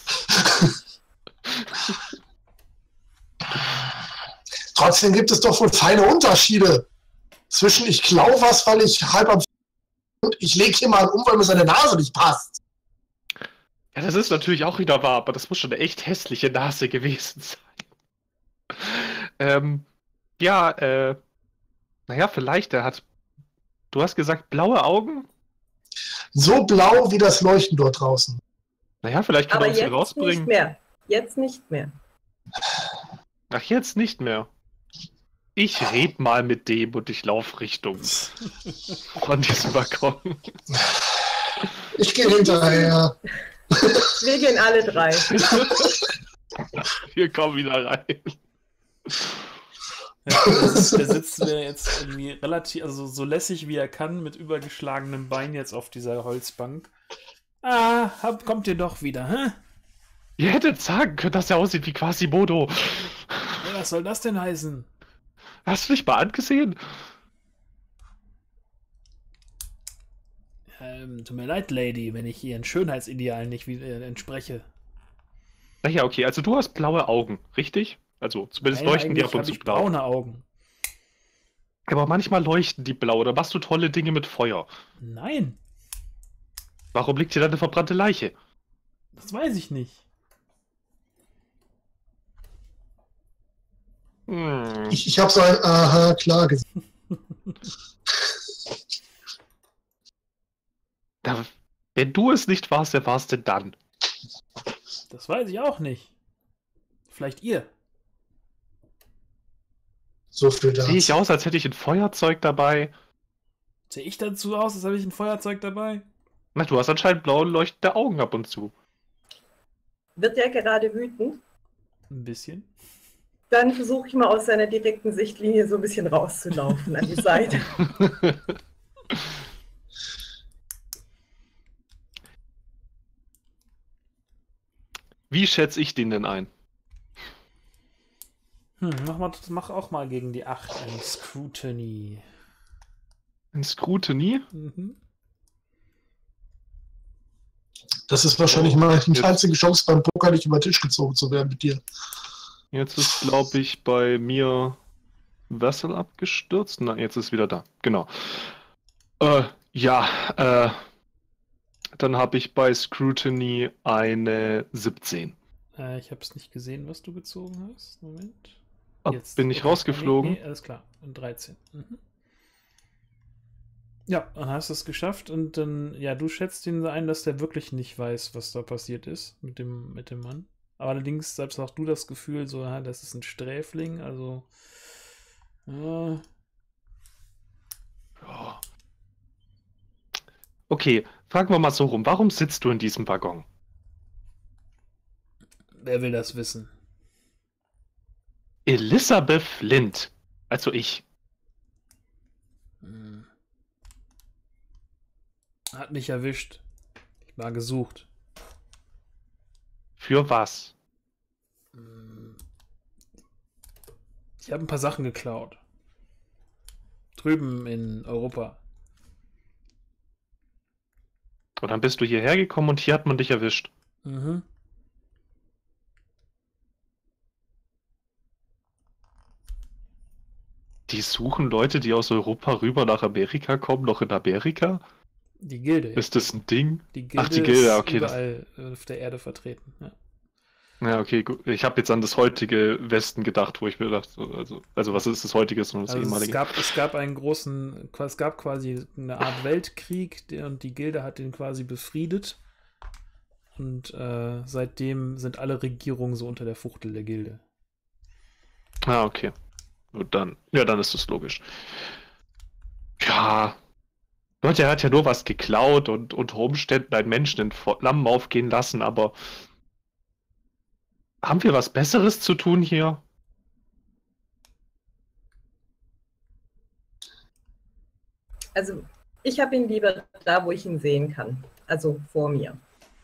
Trotzdem gibt es doch wohl feine Unterschiede zwischen ich klaue was, weil ich halb am und ich lege jemanden um, weil mir seine Nase nicht passt. Ja, das ist natürlich auch wieder wahr, aber das muss schon eine echt hässliche Nase gewesen sein. Naja, vielleicht, du hast gesagt, blaue Augen? So blau wie das Leuchten dort draußen. Naja, vielleicht kann Aber er uns hier jetzt nicht rausbringen. mehr. Jetzt nicht mehr. Ach, jetzt nicht mehr. Ich red mal mit dem und ich laufe Richtung von diesem Balkon. Ich gehe hinterher. Wir gehen alle drei. Wir kommen wieder rein. Ja, der sitzt mir jetzt irgendwie relativ, also so lässig wie er kann, mit übergeschlagenem Bein jetzt auf dieser Holzbank. Ah, kommt ihr doch wieder, hä? Ihr hättet sagen können, dass er aussieht wie Quasimodo. Ja, was soll das denn heißen? Hast du dich mal angesehen? Tut mir leid, Lady, wenn ich ihren Schönheitsidealen nicht entspreche. Naja, okay, also du hast blaue Augen, richtig? Also zumindest Nein, leuchten die eigentlich ab und hab zu ich blau. braune Augen. Aber manchmal leuchten die blau, oder machst du tolle Dinge mit Feuer. Nein, Warum liegt hier dann eine verbrannte Leiche? das weiß ich nicht. Ich habe so ein Aha, klar gesehen. Wenn du es nicht warst, wer warst denn dann? Das weiß ich auch nicht. Vielleicht ihr. So viel Sehe ich dazu. aus, als hätte ich ein Feuerzeug dabei? Sehe ich dazu aus, als habe ich ein Feuerzeug dabei? Na, du hast anscheinend blaue leuchtende Augen ab und zu. Wird er gerade wütend? Ein bisschen. Dann versuche ich mal aus seiner direkten Sichtlinie so ein bisschen rauszulaufen an die Seite. Wie schätze ich den denn ein? Mach auch mal gegen die 8 ein Scrutiny. Ein Scrutiny? Mhm. Das ist wahrscheinlich mal die einzige Chance beim Poker, nicht über den Tisch gezogen zu werden mit dir. Jetzt ist, glaube ich, bei mir Vessel abgestürzt. Na, jetzt ist wieder da. Genau. Ja, dann habe ich bei Scrutiny eine 17. Ich habe es nicht gesehen, was du gezogen hast. Moment. Bin ich okay. rausgeflogen? Nee, alles klar. Und 13. Mhm. Ja, dann hast du es geschafft und dann, ja, du schätzt ihn ein, dass der wirklich nicht weiß, was da passiert ist mit dem Mann. Aber allerdings selbst auch du das Gefühl, so, ja, das ist ein Sträfling, also. Ja. Okay, fragen wir mal so rum. Warum sitzt du in diesem Waggon? Wer will das wissen? Elizabeth Flint. Also ich. Hm. Hat mich erwischt. Ich war gesucht. Für was? Ich habe ein paar Sachen geklaut. Drüben in Europa. Und dann bist du hierher gekommen und hier hat man dich erwischt. Mhm. Die suchen Leute, die aus Europa rüber nach Amerika kommen, noch in Amerika? Die Gilde. Ist das ein Ding? Die Gilde, Ach, die Gilde, ist okay. überall auf der Erde vertreten. Ja. Ja, okay, gut. Ich habe jetzt an das heutige Westen gedacht, wo ich mir dachte, also was ist das heutige, sondern das Also ehemalige. es gab quasi eine Art Weltkrieg und die Gilde hat den quasi befriedet. Und seitdem sind alle Regierungen so unter der Fuchtel der Gilde. Ah, okay. Gut, dann ist das logisch. Ja. Leute, er hat ja nur was geklaut und unter Umständen einen Menschen in Flammen aufgehen lassen, aber haben wir was Besseres zu tun hier? Also, ich habe ihn lieber da, wo ich ihn sehen kann. Also vor mir.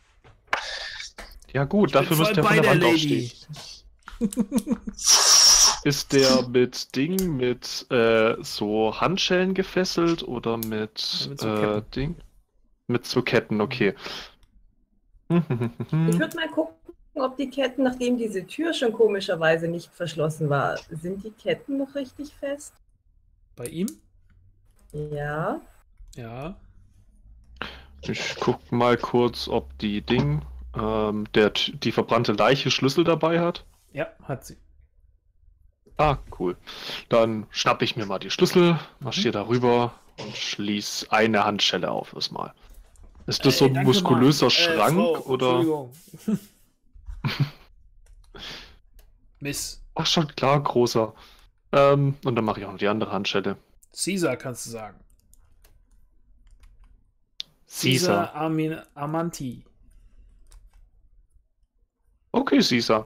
Ja gut, dafür müsst ihr von der Wand aufstehen. Ist der mit so Handschellen gefesselt oder mit so Ketten. Mit so Ketten, okay. Ich würde mal gucken, ob die Ketten, nachdem diese Tür schon komischerweise nicht verschlossen war, sind die Ketten noch richtig fest? Bei ihm? Ja. Ja. Ich guck mal kurz, ob die die verbrannte Leiche Schlüssel dabei hat. Ja, hat sie. Ah, cool. Dann schnapp ich mir mal die Schlüssel, marschiere darüber und schließe eine Handschelle auf erstmal. Ist das so ein muskulöser Schrank Frau, oder? Entschuldigung. Miss. Ach, schon klar, großer. Und dann mache ich auch noch die andere Handschelle. Caesar kannst du sagen. Caesar. Amanti. Okay, Caesar.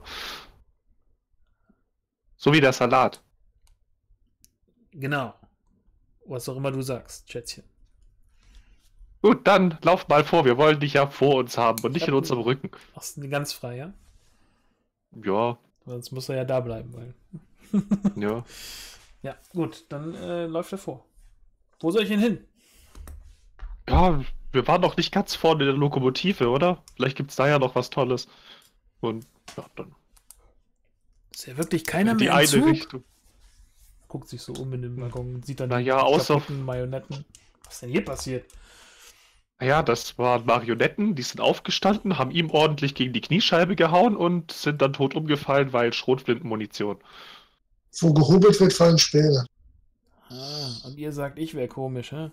So wie der Salat. Genau. Was auch immer du sagst, Schätzchen. Gut, dann lauf mal vor. Wir wollen dich ja vor uns haben und nicht in unserem Rücken. Machst du ganz frei, ja? Ja. Sonst muss er ja da bleiben, weil. Ja. Ja, gut, dann läuft er vor. Wo soll ich ihn hin? Ja, wir waren noch nicht ganz vorne in der Lokomotive, oder? Vielleicht gibt es da ja noch was Tolles. Und ja, dann. Ist ja wirklich keiner in die mehr im eine Zug? Richtung. Guckt sich so um in den Waggon, sieht dann Naja, die außer. kaputten Marionetten. Was ist denn hier passiert? Ja, das waren Marionetten, die sind aufgestanden, haben ihm ordentlich gegen die Kniescheibe gehauen und sind dann tot umgefallen, weil Schrotflintenmunition. Wo gehobelt wird, fallen Späne. Ah, und ihr sagt, ich wäre komisch, hä?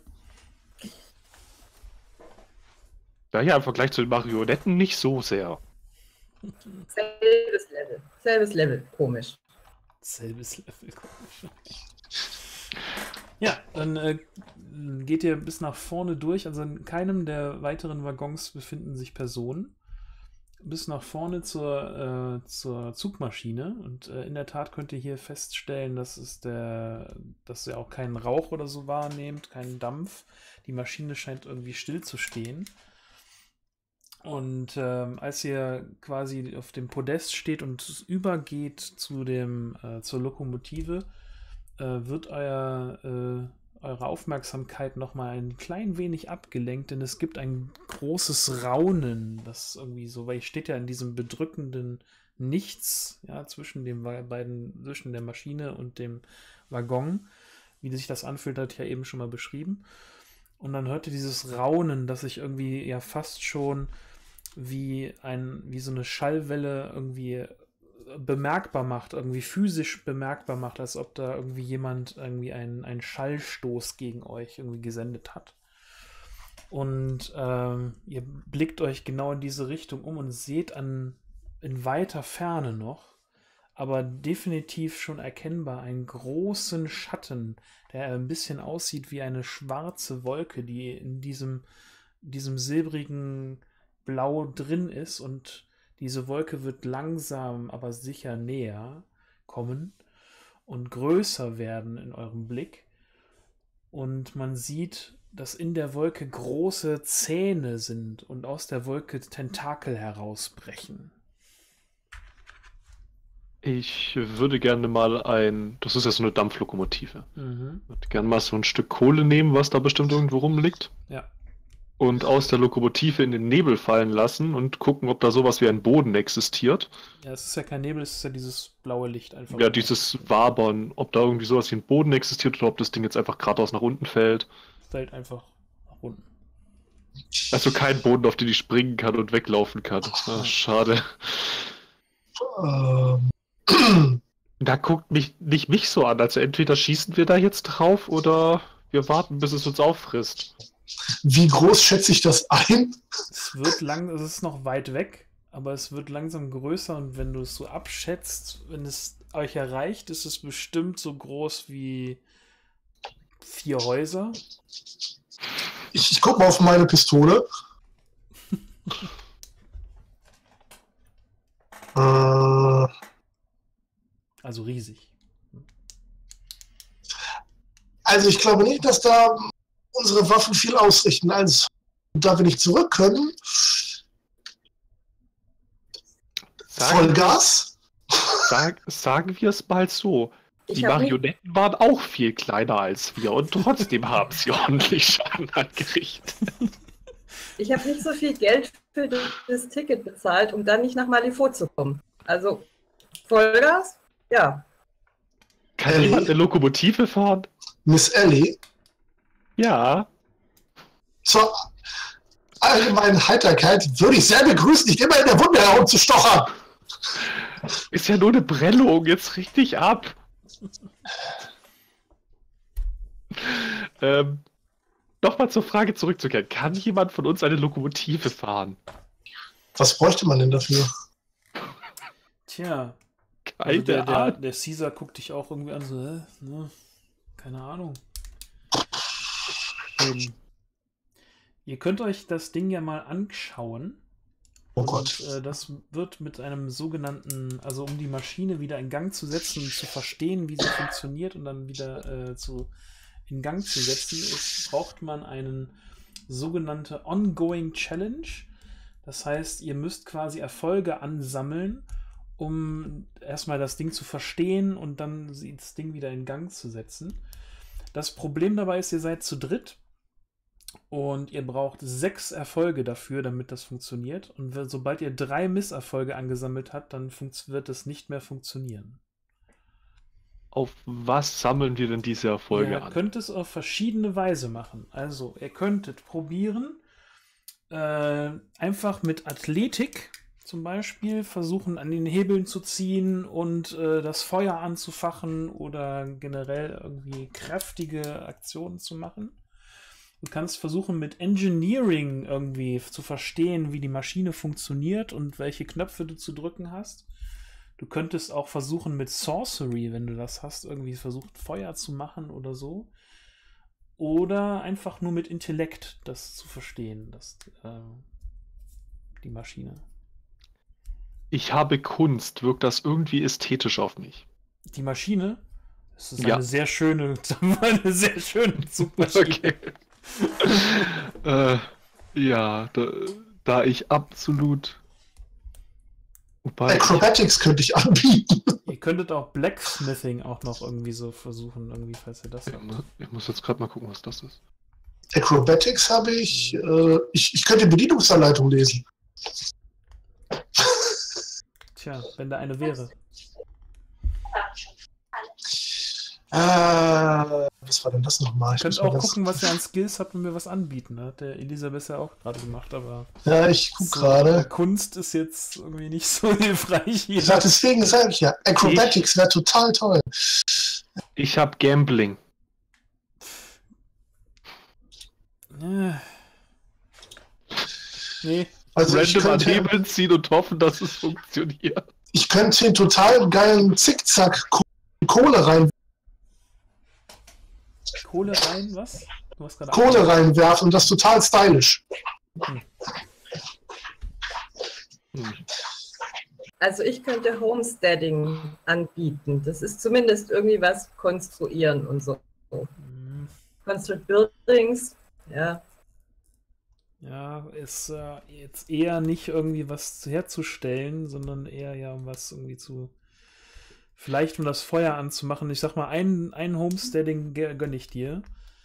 Ja, im Vergleich zu den Marionetten nicht so sehr. Selbes Level. Selbes Level. Komisch. Selbes Level, komisch. Ja, dann geht ihr bis nach vorne durch. Also in keinem der weiteren Waggons befinden sich Personen. Bis nach vorne zur Zugmaschine. Und in der Tat könnt ihr hier feststellen, dass ihr auch keinen Rauch oder so wahrnehmt, keinen Dampf. Die Maschine scheint irgendwie still zu stehen. Und als ihr quasi auf dem Podest steht und es übergeht zur Lokomotive, wird eure Aufmerksamkeit nochmal ein klein wenig abgelenkt, denn es gibt ein großes Raunen, das irgendwie so, weil ihr steht ja in diesem bedrückenden Nichts, ja, zwischen zwischen der Maschine und dem Waggon. Wie sich das anfühlt, hatte ich ja eben schon mal beschrieben. Und dann hört ihr dieses Raunen, das sich irgendwie ja fast schon wie so eine Schallwelle irgendwie bemerkbar macht, irgendwie physisch bemerkbar macht, als ob da irgendwie jemand irgendwie einen Schallstoß gegen euch irgendwie gesendet hat. Und ihr blickt euch genau in diese Richtung um und seht in weiter Ferne noch, aber definitiv schon erkennbar einen großen Schatten, der ein bisschen aussieht wie eine schwarze Wolke, die in diesem silbrigen Blau drin ist, und diese Wolke wird langsam, aber sicher näher kommen und größer werden in eurem Blick. Und man sieht, dass in der Wolke große Zähne sind und aus der Wolke Tentakel herausbrechen. Ich würde gerne mal das ist ja so eine Dampflokomotive. Mhm. Ich würde gerne mal so ein Stück Kohle nehmen, was da bestimmt irgendwo rumliegt. Ja. Und aus der Lokomotive in den Nebel fallen lassen und gucken, ob da sowas wie ein Boden existiert. Ja, es ist ja kein Nebel, es ist ja dieses blaue Licht einfach. Ja, dieses Wabern, ob da irgendwie sowas wie ein Boden existiert oder ob das Ding jetzt einfach geradeaus nach unten fällt. Fällt einfach nach unten. Also kein Boden, auf den ich springen kann und weglaufen kann. Ah, schade. Da guckt nicht mich so an. Also entweder schießen wir da jetzt drauf oder wir warten, bis es uns auffrisst. Wie groß schätze ich das ein? Es ist noch weit weg, aber es wird langsam größer, und wenn du es so abschätzt, wenn es euch erreicht, ist es bestimmt so groß wie 4 Häuser. Ich gucke mal auf meine Pistole. Also riesig. Also ich glaube nicht, dass da unsere Waffen viel ausrichten. Also da wir nicht zurück können, Vollgas. Sagen wir es mal so. Die Marionetten waren auch viel kleiner als wir und trotzdem haben sie ordentlich Schaden angerichtet. Ich habe nicht so viel Geld für das Ticket bezahlt, um dann nicht nach Malifaux zu kommen. Also Vollgas? Ja. Kann jemand eine Lokomotive fahren? Miss Ellie? Ja. Zur allgemeinen Heiterkeit würde ich sehr begrüßen, nicht immer in der Wunde herumzustochern. Ist ja nur eine Prellung, jetzt richtig ab. Nochmal zur Frage zurückzukehren. Kann jemand von uns eine Lokomotive fahren? Was bräuchte man denn dafür? Tja. Keine Ahnung. Der Caesar guckt dich auch irgendwie an, so, ne? Keine Ahnung. Ihr könnt euch das Ding ja mal anschauen. Oh Gott. Und das wird mit einem sogenannten, also um die Maschine wieder in Gang zu setzen und zu verstehen, wie sie funktioniert und dann wieder in Gang zu setzen, braucht man einen sogenannte Ongoing Challenge. Das heißt, ihr müsst quasi Erfolge ansammeln, um erstmal das Ding zu verstehen und dann das Ding wieder in Gang zu setzen. Das Problem dabei ist, ihr seid zu dritt und ihr braucht 6 Erfolge dafür, damit das funktioniert. Und sobald ihr 3 Misserfolge angesammelt habt, dann wird es nicht mehr funktionieren. Auf was sammeln wir denn diese Erfolge an? Ihr könnt es auf verschiedene Weise machen. Also, ihr könntet probieren, einfach mit Athletik zum Beispiel versuchen, an den Hebeln zu ziehen und das Feuer anzufachen oder generell irgendwie kräftige Aktionen zu machen. Du kannst versuchen, mit Engineering irgendwie zu verstehen, wie die Maschine funktioniert und welche Knöpfe du zu drücken hast. Du könntest auch versuchen, mit Sorcery, wenn du das hast, irgendwie versuchen, Feuer zu machen oder so. Oder einfach nur mit Intellekt das zu verstehen, die Maschine. Ich habe Kunst. Wirkt das irgendwie ästhetisch auf mich? Die Maschine? Das ist Ja. eine sehr schöne Zugmaschine. Okay. Ja, ich absolut... Wobei Acrobatics könnte ich anbieten. Ihr Ihr könntet auch Blacksmithing auch noch irgendwie so versuchen, irgendwie, falls ihr das habt. Ich muss jetzt gerade mal gucken, was das ist. Acrobatics habe ich. Ich könnte die Bedienungsanleitung lesen. Tja, wenn da eine wäre. Was war denn das nochmal? Ihr könnt auch gucken, was ihr an Skills habt und mir was anbieten. Ne? Hat der Elisabeth ja auch gerade gemacht, aber Ja, ich gucke so, gerade. Kunst ist jetzt irgendwie nicht so hilfreich hier. Ich sag, deswegen sage ich ja, Acrobatics wäre total toll. Ich habe Gambling. Nee. Also ich Random an könnte, Hebeln ziehen und hoffen, dass es funktioniert. ich könnte den total geilen Zickzack Kohle Kohle rein, was? Du hast gerade Kohle reinwerfen und das total stylisch. Also ich könnte Homesteading anbieten. Das ist zumindest irgendwie was konstruieren und so. Construct Buildings, ja. Ja, ist jetzt eher nicht irgendwie was herzustellen, sondern eher ja um was irgendwie vielleicht um das Feuer anzumachen. Ich sag mal, ein Homesteading gönne ich dir.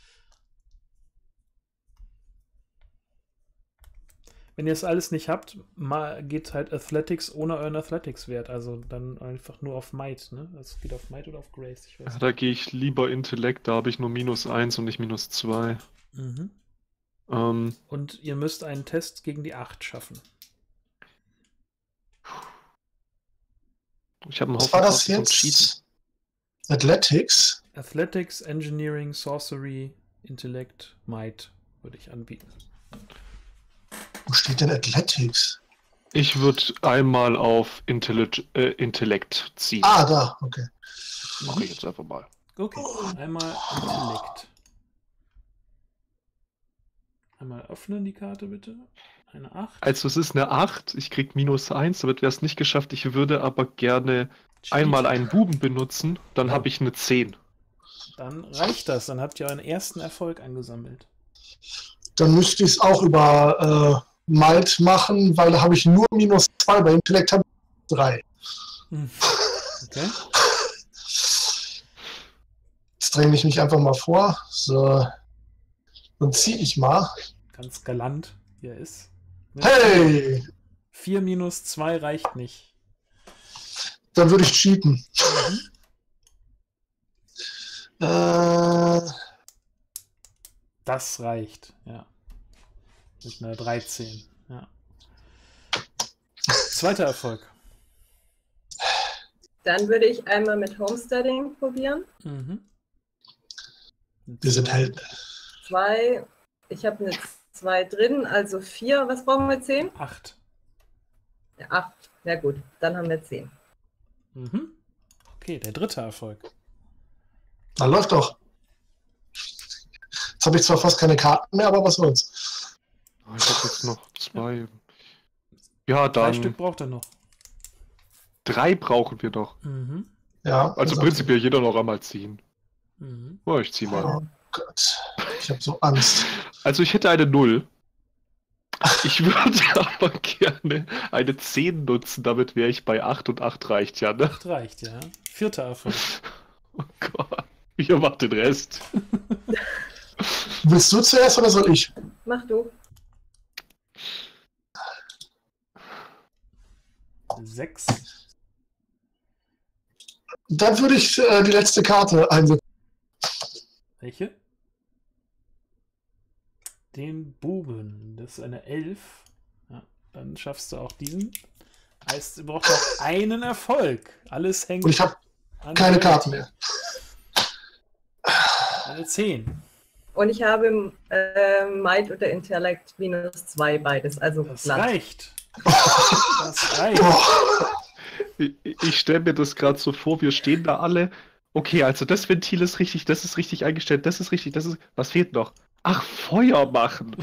Wenn ihr es alles nicht habt, geht halt Athletics ohne euren Athletics-Wert. Also dann einfach nur auf Might, ne? Das geht auf Might oder auf Grace, ich weiß Ja, nicht. da gehe ich lieber Intellekt, da habe ich nur -1 und nicht -2. Mhm. Ähm, Und ihr müsst einen Test gegen die 8 schaffen. ich habe einen Was Haufen war das Karten zum Cheaten. jetzt? Athletics? Athletics, Engineering, Sorcery, Intellekt, Might würde ich anbieten. Wo steht denn Athletics? Ich würde einmal auf Intellekt ziehen. Ah, da, okay. Mache ich jetzt einfach mal. Okay, einmal Intellekt. Einmal öffnen die Karte bitte. Eine 8. Also es ist eine 8, ich krieg -1, damit wäre es nicht geschafft. Ich würde aber gerne Cheat. einmal einen Buben benutzen, dann habe ich eine 10. Dann reicht das, dann habt ihr euren ersten Erfolg angesammelt. Dann müsste ich es auch über Might machen, weil da habe ich nur -2, bei Intellekt habe ich 3. Okay. Jetzt dränge ich mich einfach mal vor. So. Dann ziehe ich mal. Ganz galant, wie er ist. Hey! 4 -2 reicht nicht. Dann würde ich cheaten. Das reicht, ja. Mit einer 13, ja. Zweiter Erfolg. Dann würde ich einmal mit Homesteading probieren. Wir sind Helden. 2, ich habe eine 2 drin, also 4. Was brauchen wir? 10? 8. Ja, 8. Ja gut, dann haben wir 10. Okay, der dritte Erfolg. Na, läuft doch. Jetzt habe ich zwar fast keine Karten mehr, aber was soll's. Ich habe jetzt noch 2. Ja, 3 dann Stück braucht er noch. 3 brauchen wir noch. Ja, Also das- prinzipiell jeder noch einmal ziehen. Ja, ich ziehe mal. Oh Gott, ich habe so Angst. Also ich hätte eine 0. Ich würde aber gerne eine 10 nutzen, damit wäre ich bei 8 und 8 reicht ja, ne? 8 reicht, ja. Vierter Erfolg. Oh Gott. Ihr macht den Rest. Willst du zuerst oder soll ich? Mach du. 6. Dann würde ich die letzte Karte einsetzen. Welche? Den Buben. Das ist eine 11. Ja, dann schaffst du auch diesen. Heißt, du brauchst noch einen Erfolg. Alles hängt Und ich habe an keine der Karten Reality. mehr. Eine 10. Und ich habe Might oder Intellekt -2 beides, also Das glatt. reicht. Das reicht. Ich stelle mir das gerade so vor, wir stehen da alle. Okay, also das Ventil ist richtig eingestellt, das ist richtig, das ist. Was fehlt noch? Ach, Feuer machen.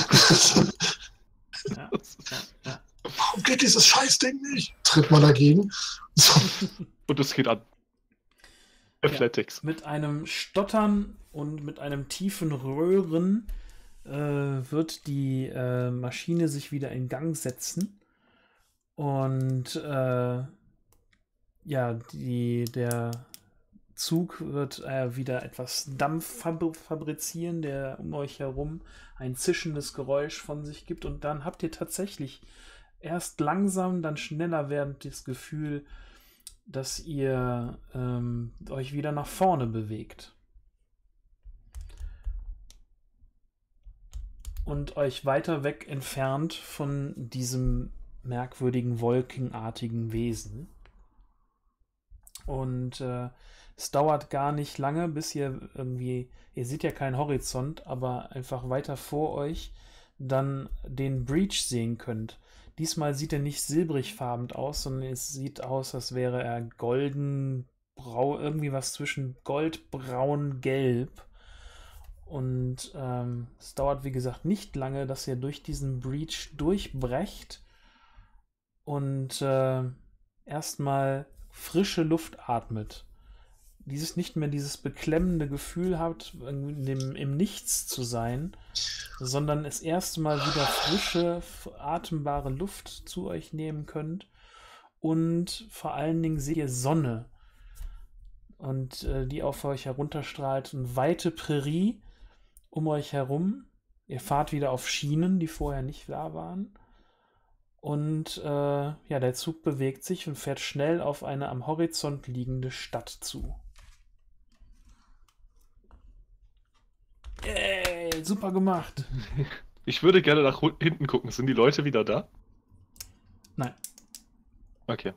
Ja. Warum geht dieses Scheißding nicht? Tritt man dagegen. So. Und es geht an. Athletics. Mit einem Stottern und mit einem tiefen Röhren wird die Maschine sich wieder in Gang setzen. Und ja, der Zug wird wieder etwas Dampf fabrizieren, der um euch herum ein zischendes Geräusch von sich gibt. Und dann habt ihr tatsächlich erst langsam, dann schneller werdend das Gefühl, dass ihr euch wieder nach vorne bewegt. Und euch weiter weg entfernt von diesem merkwürdigen, wolkenartigen Wesen. Und es dauert gar nicht lange, bis ihr seht ja keinen Horizont, aber einfach weiter vor euch dann den Breach sehen könnt. Diesmal sieht er nicht silbrigfarben aus, sondern es sieht aus, als wäre er golden, irgendwie was zwischen Gold, Braun, Gelb. Und es dauert, wie gesagt, nicht lange, dass ihr durch diesen Breach durchbrecht und erstmal frische Luft atmet. Nicht mehr dieses beklemmende Gefühl habt, im Nichts zu sein, sondern das erste Mal wieder frische, atembare Luft zu euch nehmen könnt. Und vor allen Dingen seht ihr Sonne, und die auf euch herunterstrahlt, und weite Prärie um euch herum. Ihr fahrt wieder auf Schienen, die vorher nicht da waren. Und der Zug bewegt sich und fährt schnell auf eine am Horizont liegende Stadt zu. Yay, super gemacht. Ich würde gerne nach hinten gucken. Sind die Leute wieder da? Nein. Okay.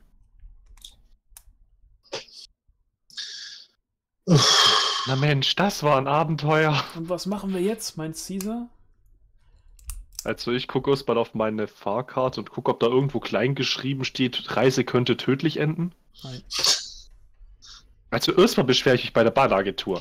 Na Mensch, das war ein Abenteuer. Und was machen wir jetzt, meint Caesar? Also ich gucke erst mal auf meine Fahrkarte und gucke, ob da irgendwo klein geschrieben steht, Reise könnte tödlich enden. Nein. Also erstmal beschwere ich mich bei der Bahnagentur.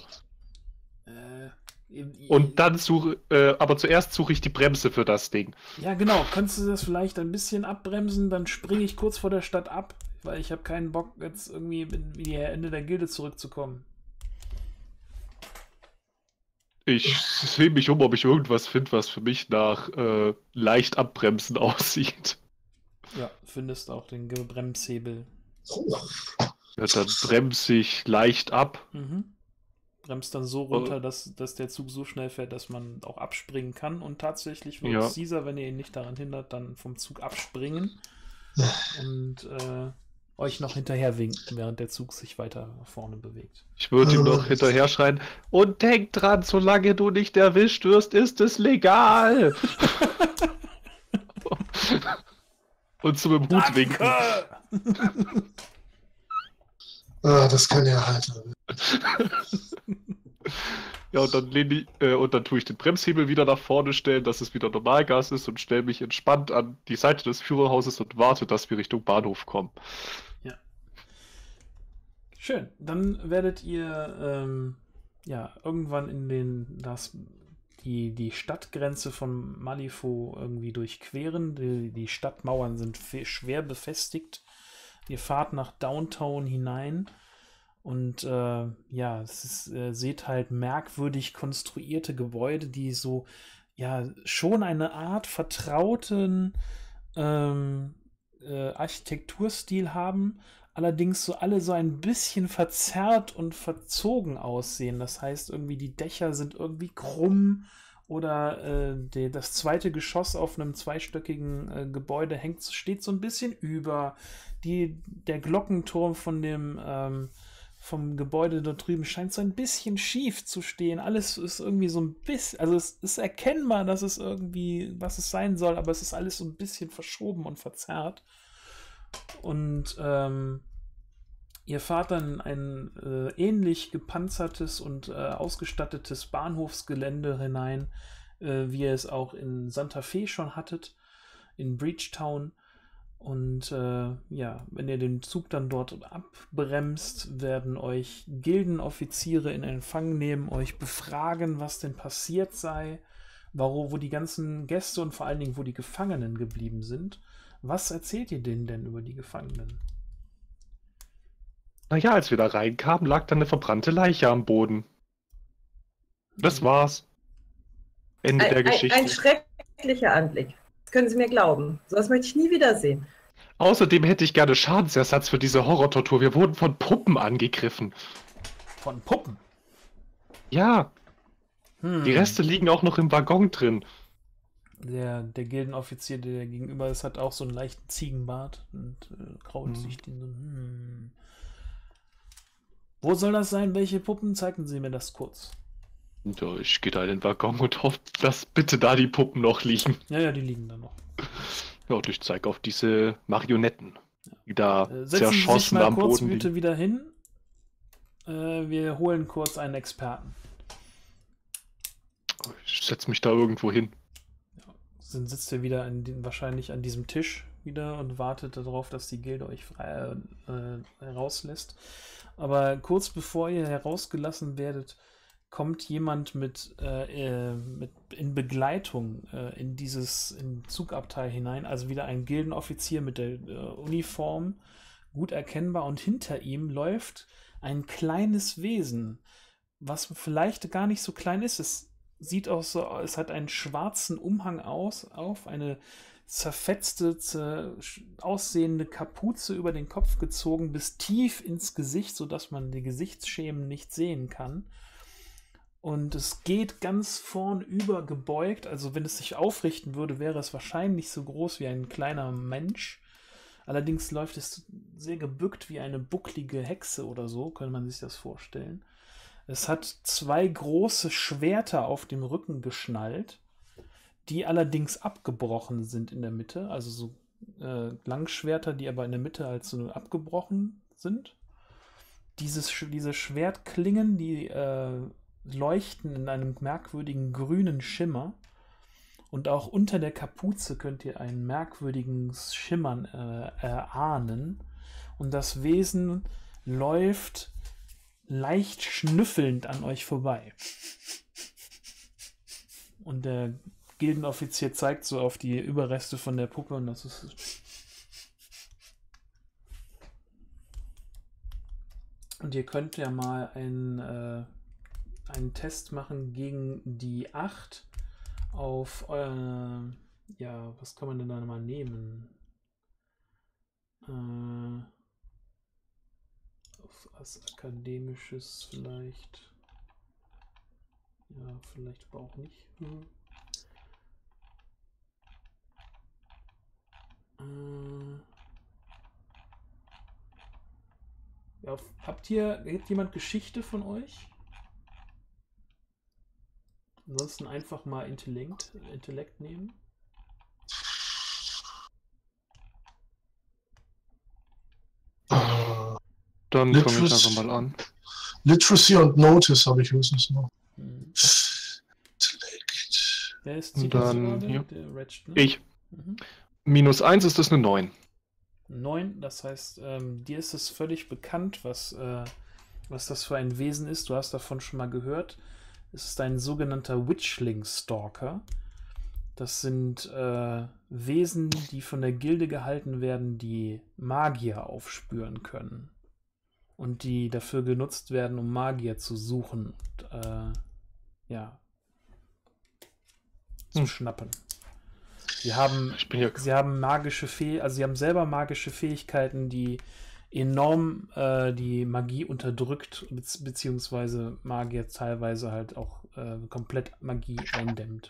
Und dann aber zuerst suche ich die Bremse für das Ding. Ja, genau. Könntest du das vielleicht ein bisschen abbremsen? Dann springe ich kurz vor der Stadt ab, weil ich habe keinen Bock, jetzt irgendwie in die Ende der Gilde zurückzukommen. Ich sehe mich um, ob ich irgendwas finde, was für mich nach leicht abbremsen aussieht. Ja, findest auch den Bremshebel. Ja, dann bremse ich leicht ab. Bremst dann so runter, dass der Zug so schnell fährt, dass man auch abspringen kann. Und tatsächlich wird Caesar, wenn ihr ihn nicht daran hindert, dann vom Zug abspringen und euch noch hinterher winken, während der Zug sich weiter nach vorne bewegt. Ich würde ihm noch hinterher schreien, und denk dran, solange du nicht erwischt wirst, ist es legal. Und zu dem Hut winken. Das kann er halt. Ja, und dann tue ich den Bremshebel wieder nach vorne stellen, dass es wieder Normalgas ist, und stelle mich entspannt an die Seite des Führerhauses und warte, dass wir Richtung Bahnhof kommen. Ja. Schön. Dann werdet ihr irgendwann die Stadtgrenze von Malifaux irgendwie durchqueren. Die Stadtmauern sind schwer befestigt. Ihr fahrt nach Downtown hinein. Und seht halt merkwürdig konstruierte Gebäude, die so schon eine Art vertrauten Architekturstil haben, allerdings so alle so ein bisschen verzerrt und verzogen aussehen. Das heißt, irgendwie die Dächer sind irgendwie krumm, oder das zweite Geschoss auf einem zweistöckigen Gebäude steht so ein bisschen über. Der Glockenturm vom Gebäude dort drüben scheint so ein bisschen schief zu stehen. Alles ist irgendwie so ein bisschen, also es ist erkennbar, dass es irgendwie, was es sein soll, aber es ist alles so ein bisschen verschoben und verzerrt. Und ihr fahrt dann ein ähnlich gepanzertes und ausgestattetes Bahnhofsgelände hinein, wie ihr es auch in Santa Fe schon hattet, in Breachtown. Und wenn ihr den Zug dann dort abbremst, werden euch Gildenoffiziere in Empfang nehmen, euch befragen, was denn passiert sei, wo die ganzen Gäste und vor allen Dingen, wo die Gefangenen geblieben sind. Was erzählt ihr denen denn über die Gefangenen? Naja, als wir da reinkamen, lag da eine verbrannte Leiche am Boden. Das war's. Ende der Geschichte. Ein schrecklicher Anblick. Das können Sie mir glauben. Sowas möchte ich nie wiedersehen. Außerdem hätte ich gerne Schadensersatz für diese Horrortortur. Wir wurden von Puppen angegriffen. Von Puppen? Ja, die Reste liegen auch noch im Waggon drin. Der Gildenoffizier, der gegenüber ist, hat auch so einen leichten Ziegenbart und kraut sich den so. Wo soll das sein? Welche Puppen? Zeigen Sie mir das kurz. Ja, ich gehe da in den Waggon und hoffe, dass bitte da die Puppen noch liegen. Ja, die liegen da noch. Ja, und ich zeige auf diese Marionetten, die da Setzen Sie sich zerschossen mal am kurz Boden bitte liegen. wieder hin. Wir holen kurz einen Experten. Ich setze mich da irgendwo hin. Dann sitzt ihr wieder wahrscheinlich an diesem Tisch wieder und wartet darauf, dass die Gilde euch frei herauslässt. Aber kurz bevor ihr herausgelassen werdet, kommt jemand in Begleitung in den Zugabteil hinein, also wieder ein Gildenoffizier mit der Uniform, gut erkennbar, und hinter ihm läuft ein kleines Wesen, was vielleicht gar nicht so klein ist. Es sieht auch so, es hat einen schwarzen Umhang auf, eine zerfetzte, aussehende Kapuze über den Kopf gezogen bis tief ins Gesicht, sodass man die Gesichtsschemen nicht sehen kann. Und es geht ganz vornüber gebeugt, also wenn es sich aufrichten würde, wäre es wahrscheinlich so groß wie ein kleiner Mensch. Allerdings läuft es sehr gebückt wie eine bucklige Hexe oder so, könnte man sich das vorstellen. Es hat 2 große Schwerter auf dem Rücken geschnallt, die allerdings abgebrochen sind in der Mitte, also so Langschwerter, die aber in der Mitte halt so abgebrochen sind. Diese Schwertklingen, die leuchten in einem merkwürdigen grünen Schimmer. Und auch unter der Kapuze könnt ihr einen merkwürdigen Schimmern erahnen. Und das Wesen läuft leicht schnüffelnd an euch vorbei. Und der Gildenoffizier zeigt so auf die Überreste von der Puppe, und das ist... Und ihr könnt ja mal einen Test machen gegen die 8 auf ja, was kann man denn da mal nehmen? Als akademisches vielleicht. Ja, vielleicht aber auch nicht. Ja, hat jemand Geschichte von euch? Ansonsten einfach mal Intellekt nehmen. Dann fange ich einfach mal an. Literacy und Notice habe ich höchstens noch. Intellekt. Wer ist Und dann gerade? hier. Der Ratchet, ne? Ich. -1 ist das eine 9. 9, das heißt, dir ist es völlig bekannt, was das für ein Wesen ist. Du hast davon schon mal gehört. Es ist ein sogenannter Witchling-Stalker. Das sind Wesen, die von der Gilde gehalten werden, die Magier aufspüren können. Und die dafür genutzt werden, um Magier zu suchen und ja, zu schnappen. Sie haben magische sie haben selber magische Fähigkeiten, die enorm die Magie unterdrückt, beziehungsweise Magier teilweise halt auch komplett Magie eindämmt.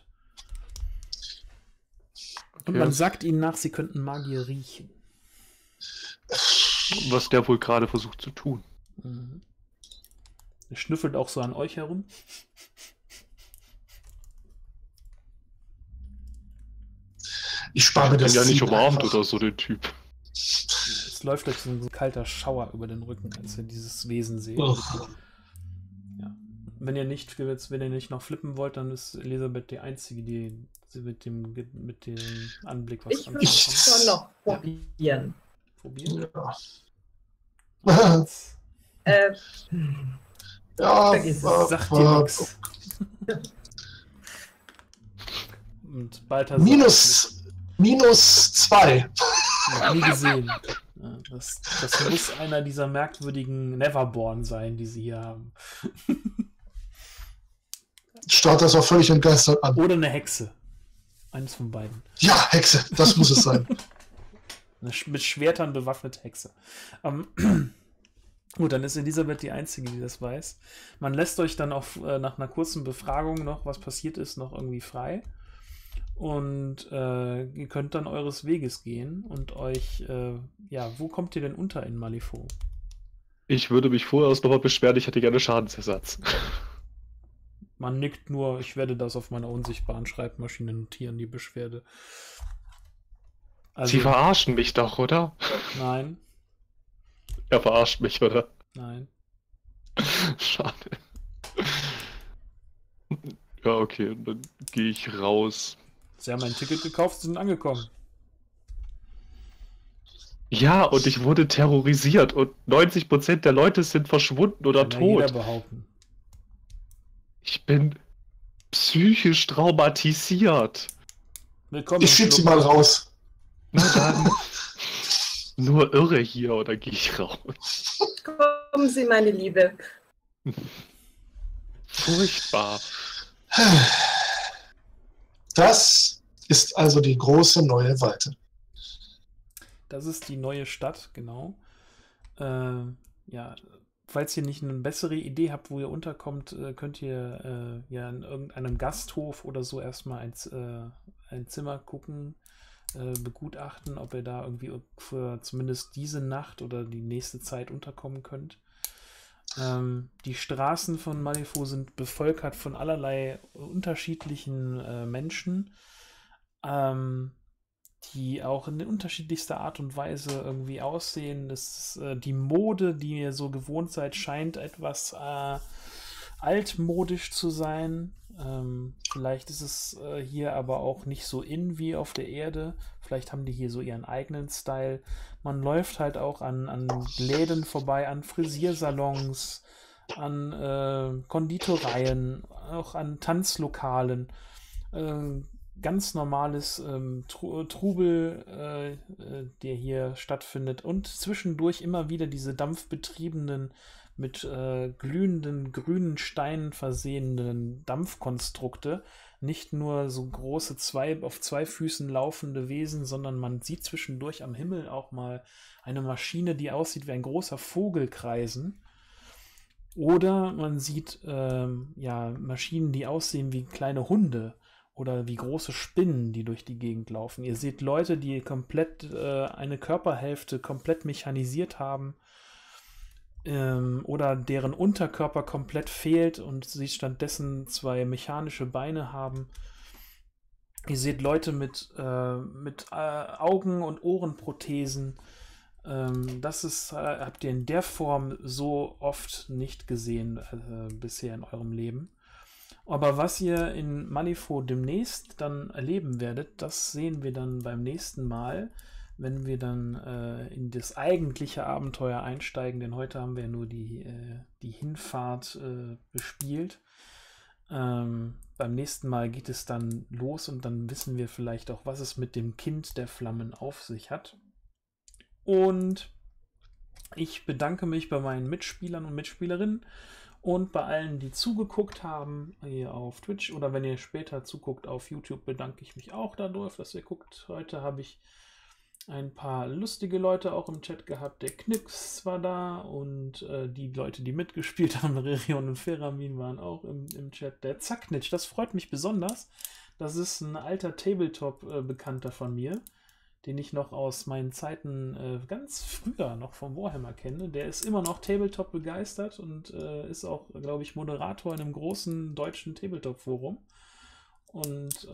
Und man sagt ihnen nach, sie könnten Magier riechen. Was der wohl gerade versucht zu tun. Er schnüffelt auch so an euch herum. Ich spare mir das. Ja, nicht Ziel umarmt einfach. oder so, der Typ. Es läuft euch so ein kalter Schauer über den Rücken, als ihr dieses Wesen seht. Ugh. Ja. Wenn ihr nicht noch flippen wollt, dann ist Elisabeth die Einzige, die mit dem Anblick was Ich würde es schon noch probieren. Probieren? Ja. Ja, Vergiss Das sagt dir nichts. Und Balthasar -2. noch nie gesehen. Ja, das muss einer dieser merkwürdigen Neverborn sein, die sie hier haben. Starrt das auch völlig entgeistert an. Oder eine Hexe. Eines von beiden. Ja, Hexe, das muss es sein. Mit Schwertern bewaffnete Hexe. Gut, dann ist Elisabeth die Einzige, die das weiß. Man lässt euch dann auch nach einer kurzen Befragung noch, was passiert ist, noch irgendwie frei. Und ihr könnt dann eures Weges gehen und euch, wo kommt ihr denn unter in Malifaux? Ich würde mich vorher erst nochmal beschweren, ich hätte gerne Schadensersatz. Man nickt nur, ich werde das auf meiner unsichtbaren Schreibmaschine notieren, die Beschwerde. Also, Sie verarschen mich doch, oder? nein, Er verarscht mich, oder? nein. Schade. Ja, okay, dann gehe ich raus. Sie haben ein Ticket gekauft, sind angekommen. Ja, und ich wurde terrorisiert und 90% der Leute sind verschwunden oder Kann ja jeder tot. behaupten. Ich bin psychisch traumatisiert. Willkommen Ich im schieb sie Club. mal raus. Na dann. Nur irre hier oder gehe ich raus? Kommen Sie, meine Liebe. Furchtbar. Das ist also die große neue Weite. Das ist die neue Stadt, genau. Falls ihr nicht eine bessere Idee habt, wo ihr unterkommt, könnt ihr in irgendeinem Gasthof oder so erstmal ein Zimmer gucken, begutachten, ob ihr da irgendwie für zumindest diese Nacht oder die nächste Zeit unterkommen könnt. Die Straßen von Malifaux sind bevölkert von allerlei unterschiedlichen Menschen, die auch in unterschiedlichster Art und Weise irgendwie aussehen. Die Mode, die ihr so gewohnt seid, scheint etwas altmodisch zu sein. Vielleicht ist es hier aber auch nicht so in wie auf der Erde. Vielleicht haben die hier so ihren eigenen Style. Man läuft halt auch an Läden vorbei, an Frisiersalons, an Konditoreien, auch an Tanzlokalen. Ganz normales Trubel, der hier stattfindet, und zwischendurch immer wieder diese dampfbetriebenen, mit glühenden grünen Steinen versehenen Dampfkonstrukte. Nicht nur so große auf zwei Füßen laufende Wesen, sondern man sieht zwischendurch am Himmel auch mal eine Maschine, die aussieht wie ein großer Vogel kreisen. Oder man sieht Maschinen, die aussehen wie kleine Hunde oder wie große Spinnen, die durch die Gegend laufen. Ihr seht Leute, die komplett eine Körperhälfte komplett mechanisiert haben, oder deren Unterkörper komplett fehlt und sie stattdessen zwei mechanische Beine haben. Ihr seht Leute mit Augen- und Ohrenprothesen. Habt ihr in der Form so oft nicht gesehen bisher in eurem Leben. Aber was ihr in Malifaux demnächst dann erleben werdet, das sehen wir dann beim nächsten Mal, wenn wir dann in das eigentliche Abenteuer einsteigen, denn heute haben wir nur die Hinfahrt bespielt. Beim nächsten Mal geht es dann los und dann wissen wir vielleicht auch, was es mit dem Kind der Flammen auf sich hat. Und ich bedanke mich bei meinen Mitspielern und Mitspielerinnen und bei allen, die zugeguckt haben, hier auf Twitch, oder wenn ihr später zuguckt auf YouTube, bedanke ich mich auch dadurch, dass ihr guckt. Heute habe ich ein paar lustige Leute auch im Chat gehabt. Der Knicks war da und die Leute, die mitgespielt haben, Rerion und Feramin, waren auch im Chat. Der Zacknitsch, das freut mich besonders. Das ist ein alter Tabletop-Bekannter von mir, den ich noch aus meinen Zeiten ganz früher noch vom Warhammer kenne. Der ist immer noch Tabletop begeistert und ist auch, glaube ich, Moderator in einem großen deutschen Tabletop-Forum. Und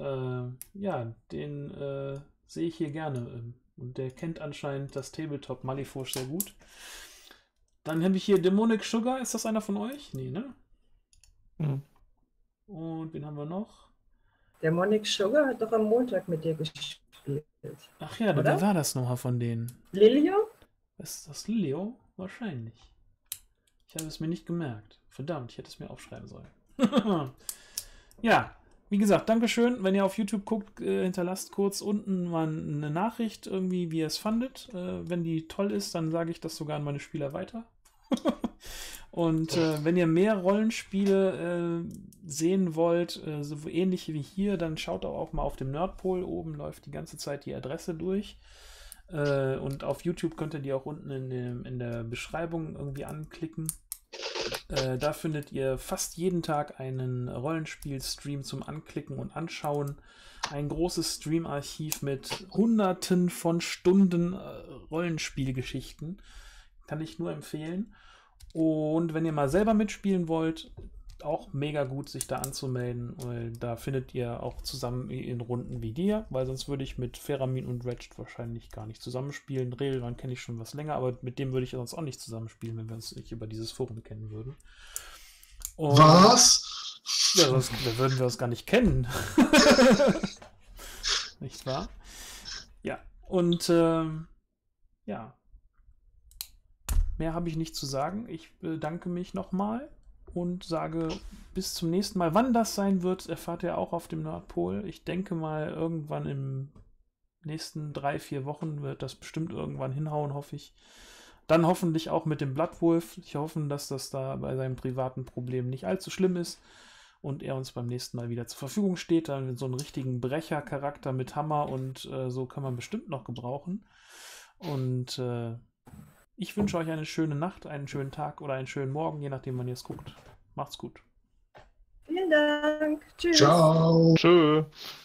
den sehe ich hier gerne. Und der kennt anscheinend das Tabletop Malifaux sehr gut. Dann habe ich hier Demonic Sugar. Ist das einer von euch? Nee, ne? Mhm. Und wen haben wir noch? Demonic Sugar hat doch am Montag mit dir gespielt. Ach ja, Oder? wer war das nochmal von denen? Lilio? Ist das Lilio? Wahrscheinlich. Ich habe es mir nicht gemerkt. Verdammt, ich hätte es mir aufschreiben sollen. Ja, wie gesagt, Dankeschön. Wenn ihr auf YouTube guckt, hinterlasst kurz unten mal eine Nachricht, irgendwie, wie ihr es fandet. Wenn die toll ist, dann sage ich das sogar an meine Spieler weiter. Und wenn ihr mehr Rollenspiele sehen wollt, so ähnlich wie hier, dann schaut auch mal auf dem Nerdpol. Oben läuft die ganze Zeit die Adresse durch. Und auf YouTube könnt ihr die auch unten in der Beschreibung irgendwie anklicken. Da findet ihr fast jeden Tag einen Rollenspiel-Stream zum Anklicken und Anschauen. Ein großes Streamarchiv mit Hunderten von Stunden Rollenspielgeschichten. Kann ich nur empfehlen. Und wenn ihr mal selber mitspielen wollt, auch mega gut, sich da anzumelden, weil da findet ihr auch zusammen in Runden wie dir, weil sonst würde ich mit Feramin und Ratchet wahrscheinlich gar nicht zusammenspielen. Railrun kenne ich schon was länger, aber mit dem würde ich sonst auch nicht zusammenspielen, wenn wir uns nicht über dieses Forum kennen würden. Und Was? ja, sonst würden wir uns gar nicht kennen. Nicht wahr? Ja, und ja, mehr habe ich nicht zu sagen. Ich bedanke mich nochmal und sage bis zum nächsten Mal. Wann das sein wird, erfahrt ihr auch auf dem Nordpol. Ich denke mal, irgendwann im nächsten 3-4 Wochen wird das bestimmt irgendwann hinhauen, hoffe ich. Dann hoffentlich auch mit dem Bloodwolf. Ich hoffe, dass das da bei seinem privaten Problem nicht allzu schlimm ist und er uns beim nächsten Mal wieder zur Verfügung steht. Dann mit so einem richtigen Brechercharakter mit Hammer und so kann man bestimmt noch gebrauchen. Und ich wünsche euch eine schöne Nacht, einen schönen Tag oder einen schönen Morgen, je nachdem, wann ihr es guckt. Macht's gut. Vielen Dank. Tschüss. Ciao. Tschö.